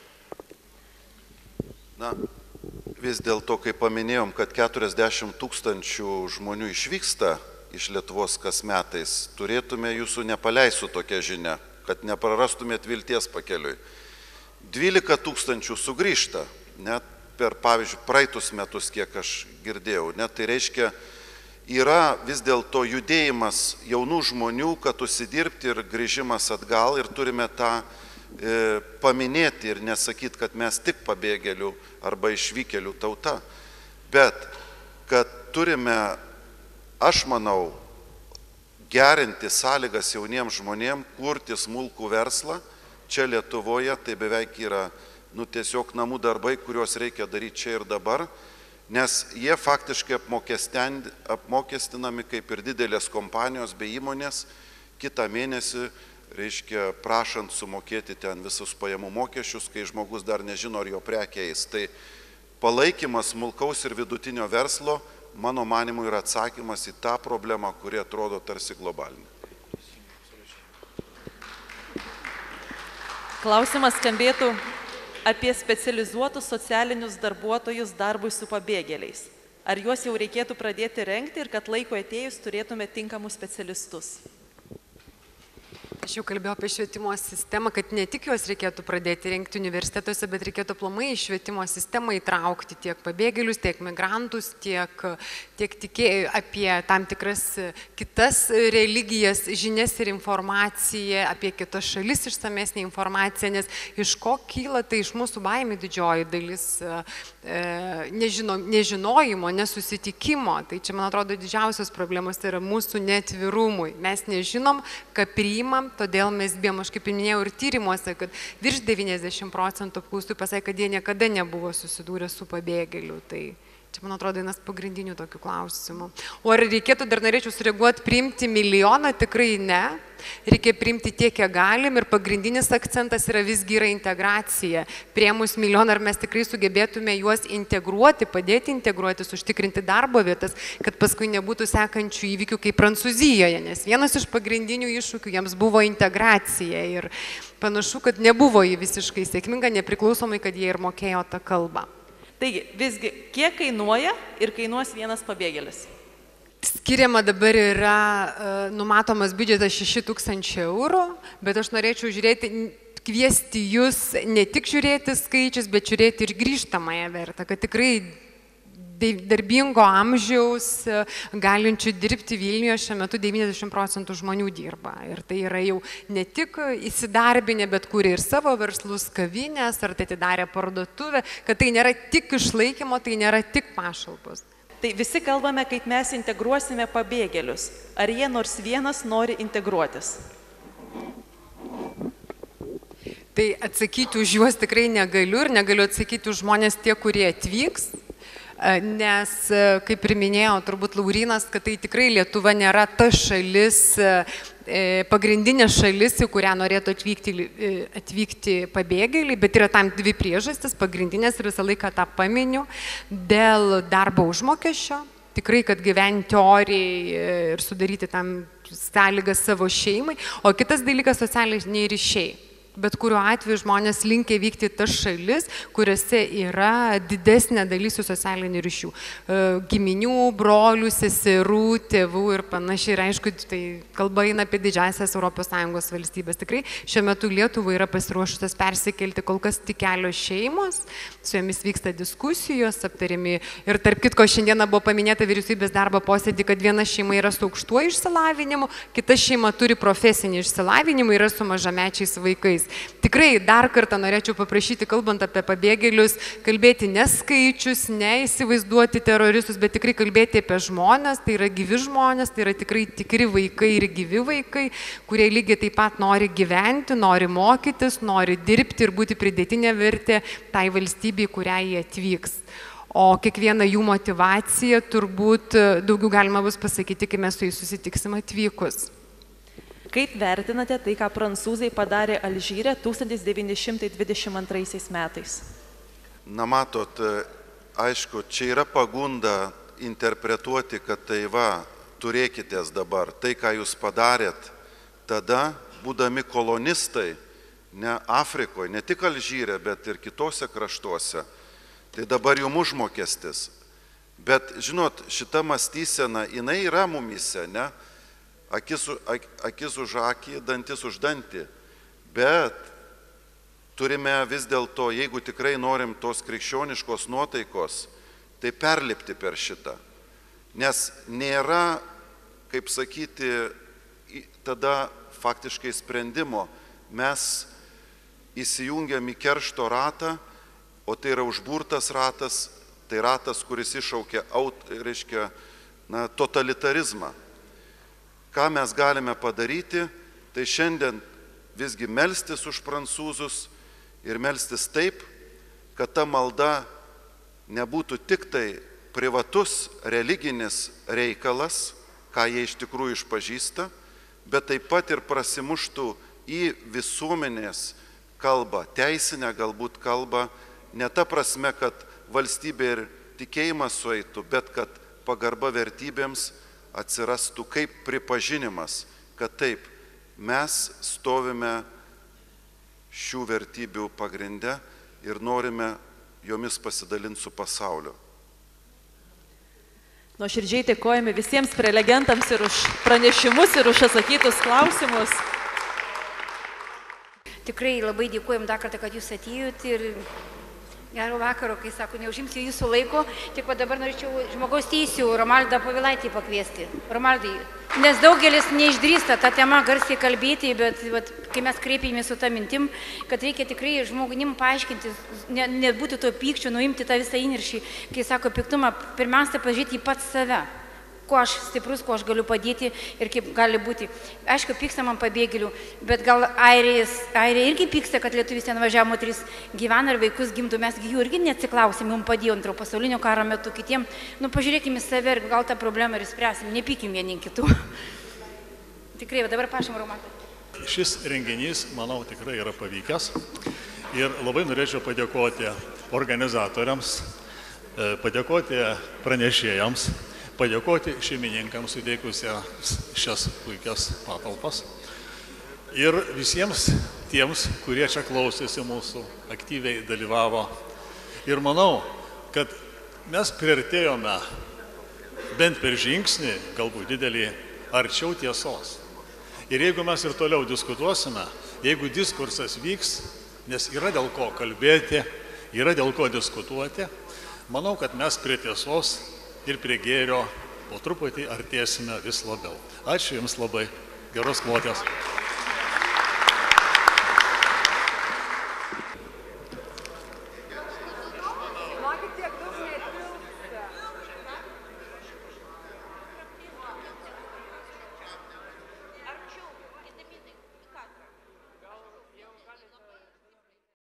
Speaker 6: Na, vis dėlto, kai paminėjom, kad keturiasdešimt tūkstančių žmonių išvyksta iš Lietuvos kas metais, turėtume jūsų nepaleisti su tokia žinia, kad neprarastumėt vilties pakeliui. dvylika tūkstančių sugrįžta, net per, pavyzdžiui, praeitus metus, kiek aš girdėjau. Net tai reiškia, yra vis dėlto judėjimas jaunų žmonių, kad užsidirbti ir grįžimas atgal ir turime tą e, paminėti ir nesakyti, kad mes tik pabėgėlių arba išvykėlių tauta. Bet, kad turime, aš manau, gerinti sąlygas jauniems žmonėms, kurti smulkų verslą, čia Lietuvoje tai beveik yra nu, tiesiog namų darbai, kuriuos reikia daryti čia ir dabar, nes jie faktiškai apmokestinami kaip ir didelės kompanijos bei įmonės, kitą mėnesį, reiškia, prašant sumokėti ten visus pajamų mokesčius, kai žmogus dar nežino, ar jo prekia eis. Tai palaikymas smulkaus ir vidutinio verslo, mano manimu, yra atsakymas į tą problemą, kuri atrodo tarsi globalinė.
Speaker 1: Klausimas skambėtų apie specializuotus socialinius darbuotojus darbui su pabėgėliais. Ar juos jau reikėtų pradėti rengti ir kad laiko atėjus turėtume tinkamus specialistus?
Speaker 4: Aš jau kalbėjau apie švietimo sistemą, kad ne tik juos reikėtų pradėti rengti universitetuose, bet reikėtų aplamai į švietimo sistemą įtraukti tiek pabėgėlius, tiek migrantus, tiek, tiek tikėjų apie tam tikras kitas religijas, žinias ir informaciją, apie kitas šalis išsamesnį informaciją, nes iš ko kyla, tai iš mūsų baimė didžioji dalis e, nežino, nežinojimo, nesusitikimo. Tai čia, man atrodo, didžiausios problemos tai yra mūsų netvirumui. Mes nežinom, ką priimam, todėl mes bijom, aš kaip minėjau ir tyrimuose, kad virš devyniasdešimt procentų apklaustų pasakė, kad jie niekada nebuvo susidūrę su pabėgėliu. Tai Čia, man atrodo, vienas pagrindinių tokių klausimų. O ar reikėtų, dar norėčiau sureaguoti, priimti milijoną? Tikrai ne. Reikia priimti tiek, kiek galim ir pagrindinis akcentas yra visgi yra integracija. Priėmus milijoną, ar mes tikrai sugebėtume juos integruoti, padėti integruotis, užtikrinti darbo vietas, kad paskui nebūtų sekančių įvykių kaip Prancūzijoje, nes vienas iš pagrindinių iššūkių jiems buvo integracija ir panašu, kad nebuvo jį visiškai sėkminga, nepriklausomai, kad jie ir mokėjo tą kalbą.
Speaker 1: Taigi, visgi, kiek kainuoja ir kainuos vienas pabėgėlis?
Speaker 4: Skiriama dabar yra uh, numatomas biudžetas šeši tūkstančiai eurų, bet aš norėčiau žiūrėti, kviesti jūs ne tik žiūrėti skaičius, bet žiūrėti ir grįžtamąją vertą, kad tikrai darbingo amžiaus galinčių dirbti Vilniuje šiuo metu devyniasdešimt procentų žmonių dirba. Ir tai yra jau ne tik įsidarbinę, bet kuria ir savo verslus, kavinės, ar tai atidarė parduotuvę, kad tai nėra tik išlaikymo, tai nėra tik pašalpos.
Speaker 1: Tai visi kalbame, kaip mes integruosime pabėgėlius. Ar jie nors vienas nori integruotis?
Speaker 4: Tai atsakyti už juos tikrai negaliu ir negaliu atsakyti už žmonės tie, kurie atvyks. Nes, kaip ir minėjo turbūt Laurynas, kad tai tikrai Lietuva nėra ta šalis, pagrindinė šalis, į kurią norėtų atvykti, atvykti pabėgėliai, bet yra tam dvi priežastis, pagrindinės ir visą laiką tą paminiu, dėl darbo užmokesčio, tikrai, kad gyventi oriai ir sudaryti tam sąlygas savo šeimai, o kitas dalykas socialiniai ryšiai. Bet kuriuo atveju žmonės linkia vykti tas šalis, kuriuose yra didesnė dalis jų socialinių ryšių. Giminių, brolių, seserų, tėvų ir panašiai. Ir aišku, tai kalba eina apie didžiąsias Europos Sąjungos valstybės. Tikrai šiuo metu Lietuva yra pasiruošusios persikelti kol kas tik kelios šeimos, su jomis vyksta diskusijos, aptariami. Ir tarp kitko, šiandieną buvo paminėta vyriausybės darbo posėdį, kad viena šeima yra su aukštuoju išsilavinimu, kita šeima turi profesinį išsilavinimą, yra su mažamečiais vaikais. Tikrai dar kartą norėčiau paprašyti, kalbant apie pabėgėlius, kalbėti ne skaičius, ne įsivaizduoti teroristus, bet tikrai kalbėti apie žmonės, tai yra gyvi žmonės, tai yra tikrai tikri vaikai ir gyvi vaikai, kurie lygiai taip pat nori gyventi, nori mokytis, nori dirbti ir būti pridėtinė vertė tai valstybei, kurią jie atvyks. O kiekviena jų motyvacija turbūt daugiau galima bus pasakyti, kai mes su jais susitiksim atvykus.
Speaker 1: Kaip vertinate tai, ką prancūzai padarė Alžyre tūkstantis devyni šimtai dvidešimt antraisiais metais?
Speaker 6: Na matot, aišku, čia yra pagunda interpretuoti, kad tai va, turėkitės dabar, tai, ką jūs padarėt, tada, būdami kolonistai, ne Afrikoje, ne tik Alžyre, bet ir kitose kraštuose, tai dabar jums užmokestis. Bet, žinot, šita mąstysena, jinai yra mumise, ne? Akis, akis už akį, dantis už dantį, bet turime vis dėlto, jeigu tikrai norim tos krikščioniškos nuotaikos, tai perlipti per šitą. Nes nėra, kaip sakyti, tada faktiškai sprendimo. Mes įsijungiam į keršto ratą, o tai yra užburtas ratas, tai ratas, kuris iššaukia, reiškia, na, totalitarizmą. Ką mes galime padaryti, tai šiandien visgi melstis už prancūzus ir melstis taip, kad ta malda nebūtų tik tai privatus religinis reikalas, ką jie iš tikrųjų išpažįsta, bet taip pat ir prasimuštų į visuomenės kalbą, teisinę galbūt kalbą, ne ta prasme, kad valstybė ir tikėjimas sueitų, bet kad pagarba vertybėms atsirastų kaip pripažinimas, kad taip, mes stovime šių vertybių pagrinde ir norime jomis pasidalinti su pasauliu.
Speaker 1: Nuoširdžiai dėkojame visiems prelegentams ir už pranešimus, ir už atsakytus klausimus.
Speaker 8: Tikrai labai dėkojam dar kartą, kad jūs atėjot ir gero vakaro, kai sako, neužimsiu jūsų laiko, tik va dabar norėčiau žmogaus teisių Romaldą Povilaitį pakviesti. Romaldai, nes daugelis neišdrįsta tą temą garsiai kalbėti, bet va, kai mes kreipėmės su tą mintim, kad reikia tikrai žmogunim paaiškinti, nebūti ne to pykčio, nuimti tą visą įniršį, kai sako piktumą, pirmiausia pažiūrėti į pats save. kuo aš stiprus, kuo aš galiu padėti ir kaip gali būti. Aišku, pyksta man pabėgėlių, bet gal Airija irgi pyksta, kad lietuvis ten važiavo, moteris gyvena ir vaikus gimtų, mes jų irgi neatsiklausėm, jums padėjo antro pasaulinio karo metu kitiem. Nu, pažiūrėkime į save ir gal tą problemą ir spręsim, nepykim vieni kitų. Tikrai, dabar prašom, Romantai.
Speaker 9: Šis renginys, manau, tikrai yra pavykęs ir labai norėčiau padėkoti organizatoriams, padėkoti pranešėjams, padėkoti šeimininkams suteikusiems šias puikias patalpas ir visiems tiems, kurie čia klausėsi mūsų, aktyviai dalyvavo. Ir manau, kad mes priartėjome bent per žingsnį, galbūt didelį, arčiau tiesos. Ir jeigu mes ir toliau diskutuosime, jeigu diskursas vyks, nes yra dėl ko kalbėti, yra dėl ko diskutuoti, manau, kad mes prie tiesos ir prie gėrio po truputį artėsime vis labiau. Ačiū Jums labai. Geros kloties.